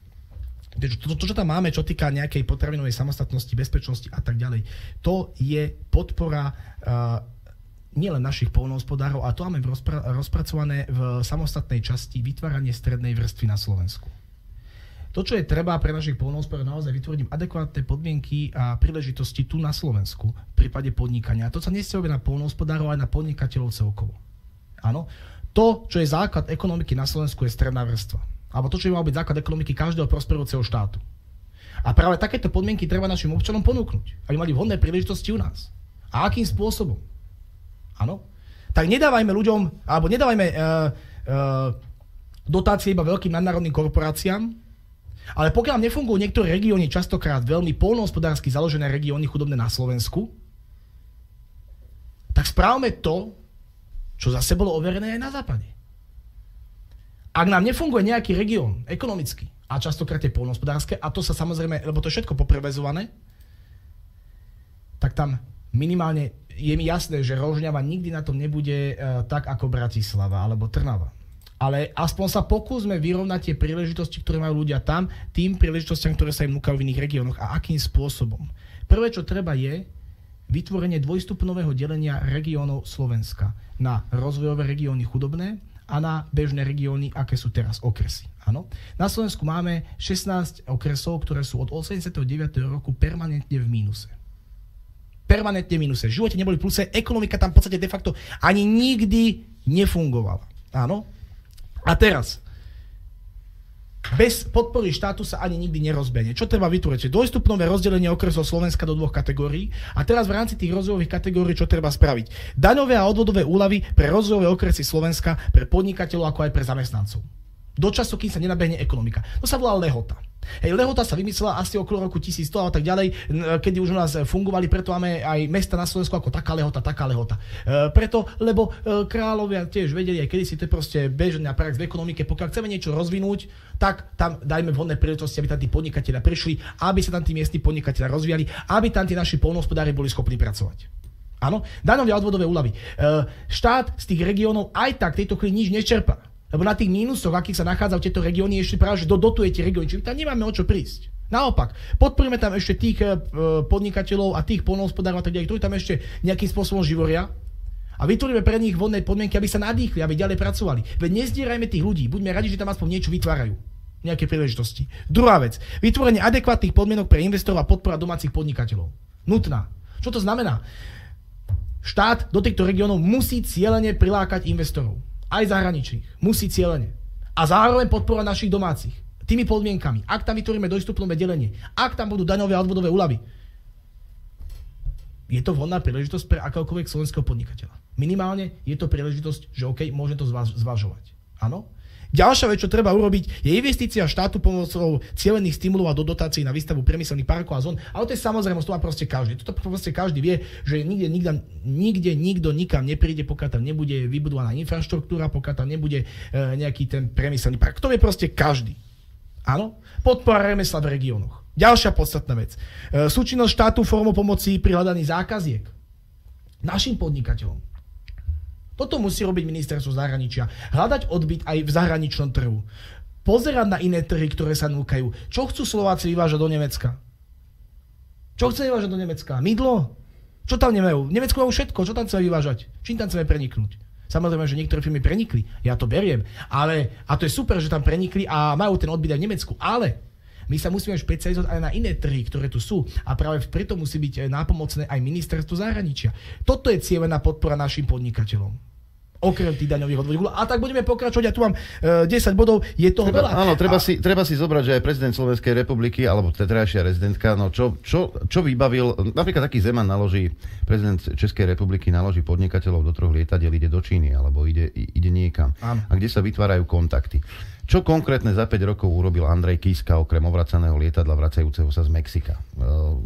To, to, čo tam máme, čo týka nejakej potravinovej samostatnosti, bezpečnosti a tak ďalej, to je podpora uh, nielen našich poľnohospodárov, a to máme rozpra- rozpracované v samostatnej časti vytváranie strednej vrstvy na Slovensku. To, čo je treba pre našich poľnohospodárov, naozaj vytvoriť adekvátne podmienky a príležitosti tu na Slovensku v prípade podnikania. A to sa nesťahuje na poľnohospodárov, aj na podnikateľov celkovo. Áno. To, čo je základ ekonomiky na Slovensku, je stredná vrstva. Alebo to, čo by mal byť základ ekonomiky každého prosperujúceho štátu. A práve takéto podmienky treba našim občanom ponúknuť, aby mali vhodné príležitosti u nás. A akým spôsobom? Áno. Tak nedávajme ľuďom, alebo nedávajme uh, uh, dotácie iba veľkým nadnárodným korporáciám, ale pokiaľ nefungujú niektoré regióny, častokrát veľmi poľnohospodársky založené regióny chudobné na Slovensku, tak správme to, čo zase bolo overené aj na západe. Ak nám nefunguje nejaký región ekonomicky, a častokrát je poľnohospodárske, a to sa samozrejme, lebo to je všetko poprevezované, tak tam minimálne je mi jasné, že Rožňava nikdy na tom nebude uh, tak ako Bratislava alebo Trnava. Ale aspoň sa pokúsme vyrovnať tie príležitosti, ktoré majú ľudia tam, tým príležitostiam, ktoré sa im núkajú v iných regiónoch. A akým spôsobom? Prvé, čo treba, je vytvorenie dvojstupňového delenia regiónov Slovenska na rozvojové regióny chudobné a na bežné regióny, aké sú teraz okresy. Áno. Na Slovensku máme šestnásť okresov, ktoré sú od osemdesiateho deviateho roku permanentne v mínuse. Permanentne v mínuse. V živote neboli v pluse, ekonomika tam v podstate de facto ani nikdy nefungovala. Áno. A teraz, bez podpory štátu sa ani nikdy nerozbehne. Čo treba vytvoriť? Dvojstupňové rozdelenie okresov Slovenska do dvoch kategórií. A teraz v rámci tých rozvojových kategórií čo treba spraviť? Daňové a odvodové úľavy pre rozvojové okresy Slovenska, pre podnikateľov ako aj pre zamestnancov. Do času, kým sa nenabehne ekonomika. To sa volá lehota. Hej, lehota sa vymyslela asi okolo roku tisícsto a tak ďalej, kedy už u nás fungovali, preto máme aj mesta na Slovensku ako taká lehota, taká lehota. E, preto, lebo e, kráľovia tiež vedeli, aj kedysi to je proste bežná prax v ekonomike, pokiaľ chceme niečo rozvinúť, tak tam dajme vhodné príležitosti, aby tam tí podnikatelia prišli, aby sa tam tí miestni podnikatelia rozvíjali, aby tam tí naši poľnohospodári boli schopní pracovať. Áno, daňové a odvodové úľavy. E, štát z tých regiónov aj tak tejto chvíli nič nečerpá. Lebo na tých mínusoch, akých sa nachádzajú tieto regióny, ešte práve, že dodotuje tie regióny. Čiže tam nemáme o čo prísť. Naopak, podporíme tam ešte tých e, podnikateľov a tých poľnohospodárov a tak ďalej, ktorí tam ešte nejakým spôsobom živoria a vytvoríme pre nich vhodné podmienky, aby sa nadýchli, aby ďalej pracovali. Veď nezdierajme tých ľudí, buďme radi, že tam aspoň niečo vytvárajú. Nejaké príležitosti. Druhá vec, vytvorenie adekvátnych podmienok pre investorov a podpora domácich podnikateľov. Nutná. Čo to znamená? Štát do týchto regiónov musí cieľene prilákať investorov. Aj zahraničných. Musí cieľene. A zároveň podpora našich domácich. Tými podmienkami. Ak tam vytvoríme dvojstupňové delenie, ak tam budú daňové a odvodové úľavy, je to vhodná príležitosť pre akéhokoľvek slovenského podnikateľa. Minimálne je to príležitosť, že OK, môžem to zvaž- zvažovať. Áno? Ďalšia vec, čo treba urobiť, je investícia štátu pomocou cielených stimulov a do dotácií na výstavu priemyselných parkov a zón. Ale to je samozrejme, to má proste každý. Toto proste každý vie, že nikde, nikde, nikde nikto nikam nepríde, pokiaľ tam nebude vybudovaná infraštruktúra, pokiaľ tam nebude e, nejaký ten priemyselný park. To vie proste každý. Áno? Podpora remesla v regiónoch. Ďalšia podstatná vec. E, súčinnosť štátu formou pomoci pri hľadaní zákaziek našim podnikateľom. Toto musí robiť ministerstvo zahraničia. Hľadať odbyt aj v zahraničnom trhu. Pozerať na iné trhy, ktoré sa núkajú. Čo chcú Slováci vyvážať do Nemecka? Čo chce vyvážať do Nemecka? Mydlo? Čo tam nemajú? V Nemecku majú všetko. Čo tam chceme vyvážať? Čím tam chceme preniknúť? Samozrejme, že niektoré firmy prenikli. Ja to beriem. Ale, a to je super, že tam prenikli a majú ten odbyt aj v Nemecku. Ale my sa musíme špecializovať aj na iné trhy, ktoré tu sú. A práve preto musí byť nápomocné aj ministerstvo zahraničia. Toto je cieľená podpora našim podnikateľom. Okrem tých daňových odvodov. A tak budeme pokračovať. Ja tu mám e, desať bodov. Je toho treba, veľa. Áno, treba, a... si, treba si zobrať, že aj prezident Slovenskej republiky, alebo terajšia rezidentka, no čo, čo, čo vybavil, napríklad taký Zeman naloží, prezident Českej republiky naloží podnikateľov do troch lietadiel, ide do Číny, alebo ide, ide niekam. Áno. A kde sa vytvárajú kontakty. Čo konkrétne za päť rokov urobil Andrej Kiska, okrem ovracaného lietadla vracajúceho sa z Mexika? E,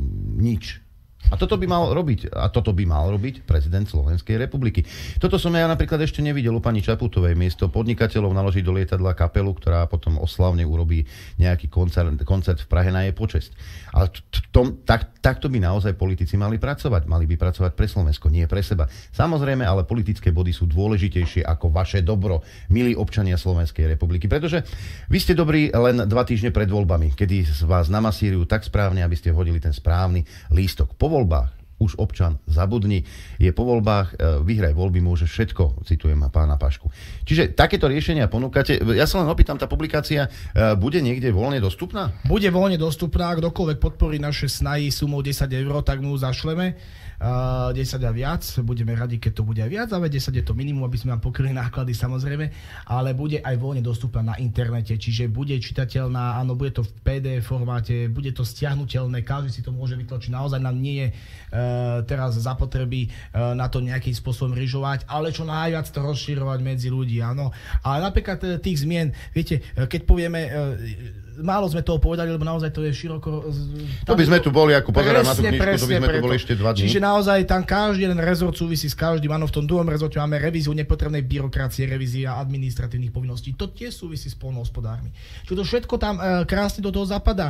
nič. A toto by mal robiť, a toto by mal robiť prezident Slovenskej republiky. Toto som ja napríklad ešte nevidel u pani Čaputovej. Miesto podnikateľov naložiť do lietadla kapelu, ktorá potom oslavne urobí nejaký koncert, koncert v Prahe na jej počesť. Ale t- t- tak, takto by naozaj politici mali pracovať. Mali by pracovať pre Slovensko, nie pre seba. Samozrejme, ale politické body sú dôležitejšie ako vaše dobro, milí občania Slovenskej republiky. Pretože vy ste dobrí len dva týždne pred voľbami, kedy vás namasírujú tak správne, aby ste hodili ten správny lístok. Po voľbách už občan zabudni, je po voľbách, vyhraj voľby, môže všetko, citujem pána Pašku. Čiže takéto riešenia ponúkate. Ja sa len opýtam, tá publikácia bude niekde voľne dostupná? Bude voľne dostupná, kdokoľvek podporí naše snahy sumou desať eur, tak mu zašleme. Uh, desať a viac, budeme radi, keď to bude aj viac, ale desať je to minimum, aby sme vám pokryli náklady samozrejme, ale bude aj voľne dostupná na internete, čiže bude čitateľná, áno, bude to v pé dé ef formáte, bude to stiahnuteľné, každý si to môže vytlačiť, naozaj nám nie je uh, teraz zapotreby uh, na to nejakým spôsobom ryžovať, ale čo najviac to rozširovať medzi ľudí, áno. Ale napríklad tých zmien, viete, keď povieme, uh, málo sme toho povedali, lebo naozaj to je široko... To by sme tu boli, ako pozerám na tú knižku, to by sme tu boli ešte dva dní. Čiže naozaj tam každý jeden rezort súvisí s každým. Áno, v tom druhom rezorte máme revíziu nepotrebnej byrokracie, revízia administratívnych povinností. To tiež súvisí s poľnohospodármi. Čiže to všetko tam e, krásne do toho zapadá.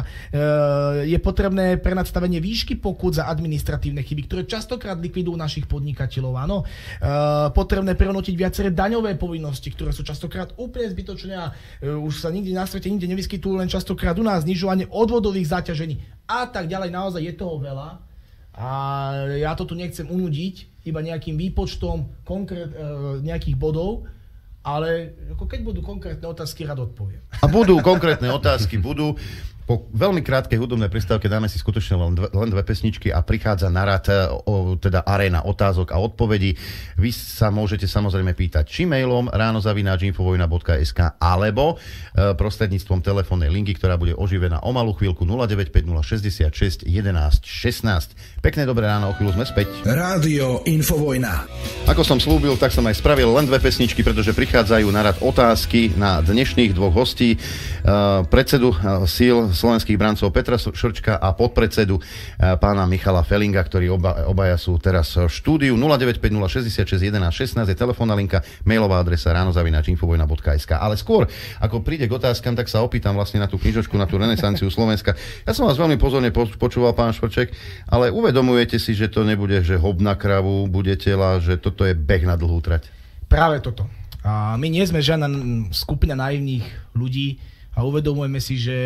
E, je potrebné prenadstavenie výšky pokút za administratívne chyby, ktoré častokrát likvidujú našich podnikateľov. Áno. E, potrebné prehodnotiť viaceré daňové povinnosti, ktoré sú častokrát úplne zbytočné a e, už sa nikde na svete nikde nevyskytujú, len častokrát u nás znižovanie odvodových záťažení a tak ďalej. Naozaj je toho veľa. A ja to tu nechcem unudiť iba nejakým výpočtom konkrét, e, nejakých bodov, ale ako keď budú konkrétne otázky, rád odpoviem. A budú konkrétne otázky, budú. Po veľmi krátkej hudobnej prestávke dáme si skutočne len dve, len dve pesničky a prichádza na rad o, teda aréna otázok a odpovedí. Vy sa môžete samozrejme pýtať či mailom ráno zavináč infovojna bodka es ká alebo e, prostredníctvom telefónnej linky, ktorá bude oživená o malú chvíľku nula deväť päť nula šesťdesiatšesť jedenásť šestnásť. Pekné dobré ráno, o chvíľu sme späť. Rádio Infovojna. Ako som slúbil, tak som aj spravil len dve pesničky, pretože prichádzajú na rad otázky na dnešných dvoch hostí. E, predsedu e, síl slovenských brancov Petra Šrčka a podpredsedu pána Michala Felinga, ktorí oba, obaja sú teraz v štúdiu. nula deväť päť nula šesťdesiatšesť jedenásť šestnásť je telefónna linka, mailová adresa ráno zavináč infovojna bodka es ká. Ale skôr, ako príde k otázkam, tak sa opýtam vlastne na tú knižočku, na tú renesanciu Slovenska. Ja som vás veľmi pozorne počúval, pán Švrček, ale uvedomujete si, že to nebude, že hob na kravu, bude tela, že toto je beh na dlhú trať? Práve toto. A my nie sme žiadna skupina naivných ľudí a uvedomujeme si, že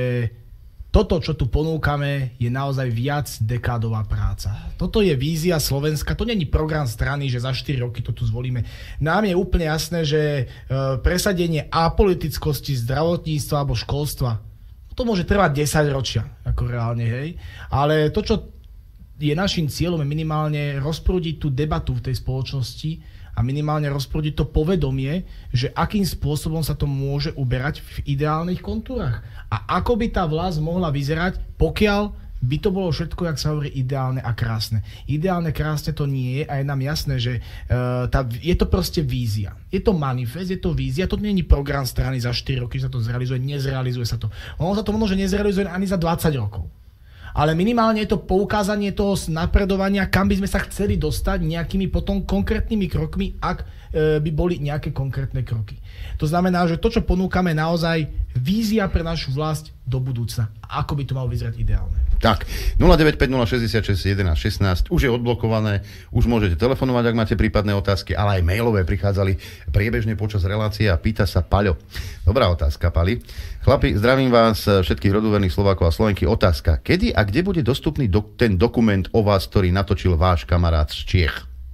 toto, čo tu ponúkame, je naozaj viac dekádová práca. Toto je vízia Slovenska, to není program strany, že za štyri roky to tu zvolíme. Nám je úplne jasné, že e, presadenie apolitickosti zdravotníctva alebo školstva, to môže trvať desať ročia, ako reálne, hej. Ale to, čo je našim cieľom, je minimálne rozprúdiť tú debatu v tej spoločnosti a minimálne rozprúdiť to povedomie, že akým spôsobom sa to môže uberať v ideálnych kontúrach. A ako by tá vlast mohla vyzerať, pokiaľ by to bolo všetko, jak sa hovorí, ideálne a krásne. Ideálne krásne to nie je a je nám jasné, že uh, tá, je to proste vízia. Je to manifest, je to vízia, to nie je program strany za štyri roky, že sa to zrealizuje, nezrealizuje sa to. Ono sa to možno, že nezrealizuje ani za dvadsať rokov. Ale minimálne je to poukázanie toho napredovania, kam by sme sa chceli dostať nejakými potom konkrétnymi krokmi, ak e, by boli nejaké konkrétne kroky. To znamená, že to, čo ponúkame, naozaj vízia pre našu vlast do budúcna. Ako by to malo vyzerať ideálne. Tak, nula deväť päť nula šesťdesiatšesť jedenásť šestnásť už je odblokované, už môžete telefonovať, ak máte prípadné otázky, ale aj mailové prichádzali priebežne počas relácie a pýta sa Paľo. Dobrá otázka, Pali. Chlapi, zdravím vás, všetkých roduverných Slovákov a Slovenky. Otázka, kedy a kde bude dostupný do, ten dokument o vás, ktorý natočil váš kamarát z Čiech?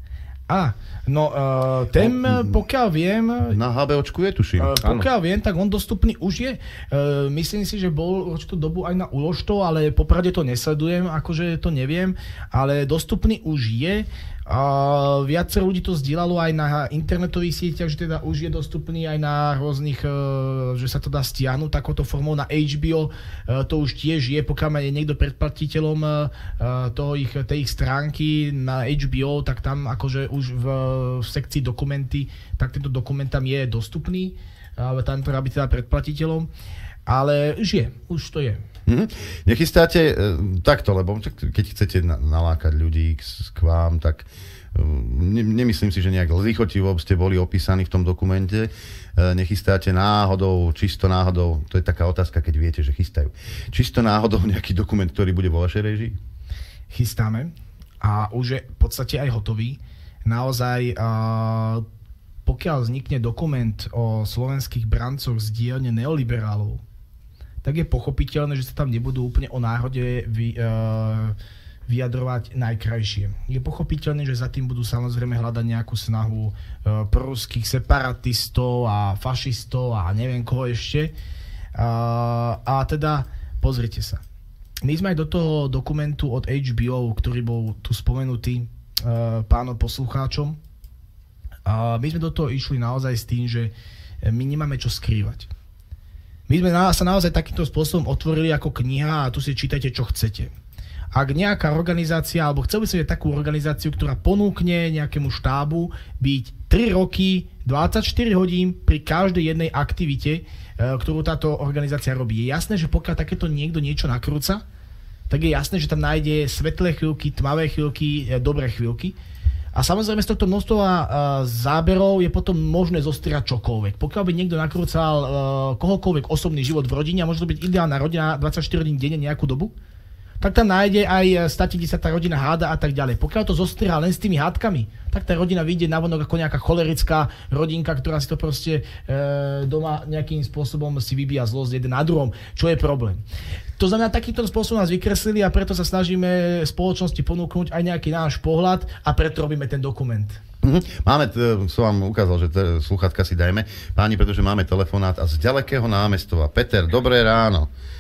Á, no uh, ten, no, pokiaľ viem... Na HBOčku je, tuším. Uh, pokiaľ viem, tak on dostupný už je. Uh, myslím si, že bol určitú dobu aj na Uložto, ale popravde to nesledujem, akože to neviem, ale dostupný už je. A viacero ľudí to zdieľalo aj na internetových sieťach, že teda už je dostupný aj na rôznych, že sa to dá stiahnuť takouto formou na há bé ó. To už tiež je, pokiaľ je niekto predplatiteľom toho ich, tej ich stránky na há bé ó, tak tam akože už v, v sekcii dokumenty, tak tento dokument tam je dostupný, ale tam treba byť teda predplatiteľom. Ale už je, už to je. Mm-hmm. Nechystáte e, takto, lebo keď chcete na, nalákať ľudí k, k vám, tak e, ne, nemyslím si, že nejak lichotivo ste boli opísaní v tom dokumente. E, nechystáte náhodou, čisto náhodou, to je taká otázka, keď viete, že chystajú. Čisto náhodou nejaký dokument, ktorý bude vo vašej réžii? Chystáme a už je v podstate aj hotový. Naozaj, a, pokiaľ vznikne dokument o slovenských brancoch z dielne neoliberálov, tak je pochopiteľné, že sa tam nebudú úplne o národe vy, uh, vyjadrovať najkrajšie. Je pochopiteľné, že za tým budú samozrejme hľadať nejakú snahu uh, proruských separatistov a fašistov a neviem koho ešte. Uh, a teda, pozrite sa. My sme aj do toho dokumentu od há bé ó, ktorý bol tu spomenutý uh, pánom poslucháčom, uh, my sme do toho išli naozaj s tým, že my nemáme čo skrývať. My sme sa naozaj takýmto spôsobom otvorili ako kniha a tu si čítajte, čo chcete. Ak nejaká organizácia, alebo chcel by som takú organizáciu, ktorá ponúkne nejakému štábu byť tri roky, dvadsaťštyri hodín pri každej jednej aktivite, ktorú táto organizácia robí. Je jasné, že pokiaľ takéto niekto niečo nakrúca, tak je jasné, že tam nájde svetlé chvíľky, tmavé chvíľky, dobré chvíľky. A samozrejme z tohto množstva záberov je potom možné zostrihať čokoľvek. Pokiaľ by niekto nakrúcal uh, kohokoľvek osobný život v rodine a môže to byť ideálna rodina dvadsaťštyri hodín denne nejakú dobu, tak tam nájde aj stotisícová rodina háda a tak ďalej. Pokiaľ to zostrihá len s tými hádkami, tak tá rodina vyjde navonok ako nejaká cholerická rodinka, ktorá si to proste e, doma nejakým spôsobom si vybíja zlosť jeden na druhom. Čo je problém? To znamená, takýmto spôsobom nás vykreslili a preto sa snažíme spoločnosti ponúknuť aj nejaký náš pohľad a preto robíme ten dokument. Mm-hmm. Máme, t- som vám ukázal, že t- sluchatka si dajme. Páni, pretože máme telefonát a z ďalekého námestova. Peter, dobré ráno.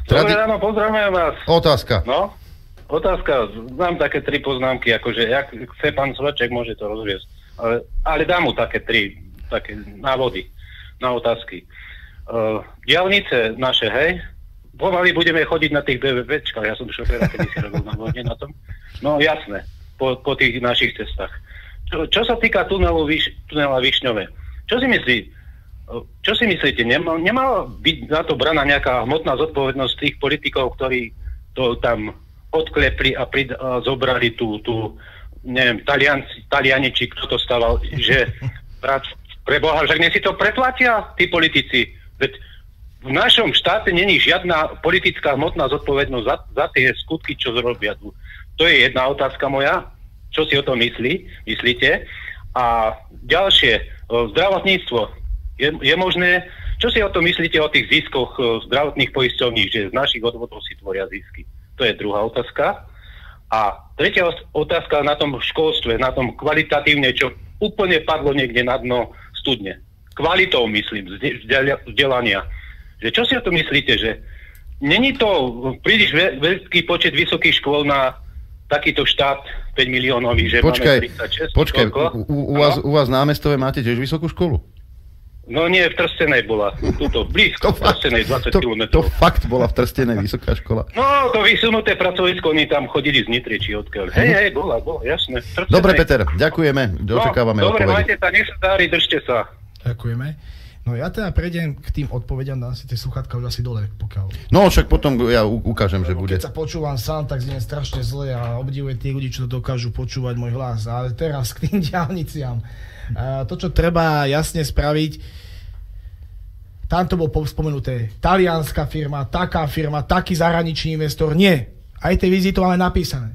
Tradi... Dobre ráno, pozdravujem vás. Otázka. No, otázka. Mám také tri poznámky, akože jak chce pán Svaček, môže to rozviesť. Ale, ale dám mu také tri také návody na otázky. Uh, diaľnice naše, hej? Pomaly budeme chodiť na tých bé vé péčkach. Ja som šoféra, kedy si robil na vode na tom. No jasné, po, po tých našich cestách. Čo, čo sa týka tunelu Vyš, tunela Višňové, čo si myslí, čo si myslíte, nemal, nemala byť na to braná nejaká hmotná zodpovednosť tých politikov, ktorí to tam odklepli a, prid, a zobrali tú, tú neviem, Talianci, Taliani, či kto to stával, že pre Boha, že dnes si to preplatia tí politici. Veď v našom štáte není žiadna politická hmotná zodpovednosť za, za tie skutky, čo zrobia tu. To je jedna otázka moja. Čo si o tom myslí, myslíte? A ďalšie, zdravotníctvo. Je, je možné, čo si o tom myslíte o tých ziskoch zdravotných poisťovní, že z našich odvodov si tvoria zisky? To je druhá otázka. A tretia otázka na tom školstve, na tom kvalitatívne, čo úplne padlo niekde na dno studne. Kvalitou, myslím, vzdelania. Že čo si o tom myslíte, že není to príliš veľký počet vysokých škôl na takýto štát päť miliónový, že počkaj, máme tridsaťšesť. Počkaj, u, u, vás, u vás na Námestove máte tiež vysokú školu? No nie, v Trstenej bola. Tuto, blízko v Trstenej, dvadsať kilometrov. To fakt bola v Trstenej vysoká škola. No, to vysunuté pracovisko, oni tam chodili z Nitry, či odkiaľ. Hej, hej, bola, bola, jasné. Trstenej. Dobre, Peter, ďakujeme, očakávame no, dobre, odpovede. majte sa, nech sa dári, držte sa. Ďakujeme. No ja teda prejdem k tým odpovediam, dám si tie sluchátka už asi dole, pokiaľ... No však potom ja ukážem, že bude. Keď sa počúvam sám, tak znie strašne zle a obdivujem tých ľudí, čo to dokážu počúvať môj hlas. Ale teraz k tým diaľniciam. To, čo treba jasne spraviť, tam to bolo spomenuté, talianská firma, taká firma, taký zahraničný investor. Nie. Aj tie vízie to máme napísané.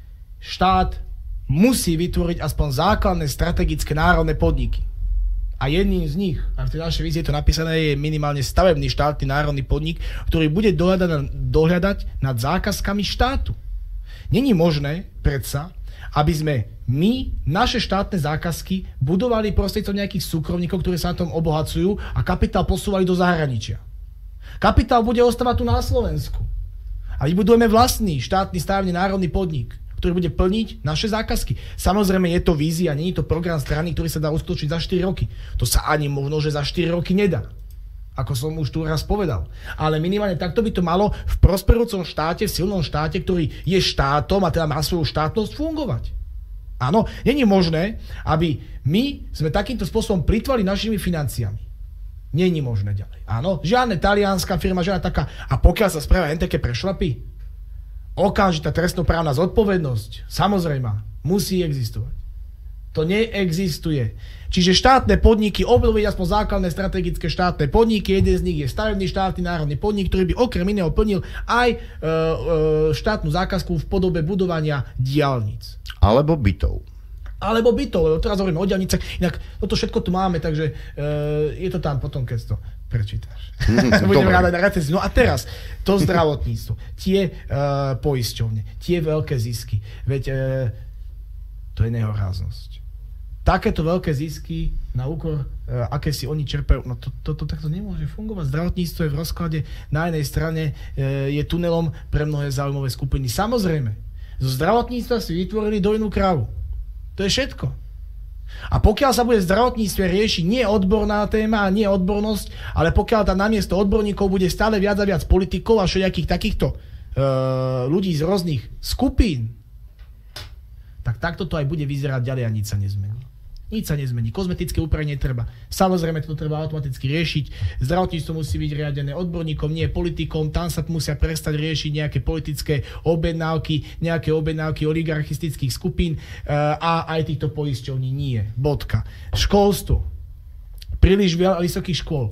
Štát musí vytvoriť aspoň základné strategické národné podniky. A jedným z nich, a v tej našej vízie je to napísané, je minimálne stavebný štátny národný podnik, ktorý bude dohľadať, dohľadať nad zákazkami štátu. Není možné, predsa, aby sme my, naše štátne zákazky, budovali prostredníctvom nejakých súkromníkov, ktorí sa na tom obohacujú a kapitál posúvali do zahraničia. Kapitál bude ostávať tu na Slovensku. A vybudujeme vlastný štátny stavebný národný podnik, ktorý bude plniť naše zákazky. Samozrejme je to vízia, nie je to program strany, ktorý sa dá uskutočniť za štyri roky. To sa ani možno, že za štyri roky nedá. Ako som už tu raz povedal. Ale minimálne takto by to malo v prosperujúcom štáte, v silnom štáte, ktorý je štátom a teda má svoju štátnosť fungovať. Áno, nie je možné, aby my sme takýmto spôsobom plytvali našimi financiami. Nie je možné ďalej. Áno, žiadne talianská firma, žiadna taká. A pokiaľ sa spravia len také prešlapy, okamžitá trestnoprávna zodpovednosť, samozrejme, musí existovať. To neexistuje. Čiže štátne podniky, obnoviť aspoň základné strategické štátne podniky, jeden z nich je stavebný štátny národný podnik, ktorý by okrem iného plnil aj e, e, štátnu zákazku v podobe budovania diaľnic. Alebo bytov. Alebo bytov, lebo teraz hovoríme o diaľnicach, inak toto všetko tu máme, takže e, je to tam potom, keď to prečítaš. Mm, budeme rádať na recenziu. No a teraz, to zdravotníctvo, tie uh, poisťovne, tie veľké zisky. Veď uh, to je nehoráznosť. Takéto veľké zisky na úkor, uh, aké si oni čerpajú, no to, to, to takto nemôže fungovať. Zdravotníctvo je v rozklade, na jednej strane uh, je tunelom pre mnohé záujmové skupiny. Samozrejme, zo zdravotníctva si vytvorili dojnú kravu. To je všetko. A pokiaľ sa bude v zdravotníctve riešiť nie odborná téma a nie odbornosť, ale pokiaľ tam namiesto odborníkov bude stále viac a viac politikov a všelijakých takýchto e, ľudí z rôznych skupín, tak takto to aj bude vyzerať ďalej a nič sa nezmení. Nič sa nezmení. Kozmetické úpravy netreba. Samozrejme, to treba automaticky riešiť. Zdravotníctvo musí byť riadené odborníkom, nie politikom. Tam sa musia prestať riešiť nejaké politické objednávky, nejaké objednávky oligarchistických skupín a aj týchto poisťovní nie. Bodka. Školstvo. Príliš veľa vysokých škôl.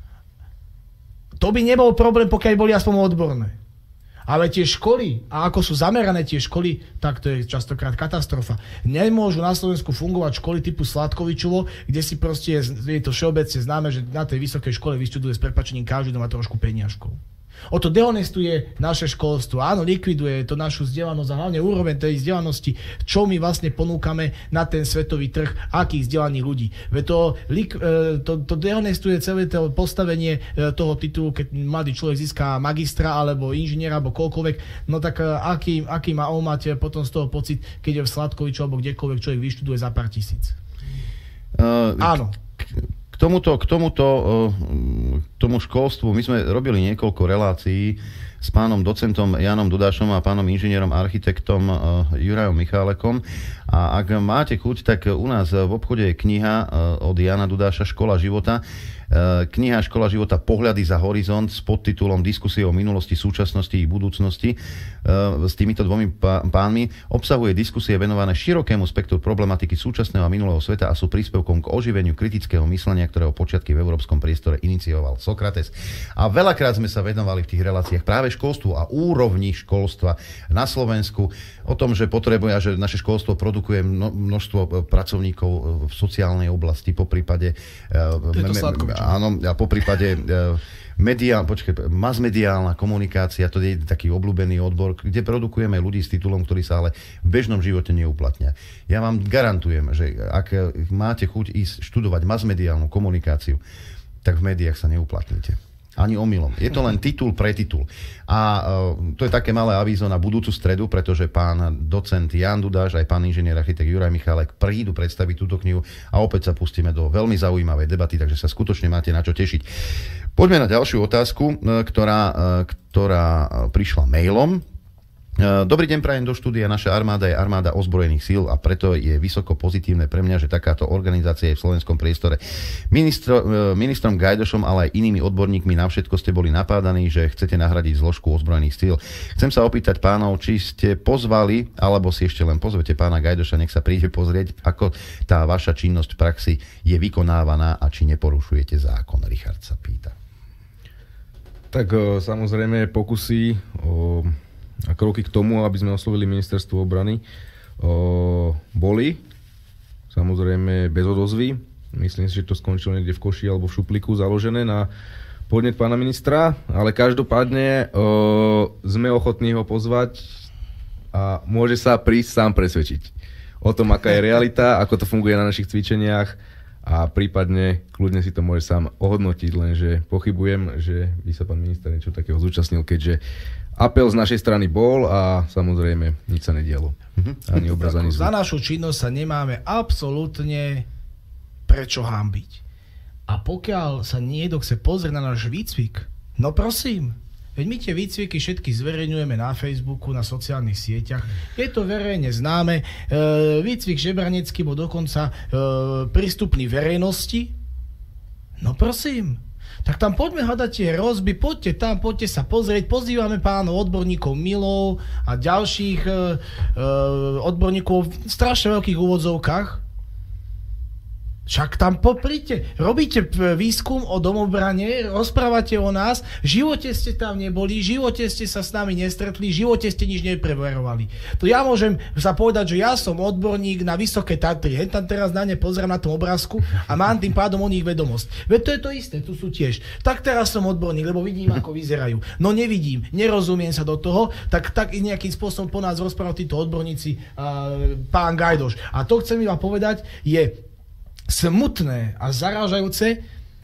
To by nebol problém, pokiaľ boli aspoň odborné. Ale tie školy, a ako sú zamerané tie školy, tak to je častokrát katastrofa. Nemôžu na Slovensku fungovať školy typu Sládkovičovo, kde si proste je, je to všeobecne známe, že na tej vysokej škole vystuduje s prepáčením každý, kto má trošku peniažkov. O to dehonestuje naše školstvo. Áno, likviduje to našu vzdelanosť a hlavne úroveň tej vzdelanosti, čo my vlastne ponúkame na ten svetový trh, akých vzdelaných ľudí. Veď to, to, to dehonestuje celé to postavenie toho titulu, keď mladý človek získa magistra alebo inžiniera alebo koľkoľvek, no tak aký, aký má on mať potom z toho pocit, keď je v Sladkoviču alebo kdekoľvek človek vyštuduje za pár tisíc. Uh, Áno. K tomuto, k tomuto k tomu školstvu, my sme robili niekoľko relácií s pánom docentom Jánom Dudášom a pánom inžinierom architektom Jurajom Michalekom. A ak máte chuť, tak u nás v obchode je kniha od Jána Dudáša Škola života. Kniha Škola života Pohľady za horizont s podtitulom Diskusie o minulosti, súčasnosti i budúcnosti s týmito dvomi pánmi obsahuje diskusie venované širokému spektru problematiky súčasného a minulého sveta a sú príspevkom k oživeniu kritického myslenia, ktorého počiatky v európskom priestore inicioval Sokrates. A veľakrát sme sa venovali v tých reláciách práve školstvu a úrovni školstva na Slovensku, o tom, že potrebuje, že naše školstvo produkuje množstvo pracovníkov v sociálnej oblasti, po prípade áno, a po prípade mediál, počkaj, masmediálna komunikácia, to je taký obľúbený odbor, kde produkujeme ľudí s titulom, ktorí sa ale v bežnom živote neuplatnia. Ja vám garantujem, že ak máte chuť ísť študovať masmediálnu komunikáciu, tak v médiách sa neuplatníte. Ani omylom. Je to len titul pre titul. A uh, to je také malé avízo na budúcu stredu, pretože pán docent Ján Dudáš aj pán inžinier architekt Juraj Michalek prídu predstaviť túto knihu a opäť sa pustíme do veľmi zaujímavej debaty, takže sa skutočne máte na čo tešiť. Poďme na ďalšiu otázku, ktorá, ktorá prišla mailom. Dobrý deň, prajem do štúdia. Naša armáda je armáda ozbrojených síl a preto je vysoko pozitívne pre mňa, že takáto organizácia je v slovenskom priestore. Ministro, ministrom Gajdošom, ale aj inými odborníkmi na všetko ste boli napádaní, že chcete nahradiť zložku ozbrojených síl. Chcem sa opýtať pánov, či ste pozvali, alebo si ešte len pozvete pána Gajdoša, nech sa príde pozrieť, ako tá vaša činnosť v praxi je vykonávaná a či neporušujete zákon. Richard sa pýta. Tak samozrejme pokusy o a kroky k tomu, aby sme oslovili ministerstvo obrany, o, boli. Samozrejme bez odozvy. Myslím si, že to skončilo niekde v koši alebo v šuplíku založené na podnet pána ministra, ale každopádne o, sme ochotní ho pozvať a môže sa prísť sám presvedčiť o tom, aká je realita, ako to funguje na našich cvičeniach a prípadne kľudne si to môže sám ohodnotiť, lenže pochybujem, že by sa pán minister niečo takého zúčastnil, keďže apel z našej strany bol a samozrejme nič sa nedialo. Ani obraz, ani zvuk. Za našu činnosť sa nemáme absolútne prečo hanbiť. A pokiaľ sa niekto chce pozrieť na náš výcvik, no prosím, veď my tie výcviky všetky zverejňujeme na Facebooku, na sociálnych sieťach. Je to verejne známe. E, výcvik žebranecký bol dokonca e, prístupný verejnosti. No prosím, tak tam poďme hľadať tie rozby, poďte tam, poďte sa pozrieť, pozývame pánov odborníkov Milov a ďalších e, e, odborníkov v strašne veľkých úvodzovkách. Však tam popríďte, robíte výskum o domobrane, rozprávate o nás, v živote ste tam neboli, v živote ste sa s nami nestretli, v živote ste nič nepreverovali. To ja môžem sa povedať, že ja som odborník na Vysoké Tatry, hen tam teraz na ne pozerám na tom obrázku a mám tým pádom o nich vedomosť. Veď to je to isté, tu sú tiež. Tak teraz som odborník, lebo vidím, ako vyzerajú. No nevidím, nerozumiem sa do toho, tak, tak nejakým spôsobom po nás rozprávali títo odborníci uh, pán Gajdoš. A to chcem iba povedať, je smutné a zarážajúce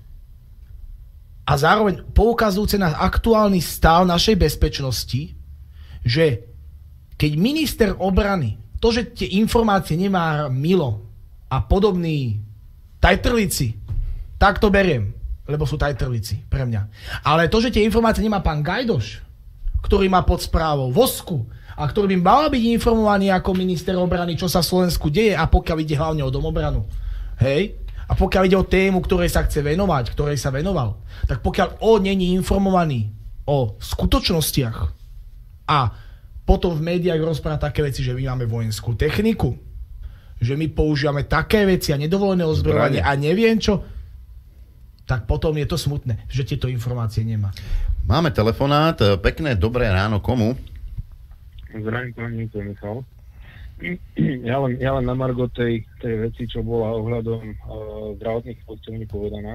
a zároveň poukazujúce na aktuálny stav našej bezpečnosti, že keď minister obrany, to, že tie informácie nemá Milo a podobní tajtrlici, tak to beriem, lebo sú tajtrlici pre mňa. Ale to, že tie informácie nemá pán Gajdoš, ktorý má pod správou Vosku a ktorý by mal byť informovaný ako minister obrany, čo sa v Slovensku deje a pokiaľ ide hlavne o domobranu. Hej? A pokiaľ ide o tému, ktorej sa chce venovať, ktorej sa venoval, tak pokiaľ on není informovaný o skutočnostiach a potom v médiách rozpráva také veci, že my máme vojenskú techniku, že my používame také veci a nedovolené ozbrojenie a neviem čo, tak potom je to smutné, že tieto informácie nemá. Máme telefonát. Pekné, dobré ráno. Komu? Zdravím, pani Michal. Ja len, ja len na margo tej, tej veci, čo bola ohľadom uh, zdravotných poisťovní povedaná.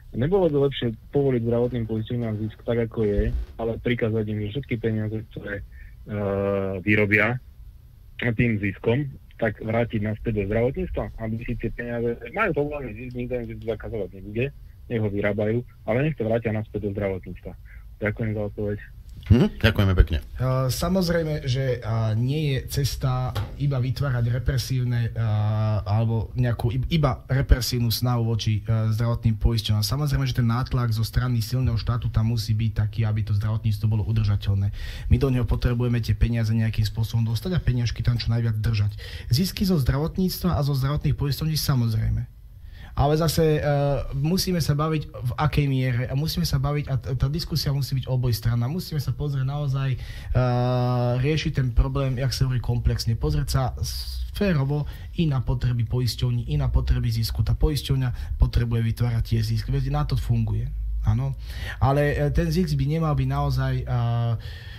Nebolo by lepšie povoliť zdravotným poisťovňám zisk tak, ako je, ale prikázať im, že všetky peniaze, ktoré uh, vyrobia tým ziskom, tak vrátiť naspäť do zdravotníctva, aby si tie peniaze, majú povolený zisk, nikto im to zakazovať nebude, nech ho vyrábajú, ale nech to vrátia naspäť do zdravotníctva. Ďakujem za odpoveď. Hm, ďakujeme pekne. Uh, samozrejme, že uh, nie je cesta iba vytvárať represívne uh, alebo nejakú iba represívnu snahu voči uh, zdravotným poisťovňam. Samozrejme, že ten nátlak zo strany silného štátu tam musí byť taký, aby to zdravotníctvo bolo udržateľné. My do neho potrebujeme tie peniaze nejakým spôsobom dostať a peniažky tam čo najviac držať. Zisky zo zdravotníctva a zo zdravotných poisťovní samozrejme. Ale zase uh, musíme sa baviť v akej miere a musíme sa baviť, a t- tá diskusia musí byť obojstranná. Musíme sa pozrieť naozaj, uh, riešiť ten problém, jak sa hovorí, komplexne. Pozrieť sa férovo i na potreby poisťovní, i na potreby zisku. Tá poisťovňa potrebuje vytvárať tie zisk, veď na to funguje. Áno. Ale uh, ten zisk by nemal byť naozaj... Uh,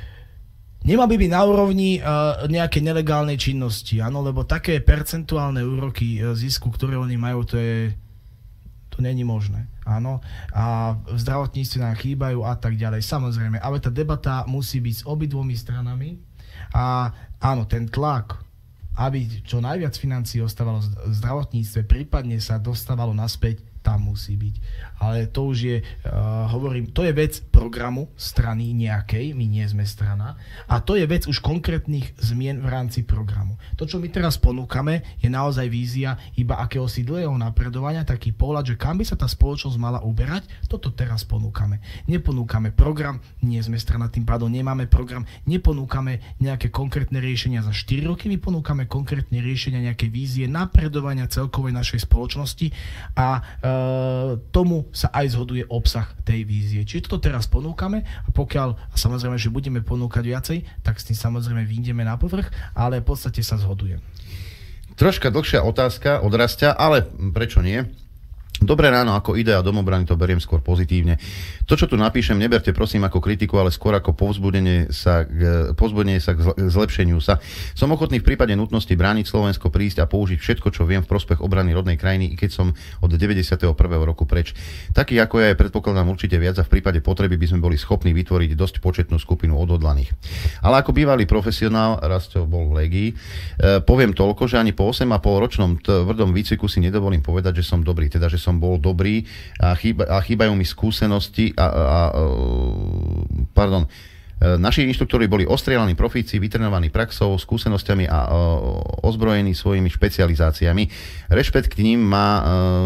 Nemal by byť na úrovni uh, nejakej nelegálnej činnosti, áno, lebo také percentuálne úroky uh, zisku, ktoré oni majú, to je, to není možné, áno. A v zdravotníctve nám chýbajú a tak ďalej, samozrejme. Ale tá debata musí byť s obidvomi stranami a áno, ten tlak, aby čo najviac financií ostávalo v zdravotníctve, prípadne sa dostávalo naspäť, tam musí byť. Ale to už je, uh, hovorím, to je vec programu strany nejakej, my nie sme strana, a to je vec už konkrétnych zmien v rámci programu. To, čo my teraz ponúkame, je naozaj vízia iba akéhosi dlhého napredovania, taký pohľad, že kam by sa tá spoločnosť mala uberať, toto teraz ponúkame. Neponúkame program, nie sme strana, tým pádom nemáme program, neponúkame nejaké konkrétne riešenia za štyri roky, my ponúkame konkrétne riešenia, nejaké vízie napredovania celkovej našej spoločnosti a uh, tomu sa aj zhoduje obsah tej vízie. Čiže toto teraz ponúkame a pokiaľ, a samozrejme, že budeme ponúkať viacej, tak s tým samozrejme vyjdeme na povrch, ale v podstate sa zhoduje. Troška dlhšia otázka od Rastia, ale prečo nie? Dobré ráno, ako idea domobrany to beriem skôr pozitívne. To, čo tu napíšem, neberte prosím ako kritiku, ale skôr ako povzbudenie sa k, povzbudenie sa k zlepšeniu sa. Som ochotný v prípade nutnosti brániť Slovensko, prísť a použiť všetko, čo viem v prospech obrany rodnej krajiny, i keď som od deväťdesiateho prvého roku preč. Taký ako ja, predpokladám určite viac a v prípade potreby by sme boli schopní vytvoriť dosť početnú skupinu odhodlaných. Ale ako bývalý profesionál, Rastio bol v Légii, e, poviem toľko, že ani po osem a pol ročnom tvrdom výcviku si nedovolím povedať, že som dobrý, teda že som bol dobrý a, chýba, a chýbajú mi skúsenosti a, a, a pardon, naši inštruktori boli ostrieľaní profíci, vytrenovaní praxou, skúsenosťami a, a ozbrojení svojimi špecializáciami. Rešpekt k ním má,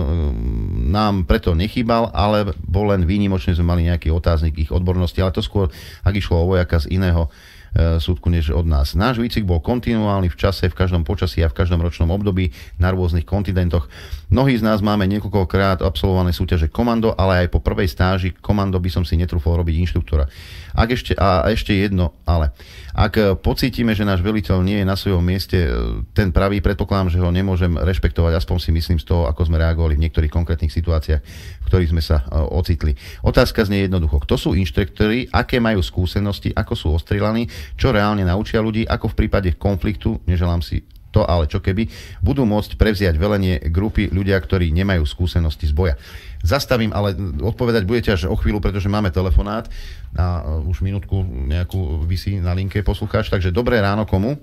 nám preto nechýbal, ale bol len výnimočne, sme mali nejaký otáznik ich odbornosti, ale to skôr, ak išlo o vojaka z iného súdku než od nás. Náš výcvik bol kontinuálny v čase, v každom počasí a v každom ročnom období na rôznych kontinentoch. Mnohí z nás máme niekoľkokrát absolvované súťaže komando, ale aj po prvej stáži komando by som si netrúfol robiť inštruktora. Ak ešte, a ešte jedno, ale ak pocítime, že náš veliteľ nie je na svojom mieste ten pravý, predpokladám, že ho nemôžem rešpektovať, aspoň si myslím z toho, ako sme reagovali v niektorých konkrétnych situáciách, v ktorých sme sa ocitli. Otázka znie jednoducho. Kto sú inštruktori, aké majú skúsenosti, ako sú ostrieľaní, čo reálne naučia ľudí, ako v prípade konfliktu, neželám si to, ale čo keby, budú môcť prevziať velenie grupy ľudia, ktorí nemajú skúsenosti z boja. Zastavím, ale odpovedať budete až o chvíľu, pretože máme telefonát a už minútku nejakú visí na linke poslucháč, takže dobré ráno komu?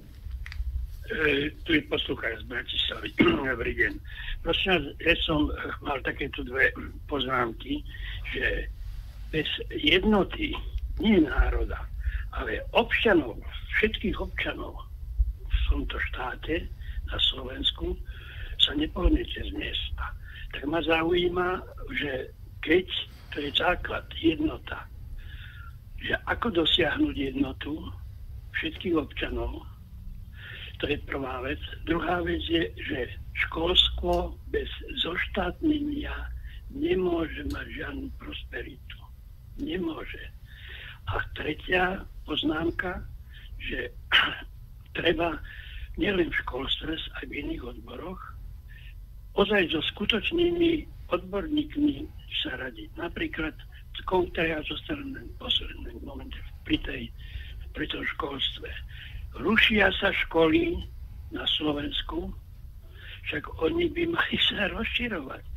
E, tu je poslucháč z Bratislavy. Dobrý deň. Prosím vás, ja som mal takéto dve poznámky, že bez jednoty, nie národa, ale občanov, všetkých občanov v tomto štáte, na Slovensku, sa nepohne cez miesta. Tak ma zaujíma, že keď, to je základ, jednota, že ako dosiahnuť jednotu všetkých občanov, to je prvá vec. Druhá vec je, že školstvo bez zoštátnenia nemôže mať žiadnu prosperitu. Nemôže. A tretia poznámka, že treba nielen v školstve, aj v iných odboroch, ozaj so skutočnými odborníkmi sa radiť. Napríklad, ktoré ja zostanem v poslednom momente pri, tej, pri tom školstve. Rušia sa školy na Slovensku, však oni by mali sa rozširovať.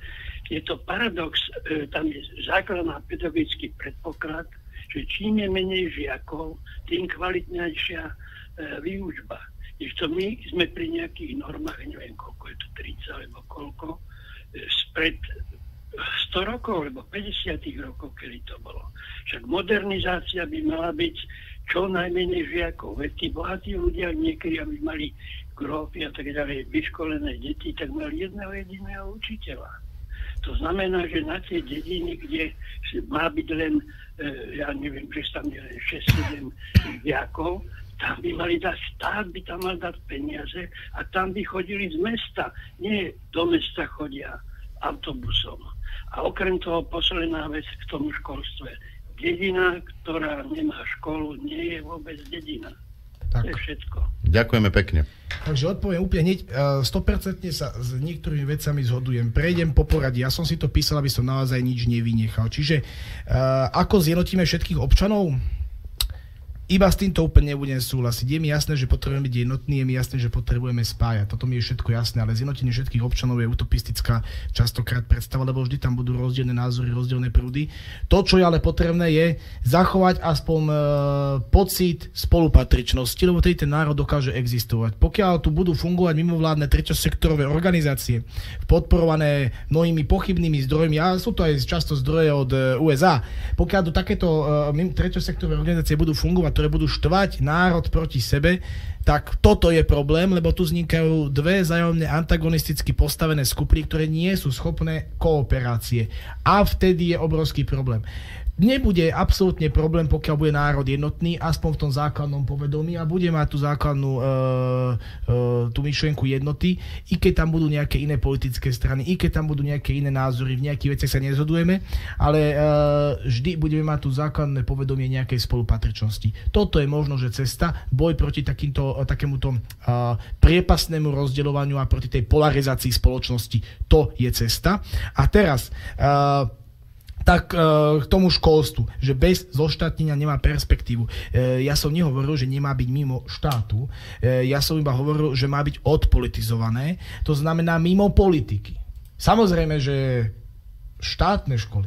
je to paradox, e, tam je základná pedagogický predpoklad, že čím je menej žiakov, tým kvalitnejšia e, výučba. Ešte my sme pri nejakých normách, neviem koľko je to, tridsať alebo koľko, e, spred sto rokov, alebo päťdesiat rokov, kedy to bolo. Však modernizácia by mala byť čo najmenej žiakov. Veď tí bohatí ľudia niekedy, aby mali grófy a tak ďalej, vyškolené deti, tak mali jedného jediného učiteľa. To znamená, že na tie dediny, kde má byť len, e, ja neviem, že tam je len šesť sedem žiakov, tam by mali dať, štát by tam mal dať peniaze a tam by chodili z mesta. Nie do mesta chodia autobusom. A okrem toho posledná vec k tomu školstve. Dedina, ktorá nemá školu, nie je vôbec dedina. Tak. To je všetko. Ďakujeme pekne. Takže odpoviem úplne hneď. sto percent sa s niektorými vecami zhodujem. Prejdem po poradí. Ja som si to písal, aby som naozaj nič nevynechal. Čiže uh, ako zjednotíme všetkých občanov? Iba s týmto úplne nebudem súhlasiť. Je mi jasné, že potrebujeme byť jednotní, je mi jasné, že potrebujeme spájať. Toto mi je všetko jasné, ale zjednotenie všetkých občanov je utopistická častokrát predstava, lebo vždy tam budú rozdielne názory, rozdielne prúdy. To, čo je ale potrebné, je zachovať aspoň e, pocit spolupatričnosti, lebo tedy ten národ dokáže existovať. Pokiaľ tu budú fungovať mimovládne treťosektorové organizácie, podporované mnohými pochybnými zdrojmi, a sú to aj často zdroje od ú es á, pokiaľ tu takéto e, treťosektorové organizácie budú fungovať, ktoré budú štvať národ proti sebe, tak toto je problém, lebo tu vznikajú dve vzájomne antagonisticky postavené skupiny, ktoré nie sú schopné kooperácie. A vtedy je obrovský problém. Nebude absolútne problém, pokiaľ bude národ jednotný, aspoň v tom základnom povedomí a bude mať tú základnú e, e, tú myšlienku jednoty, i keď tam budú nejaké iné politické strany, i keď tam budú nejaké iné názory, v nejakých veciach sa nezhodujeme, ale e, vždy budeme mať tú základné povedomie nejakej spolupatričnosti. Toto je možno, že cesta, boj proti takýmto, takémuto e, priepasnému rozdeľovaniu a proti tej polarizácii spoločnosti. To je cesta. A teraz e, tak e, k tomu školstvu, že bez zoštátnenia nemá perspektívu. E, ja som nehovoril, že nemá byť mimo štátu, e, ja som iba hovoril, že má byť odpolitizované, to znamená mimo politiky. Samozrejme, že štátne školy,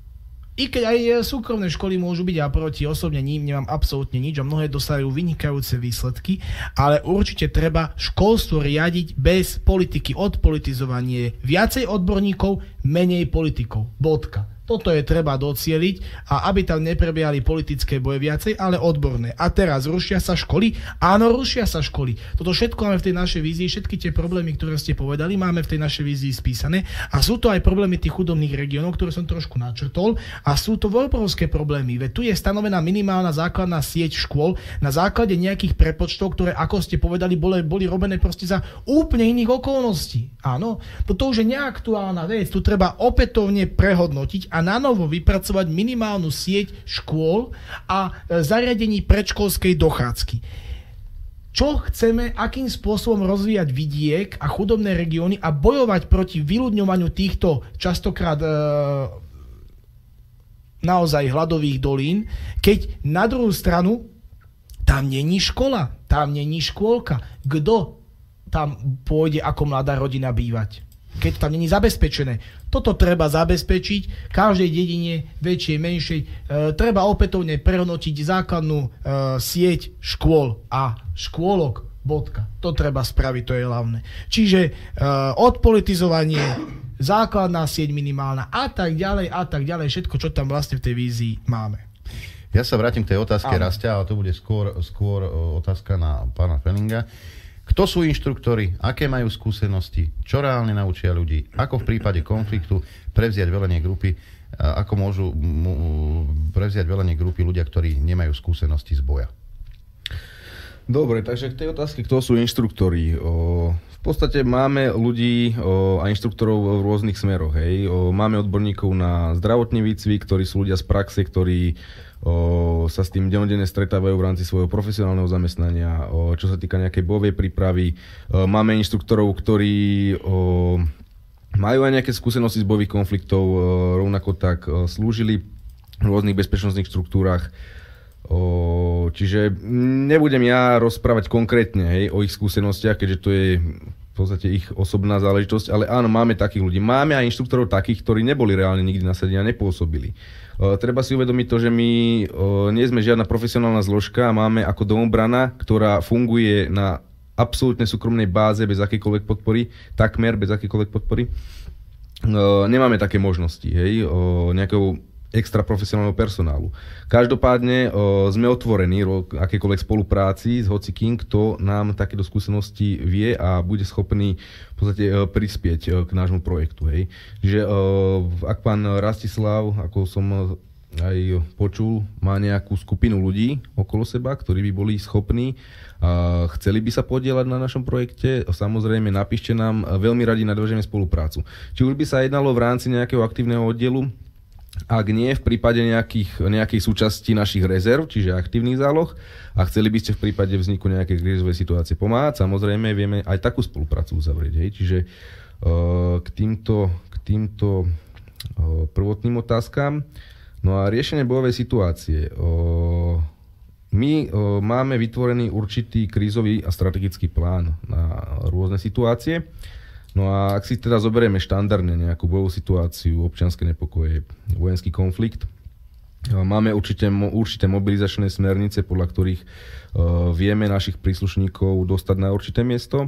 i keď aj súkromné školy môžu byť, ja proti osobne ním nemám absolútne nič a mnohé dosahujú vynikajúce výsledky, ale určite treba školstvo riadiť bez politiky, odpolitizovanie, viacej odborníkov, menej politikov. Bodka. Toto je treba docieliť a aby tam neprebiehali politické boje viacej, ale odborné. A teraz rušia sa školy? Áno, rušia sa školy. Toto všetko máme v tej našej vízii, všetky tie problémy, ktoré ste povedali, máme v tej našej vízii spísané a sú to aj problémy tých chudobných regiónov, ktoré som trošku načrtol a sú to obrovské problémy. Veď tu je stanovená minimálna základná sieť škôl na základe nejakých prepočtov, ktoré, ako ste povedali, boli, boli robené proste za úplne iných okolností. Áno, toto už je neaktuálna vec, tu treba opätovne prehodnotiť a nanovo vypracovať minimálnu sieť škôl a zariadení predškolskej dochádzky. Čo chceme, akým spôsobom rozvíjať vidiek a chudobné regióny a bojovať proti vyľudňovaniu týchto častokrát e, naozaj hladových dolín, keď na druhú stranu tam není škola, tam není škôlka. Kto tam pôjde ako mladá rodina bývať, keď tam není zabezpečené? Toto treba zabezpečiť, každej dedine, väčšej, menšej, e, treba opätovne prehodnotiť základnú e, sieť škôl a škôlok, bodka. To treba spraviť, to je hlavné. Čiže e, odpolitizovanie, základná sieť minimálna a tak ďalej, a tak ďalej, všetko, čo tam vlastne v tej vízii máme. Ja sa vrátim k tej otázke Rastia, ale to bude skôr, skôr otázka na pána Fellinga. Kto sú inštruktori, aké majú skúsenosti, čo reálne naučia ľudí, ako v prípade konfliktu prevziať velenie grupy, ako môžu prevziať velenie grupy ľudia, ktorí nemajú skúsenosti z boja. Dobre, takže k tej otázke, kto sú inštruktori. O, v podstate máme ľudí o, a inštruktorov v rôznych smeroch. Hej. O, máme odborníkov na zdravotný výcvik, ktorí sú ľudia z praxe, ktorí o, sa s tým dennodenne stretávajú v rámci svojho profesionálneho zamestnania, o, čo sa týka nejakej bojovej prípravy. O, máme inštruktorov, ktorí o, majú aj nejaké skúsenosti z bojových konfliktov, o, rovnako tak o, slúžili v rôznych bezpečnostných štruktúrach. O, čiže nebudem ja rozprávať konkrétne, hej, o ich skúsenostiach, keďže to je v podstate ich osobná záležitosť, ale áno, máme takých ľudí. Máme aj inštruktorov takých, ktorí neboli reálne nikdy nasadení a nepôsobili. Uh, treba si uvedomiť to, že my uh, nie sme žiadna profesionálna zložka a máme ako domobrana, ktorá funguje na absolútne súkromnej báze bez akýkoľvek podpory, takmer bez akýkoľvek podpory. Uh, nemáme také možnosti, hej, uh, nejakého extra profesionálneho personálu. Každopádne o, sme otvorení o akékoľvek spolupráci s hocikým, kto nám takéto skúsenosti vie a bude schopný v podstate o, prispieť o, k nášmu projektu. Hej. Čiže o, ak pán Rastislav, ako som aj počul, má nejakú skupinu ľudí okolo seba, ktorí by boli schopní a chceli by sa podieľať na našom projekte, samozrejme napíšte nám, veľmi radi nadväžeme spoluprácu. Či už by sa jednalo v rámci nejakého aktívneho oddielu, ak nie, v prípade nejakých, nejakej súčasti našich rezerv, čiže aktívnych záloh, a chceli by ste v prípade vzniku nejakej krízovej situácie pomáhať, samozrejme vieme aj takú spoluprácu uzavrieť. Hej. Čiže uh, k týmto, k týmto uh, prvotným otázkam. No a riešenie bojovej situácie. Uh, my uh, máme vytvorený určitý krízový a strategický plán na rôzne situácie. No a ak si teda zoberieme štandardne nejakú bojovú situáciu, občianske nepokoje, vojenský konflikt, máme určite, určité mobilizačné smernice, podľa ktorých uh, vieme našich príslušníkov dostať na určité miesto.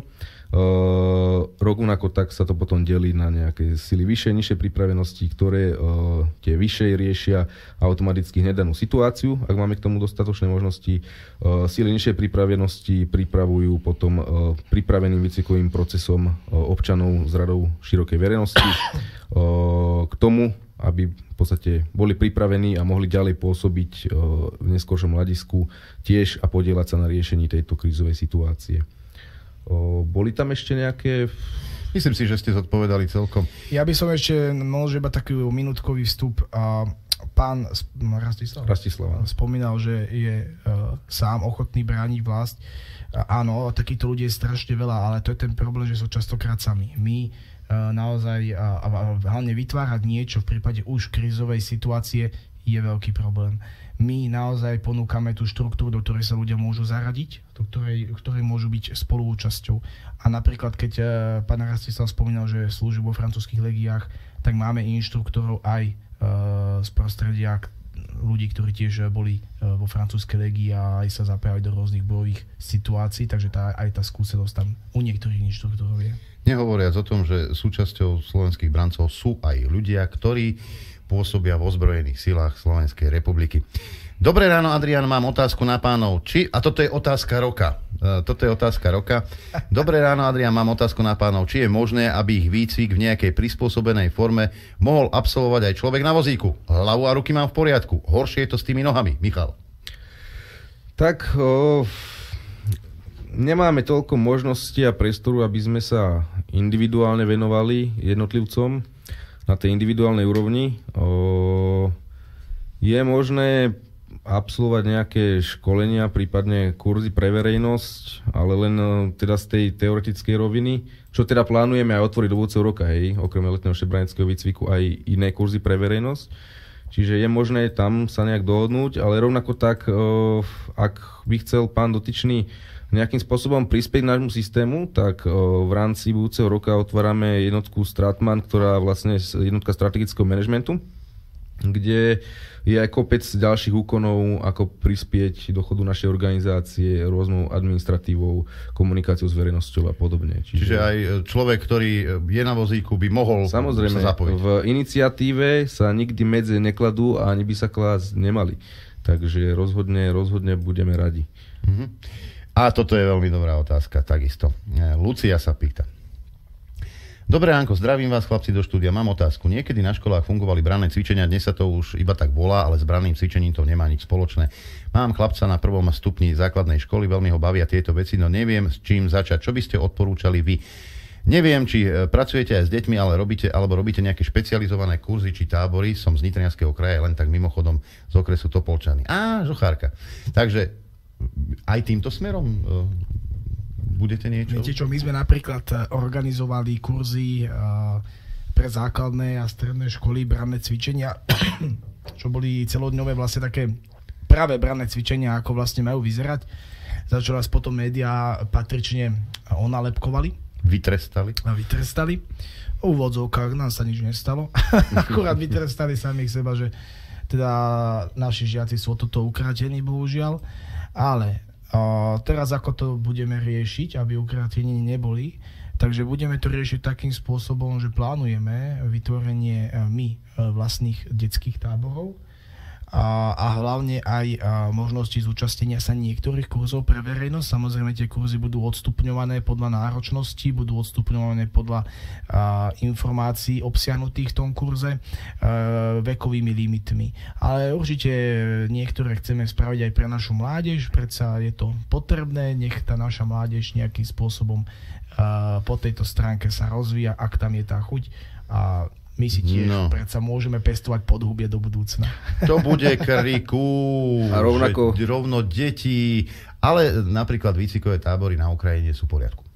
Uh, rovnako tak sa to potom delí na nejaké sily vyššej, nižšej pripravenosti, ktoré uh, tie vyššej riešia automaticky hnedanú situáciu, ak máme k tomu dostatočné možnosti. Uh, sily nižšej pripravenosti pripravujú potom uh, pripraveným výcvikovým procesom uh, občanov z radou širokej verejnosti uh, k tomu, aby v podstate boli pripravení a mohli ďalej pôsobiť uh, v neskôršom hľadisku tiež a podieľať sa na riešení tejto krízovej situácie. O, boli tam ešte nejaké... Myslím si, že ste zodpovedali celkom. Ja by som ešte možno iba taký minútkový vstup. A pán Rastislav, Rastislav spomínal, že je uh, sám ochotný brániť vlast. A áno, takýchto ľudí je strašne veľa, ale to je ten problém, že sú častokrát sami. My uh, naozaj a, a, a hlavne vytvárať niečo v prípade už krízovej situácie je veľký problém. My naozaj ponúkame tú štruktúru, do ktorej sa ľudia môžu zaradiť, do ktorej, ktorej môžu byť spoluúčasťou. A napríklad, keď uh, pán Rastislav spomínal, že slúži vo francúzskych legiách, tak máme inštruktorov aj uh, z prostredia ľudí, ktorí tiež boli uh, vo francúzskej legii a aj sa zapájali do rôznych bojových situácií, takže tá, aj tá skúsenosť tam u niektorých inštruktorov je. Nehovoriac o tom, že súčasťou slovenských brancov sú aj ľudia, ktorí pôsobia v ozbrojených silách Slovenskej republiky. Dobré ráno, Adrián, mám otázku na pánov. Či, a toto je otázka roka. E, toto je otázka roka. Dobré ráno, Adrián, mám otázku na pánov. Či je možné, aby ich výcvik v nejakej prispôsobenej forme mohol absolvovať aj človek na vozíku? Hlavu a ruky mám v poriadku. Horšie je to s tými nohami. Michal. Tak o, nemáme toľko možností a priestoru, aby sme sa individuálne venovali jednotlivcom na tej individuálnej úrovni. O, je možné absolvovať nejaké školenia, prípadne kurzy pre verejnosť, ale len teda z tej teoretickej roviny, čo teda plánujeme aj otvoriť do budúceho roka, hej, okrem letného šebranického výcviku aj iné kurzy pre verejnosť. Čiže je možné tam sa nejak dohodnúť, ale rovnako tak, o, ak by chcel pán dotyčný nejakým spôsobom prispieť k nášmu systému, tak o, v rámci budúceho roka otvárame jednotku Stratman, ktorá vlastne je jednotka strategického manažmentu, kde je aj kopec ďalších úkonov, ako prispieť do chodu našej organizácie rôznou administratívou, komunikáciou s verejnosťou a podobne. Čiže, Čiže aj človek, ktorý je na vozíku, by mohol samozrejme, sa zapojiť. V iniciatíve sa nikdy medze nekladú a ani by sa klásť nemali. Takže rozhodne, rozhodne budeme radi. Mhm. A toto je veľmi dobrá otázka, takisto. Lucia sa pýta. Dobré ránko, zdravím vás chlapci do štúdia, mám otázku. Niekedy na školách fungovali branné cvičenia, dnes sa to už iba tak volá, ale s branným cvičením to nemá nič spoločné. Mám chlapca na prvom stupni základnej školy, veľmi ho bavia tieto veci, no neviem s čím začať. Čo by ste odporúčali vy? Neviem, či pracujete aj s deťmi, ale robíte, alebo robíte nejaké špecializované kurzy či tábory. Som z Nitrianskeho kraja, len tak mimochodom z okresu Topolčany. Á, žuchárka. Takže aj týmto smerom uh, budete niečo? Viete čo, my sme napríklad organizovali kurzy uh, pre základné a stredné školy, branné cvičenia, čo boli celodňové vlastne také práve branné cvičenia, ako vlastne majú vyzerať. Za čo nás potom médiá patrične onalepkovali. vytrestali? A vytrestali. V úvodzovkách nám sa nič nestalo. Akurát vytrestali samých seba, že teda naši žiaci sú o toto ukratení, bohužiaľ. Ale a teraz ako to budeme riešiť, aby ukratení neboli, takže budeme to riešiť takým spôsobom, že plánujeme vytvorenie my vlastných detských táborov a, a hlavne aj a, možnosti zúčastnenia sa niektorých kurzov pre verejnosť. Samozrejme, tie kurzy budú odstupňované podľa náročnosti, budú odstupňované podľa a, informácií obsiahnutých v tom kurze a, vekovými limitmi. Ale určite niektoré chceme spraviť aj pre našu mládež, predsa je to potrebné, nech tá naša mládež nejakým spôsobom a, po tejto stránke sa rozvíja, ak tam je tá chuť. A my si tiež no. predsa môžeme pestovať podhubie do budúcna. To bude kriku. A rovnako... rovno deti, ale napríklad výcvikové tábory na Ukrajine sú v poriadku.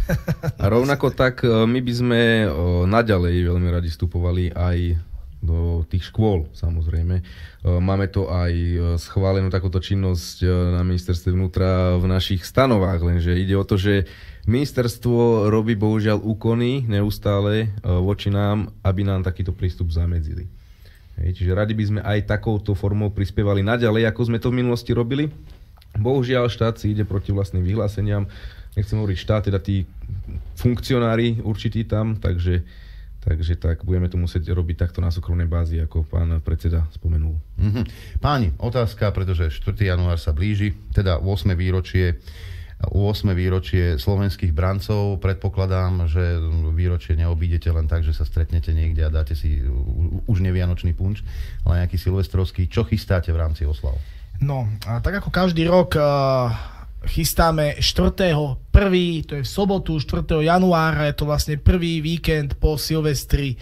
A rovnako tak my by sme naďalej veľmi radi vstupovali aj do tých škôl, samozrejme. Máme to aj schválenú takúto činnosť na ministerstve vnútra v našich stanovách, lenže ide o to, že ministerstvo robí bohužiaľ úkony neustále voči nám, aby nám takýto prístup zamedzili. Hej, čiže radi by sme aj takouto formou prispievali naďalej, ako sme to v minulosti robili. Bohužiaľ štát si ide proti vlastným vyhláseniam, nechcem hovoriť štát, teda tí funkcionári určití tam, takže Takže tak, budeme to musieť robiť takto na súkromnej bázi, ako pán predseda spomenul. Mm-hmm. Páni, otázka, pretože štvrtého január sa blíži, teda ôsme výročie, ôsme výročie slovenských brancov. Predpokladám, že výročie neobídete len tak, že sa stretnete niekde a dáte si už nevianočný punč, ale nejaký silvestrovský. Čo chystáte v rámci oslav? No, a tak ako každý rok... Uh... chystáme štvrtého prvého to je v sobotu, štvrtého januára, je to vlastne prvý víkend po Silvestri.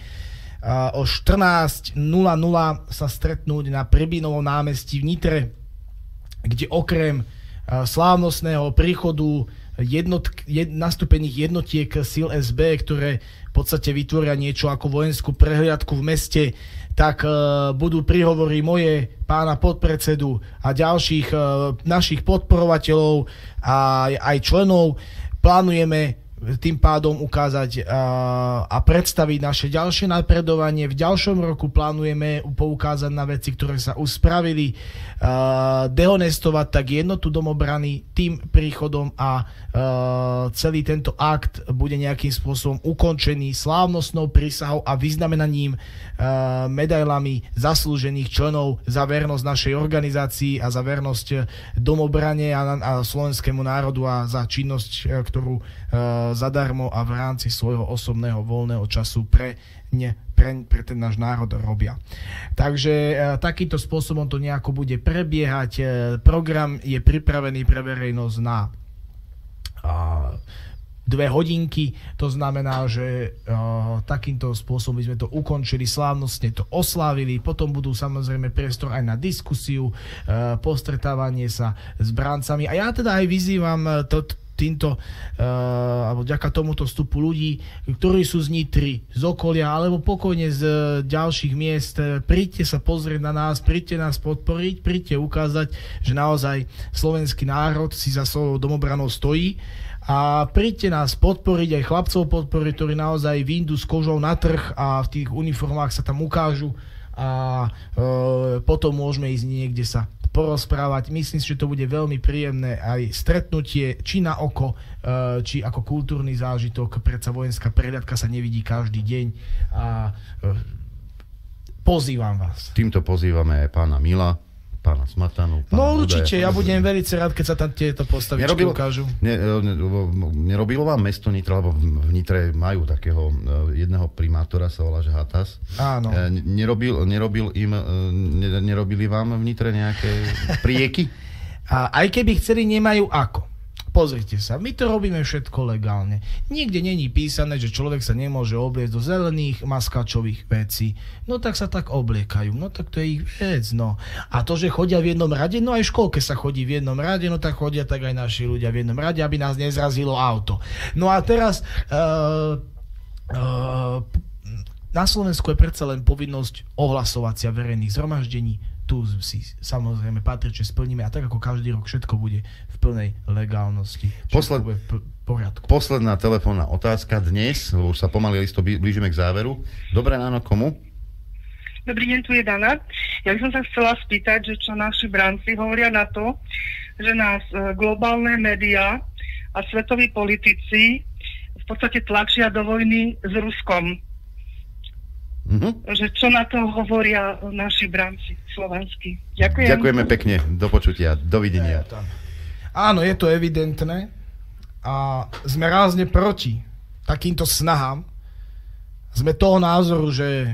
O štrnásť nula nula sa stretnúť na Prebinovom námestí v Nitre, kde okrem slávnostného príchodu jednot, jed, nastúpených jednotiek síl es bé, ktoré v podstate vytvoria niečo ako vojenskú prehliadku v meste, tak uh, budú príhovory moje, pána podpredsedu a ďalších uh, našich podporovateľov a aj členov. Plánujeme tým pádom ukázať uh, a predstaviť naše ďalšie napredovanie. V ďalšom roku plánujeme poukázať na veci, ktoré sa už spravili, uh, dehonestovať tak jednotu domobrany tým príchodom a uh, celý tento akt bude nejakým spôsobom ukončený slávnostnou prísahou a vyznamenaním uh, medailami zaslúžených členov za vernosť našej organizácii a za vernosť domobrane a, a slovenskému národu a za činnosť, ktorú uh, zadarmo a v rámci svojho osobného voľného času pre, ne, pre, pre ten náš národ robia. Takže e, takýmto spôsobom to nejako bude prebiehať. E, program je pripravený pre verejnosť na a, dve hodinky. To znamená, že e, takýmto spôsobom by sme to ukončili, slávnostne to oslávili. Potom budú samozrejme priestor aj na diskusiu, e, postretávanie sa s brancami. A ja teda aj vyzývam to, týmto, uh, alebo vďaka tomuto vstupu ľudí, ktorí sú z Nitry, z okolia, alebo pokojne z uh, ďalších miest, príďte sa pozrieť na nás, príďte nás podporiť, príďte ukázať, že naozaj slovenský národ si za svojou domobranou stojí a príďte nás podporiť, aj chlapcov podporiť, ktorí naozaj vyjdú s kožou na trh a v tých uniformách sa tam ukážu a uh, potom môžeme ísť niekde sa porozprávať. Myslím si, že to bude veľmi príjemné aj stretnutie, či na oko, či ako kultúrny zážitok. Predsa vojenská prehliadka sa nevidí každý deň a pozývam vás. Týmto pozývame aj pána Mila, pána Smatanu. Pána no určite, Budaja, ja budem veľmi rád, keď sa tam tieto postavičky nerobil, ukážu. Ne, ne, nerobilo vám mesto Nitra, lebo v Nitre majú takého jedného primátora, sa volá, že Hatas. Áno. Nerobil, nerobil im, nerobili vám v Nitre nejaké prieky? A aj keby chceli, nemajú ako. Pozrite sa, my to robíme všetko legálne. Nikde není písané, že človek sa nemôže obliecť do zelených maskačových vecí. No tak sa tak obliekajú, no tak to je ich vec, no. A to, že chodia v jednom rade, no aj v školke sa chodí v jednom rade, no tak chodia tak aj naši ľudia v jednom rade, aby nás nezrazilo auto. No a teraz uh, uh, na Slovensku je predsa len povinnosť ohlasovacia verejných zhromaždení. tu si samozrejme patrične splníme a tak ako každý rok všetko bude v plnej legálnosti. Posled... bude v poriadku. Posledná telefónna otázka dnes, už sa pomaly listo blížime k záveru. Dobré ráno, komu? Dobrý deň, tu je Dana. Ja by som sa chcela spýtať, že čo naši branci hovoria na to, že nás globálne médiá a svetoví politici v podstate tlačia do vojny s Ruskom. Mm-hmm. Že čo na to hovoria naši branci slovenskí. Ďakujem. Ďakujeme pekne. Do počutia. Dovidenia. Áno, je to evidentné a sme rázne proti takýmto snahám. Sme toho názoru, že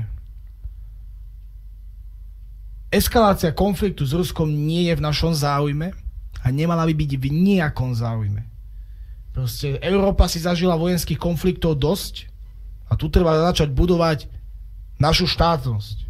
eskalácia konfliktu s Ruskom nie je v našom záujme a nemala by byť v nejakom záujme. Proste Európa si zažila vojenských konfliktov dosť a tu treba začať budovať našu štátnosť.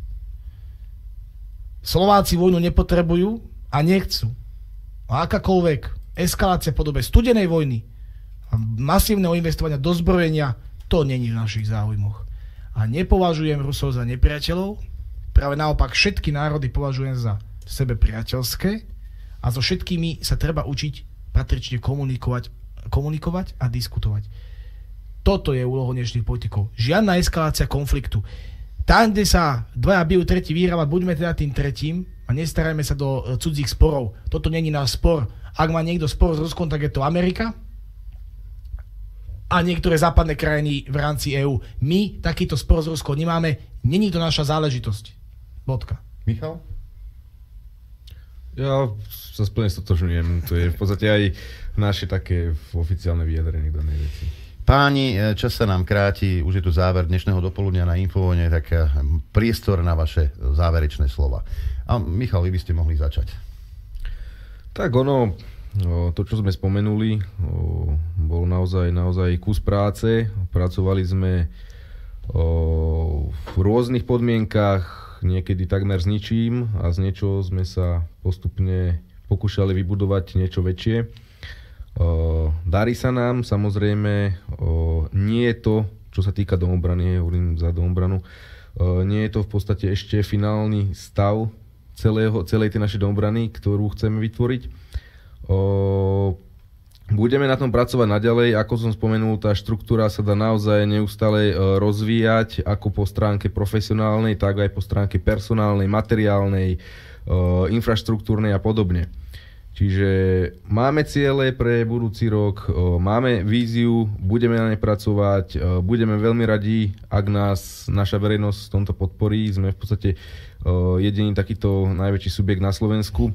Slováci vojnu nepotrebujú a nechcú. A akákoľvek eskalácia v podobe studenej vojny a masívneho investovania do zbrojenia, to není v našich záujmoch. A nepovažujem Rusov za nepriateľov, práve naopak všetky národy považujem za sebe priateľské a so všetkými sa treba učiť patrične komunikovať, komunikovať a diskutovať. Toto je úlohou dnešných politikov. Žiadna eskalácia konfliktu. Tam, kde sa dvaja bijú, tretí vyhráva, buďme teda tým tretím a nestarajme sa do cudzích sporov. Toto není náš spor. Ak má niekto spor s Ruskom, tak je to Amerika a niektoré západné krajiny v rámci EÚ. My takýto spor s Ruskom nemáme, není to naša záležitosť. Bodka. Michal? Ja sa splne stotožňujem. To je v podstate aj naše také oficiálne vyjadrenie k danej veci. Páni, čas sa nám kráti, už je tu záver dnešného dopoludnia na Infovojne, tak priestor na vaše záverečné slova. A Michal, vy by ste mohli začať. Tak ono, to, čo sme spomenuli, bol naozaj, naozaj kus práce. Pracovali sme v rôznych podmienkach, niekedy takmer s ničím a z niečoho sme sa postupne pokúšali vybudovať niečo väčšie. Uh, darí sa nám, samozrejme, uh, nie je to, čo sa týka domobrany, hovorím za domobranu, uh, nie je to v podstate ešte finálny stav celého, celej tej našej domobrany, ktorú chceme vytvoriť. Uh, budeme na tom pracovať naďalej, ako som spomenul, tá štruktúra sa dá naozaj neustále uh, rozvíjať, ako po stránke profesionálnej, tak aj po stránke personálnej, materiálnej, uh, infraštruktúrnej a podobne. Čiže máme ciele pre budúci rok, máme víziu, budeme na nej pracovať, budeme veľmi radi, ak nás naša verejnosť v tomto podporí. Sme v podstate jediný takýto najväčší subjekt na Slovensku.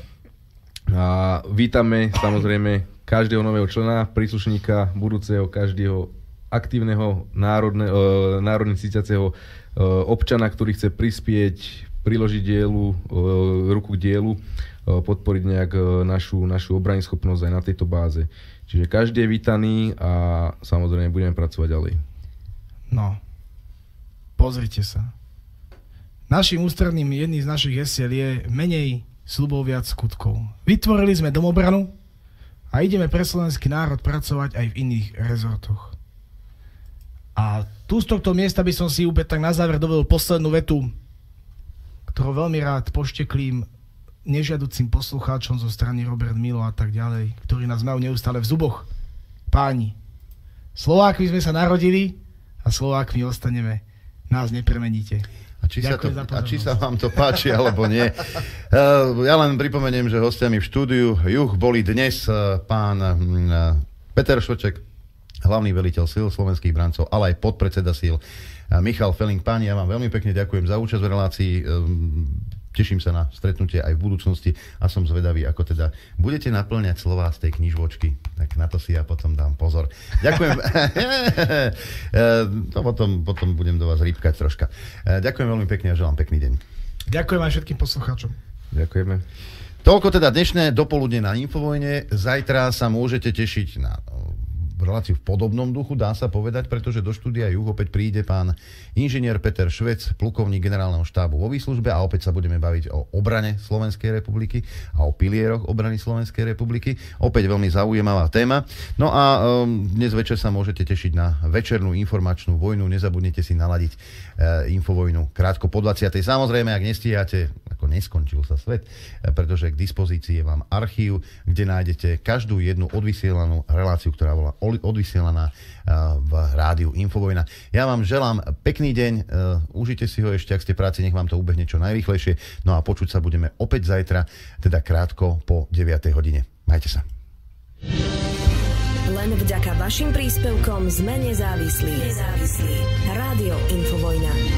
A vítame samozrejme každého nového člena, príslušníka budúceho, každého aktívneho národne, národne cítiaceho občana, ktorý chce prispieť, priložiť dielu, ruku k dielu, podporiť nejak našu, našu obranyschopnosť aj na tejto báze. Čiže každý je vítaný a samozrejme budeme pracovať ďalej. No, pozrite sa. Našim ústredným, jedným z našich hesiel je menej sľubov, viac skutkov. Vytvorili sme domobranu a ideme pre slovenský národ pracovať aj v iných rezortoch. A tu z tohto miesta by som si úplne tak na záver dovolil poslednú vetu, ktorú veľmi rád pošteklím nežiaducím poslucháčom zo strany Robert Milo a tak ďalej, ktorí nás majú neustále v zuboch. Páni, Slovákmi sme sa narodili a Slovákmi ostaneme. Nás nepremeníte. A či, sa to, a či sa vám to páči, alebo nie. Ja len pripomeniem, že hostiami v štúdiu Juh boli dnes pán Peter Šoček, hlavný veliteľ síl slovenských brancov, ale aj podpredseda síl Michal Feling. Páni, ja vám veľmi pekne ďakujem za účasť v relácii. Teším sa na stretnutie aj v budúcnosti a som zvedavý, ako teda budete naplňať slová z tej knižvočky. Tak na to si ja potom dám pozor. Ďakujem. To potom, potom budem do vás rýpkať troška. Ďakujem veľmi pekne a želám pekný deň. Ďakujem aj všetkým poslucháčom. Ďakujeme. Toľko teda dnešné dopoludne na Infovojne. Zajtra sa môžete tešiť na reláciu v podobnom duchu, dá sa povedať, pretože do štúdia Juh opäť príde pán inžinier Peter Švec, plukovník generálneho štábu vo výslužbe a opäť sa budeme baviť o obrane Slovenskej republiky a o pilieroch obrany Slovenskej republiky. Opäť veľmi zaujímavá téma. No a um, dnes večer sa môžete tešiť na večernú informačnú vojnu. Nezabudnite si naladiť uh, Infovojnu krátko po dvadsiatej. Samozrejme, ak nestíhate, ako neskončil sa svet, pretože k dispozícii je vám archív, kde nájdete každú jednu odvysielanú reláciu, ktorá bola odvysielaná v rádiu Infovojna. Ja vám želám pekný deň, užite si ho ešte, ak ste v práci, nech vám to ubehne čo najrýchlejšie. No a počuť sa budeme opäť zajtra, teda krátko po deviatej hodine. Majte sa. Len vďaka vašim príspevkom sme nezávislí. Nezávislí. Rádio Infovojna.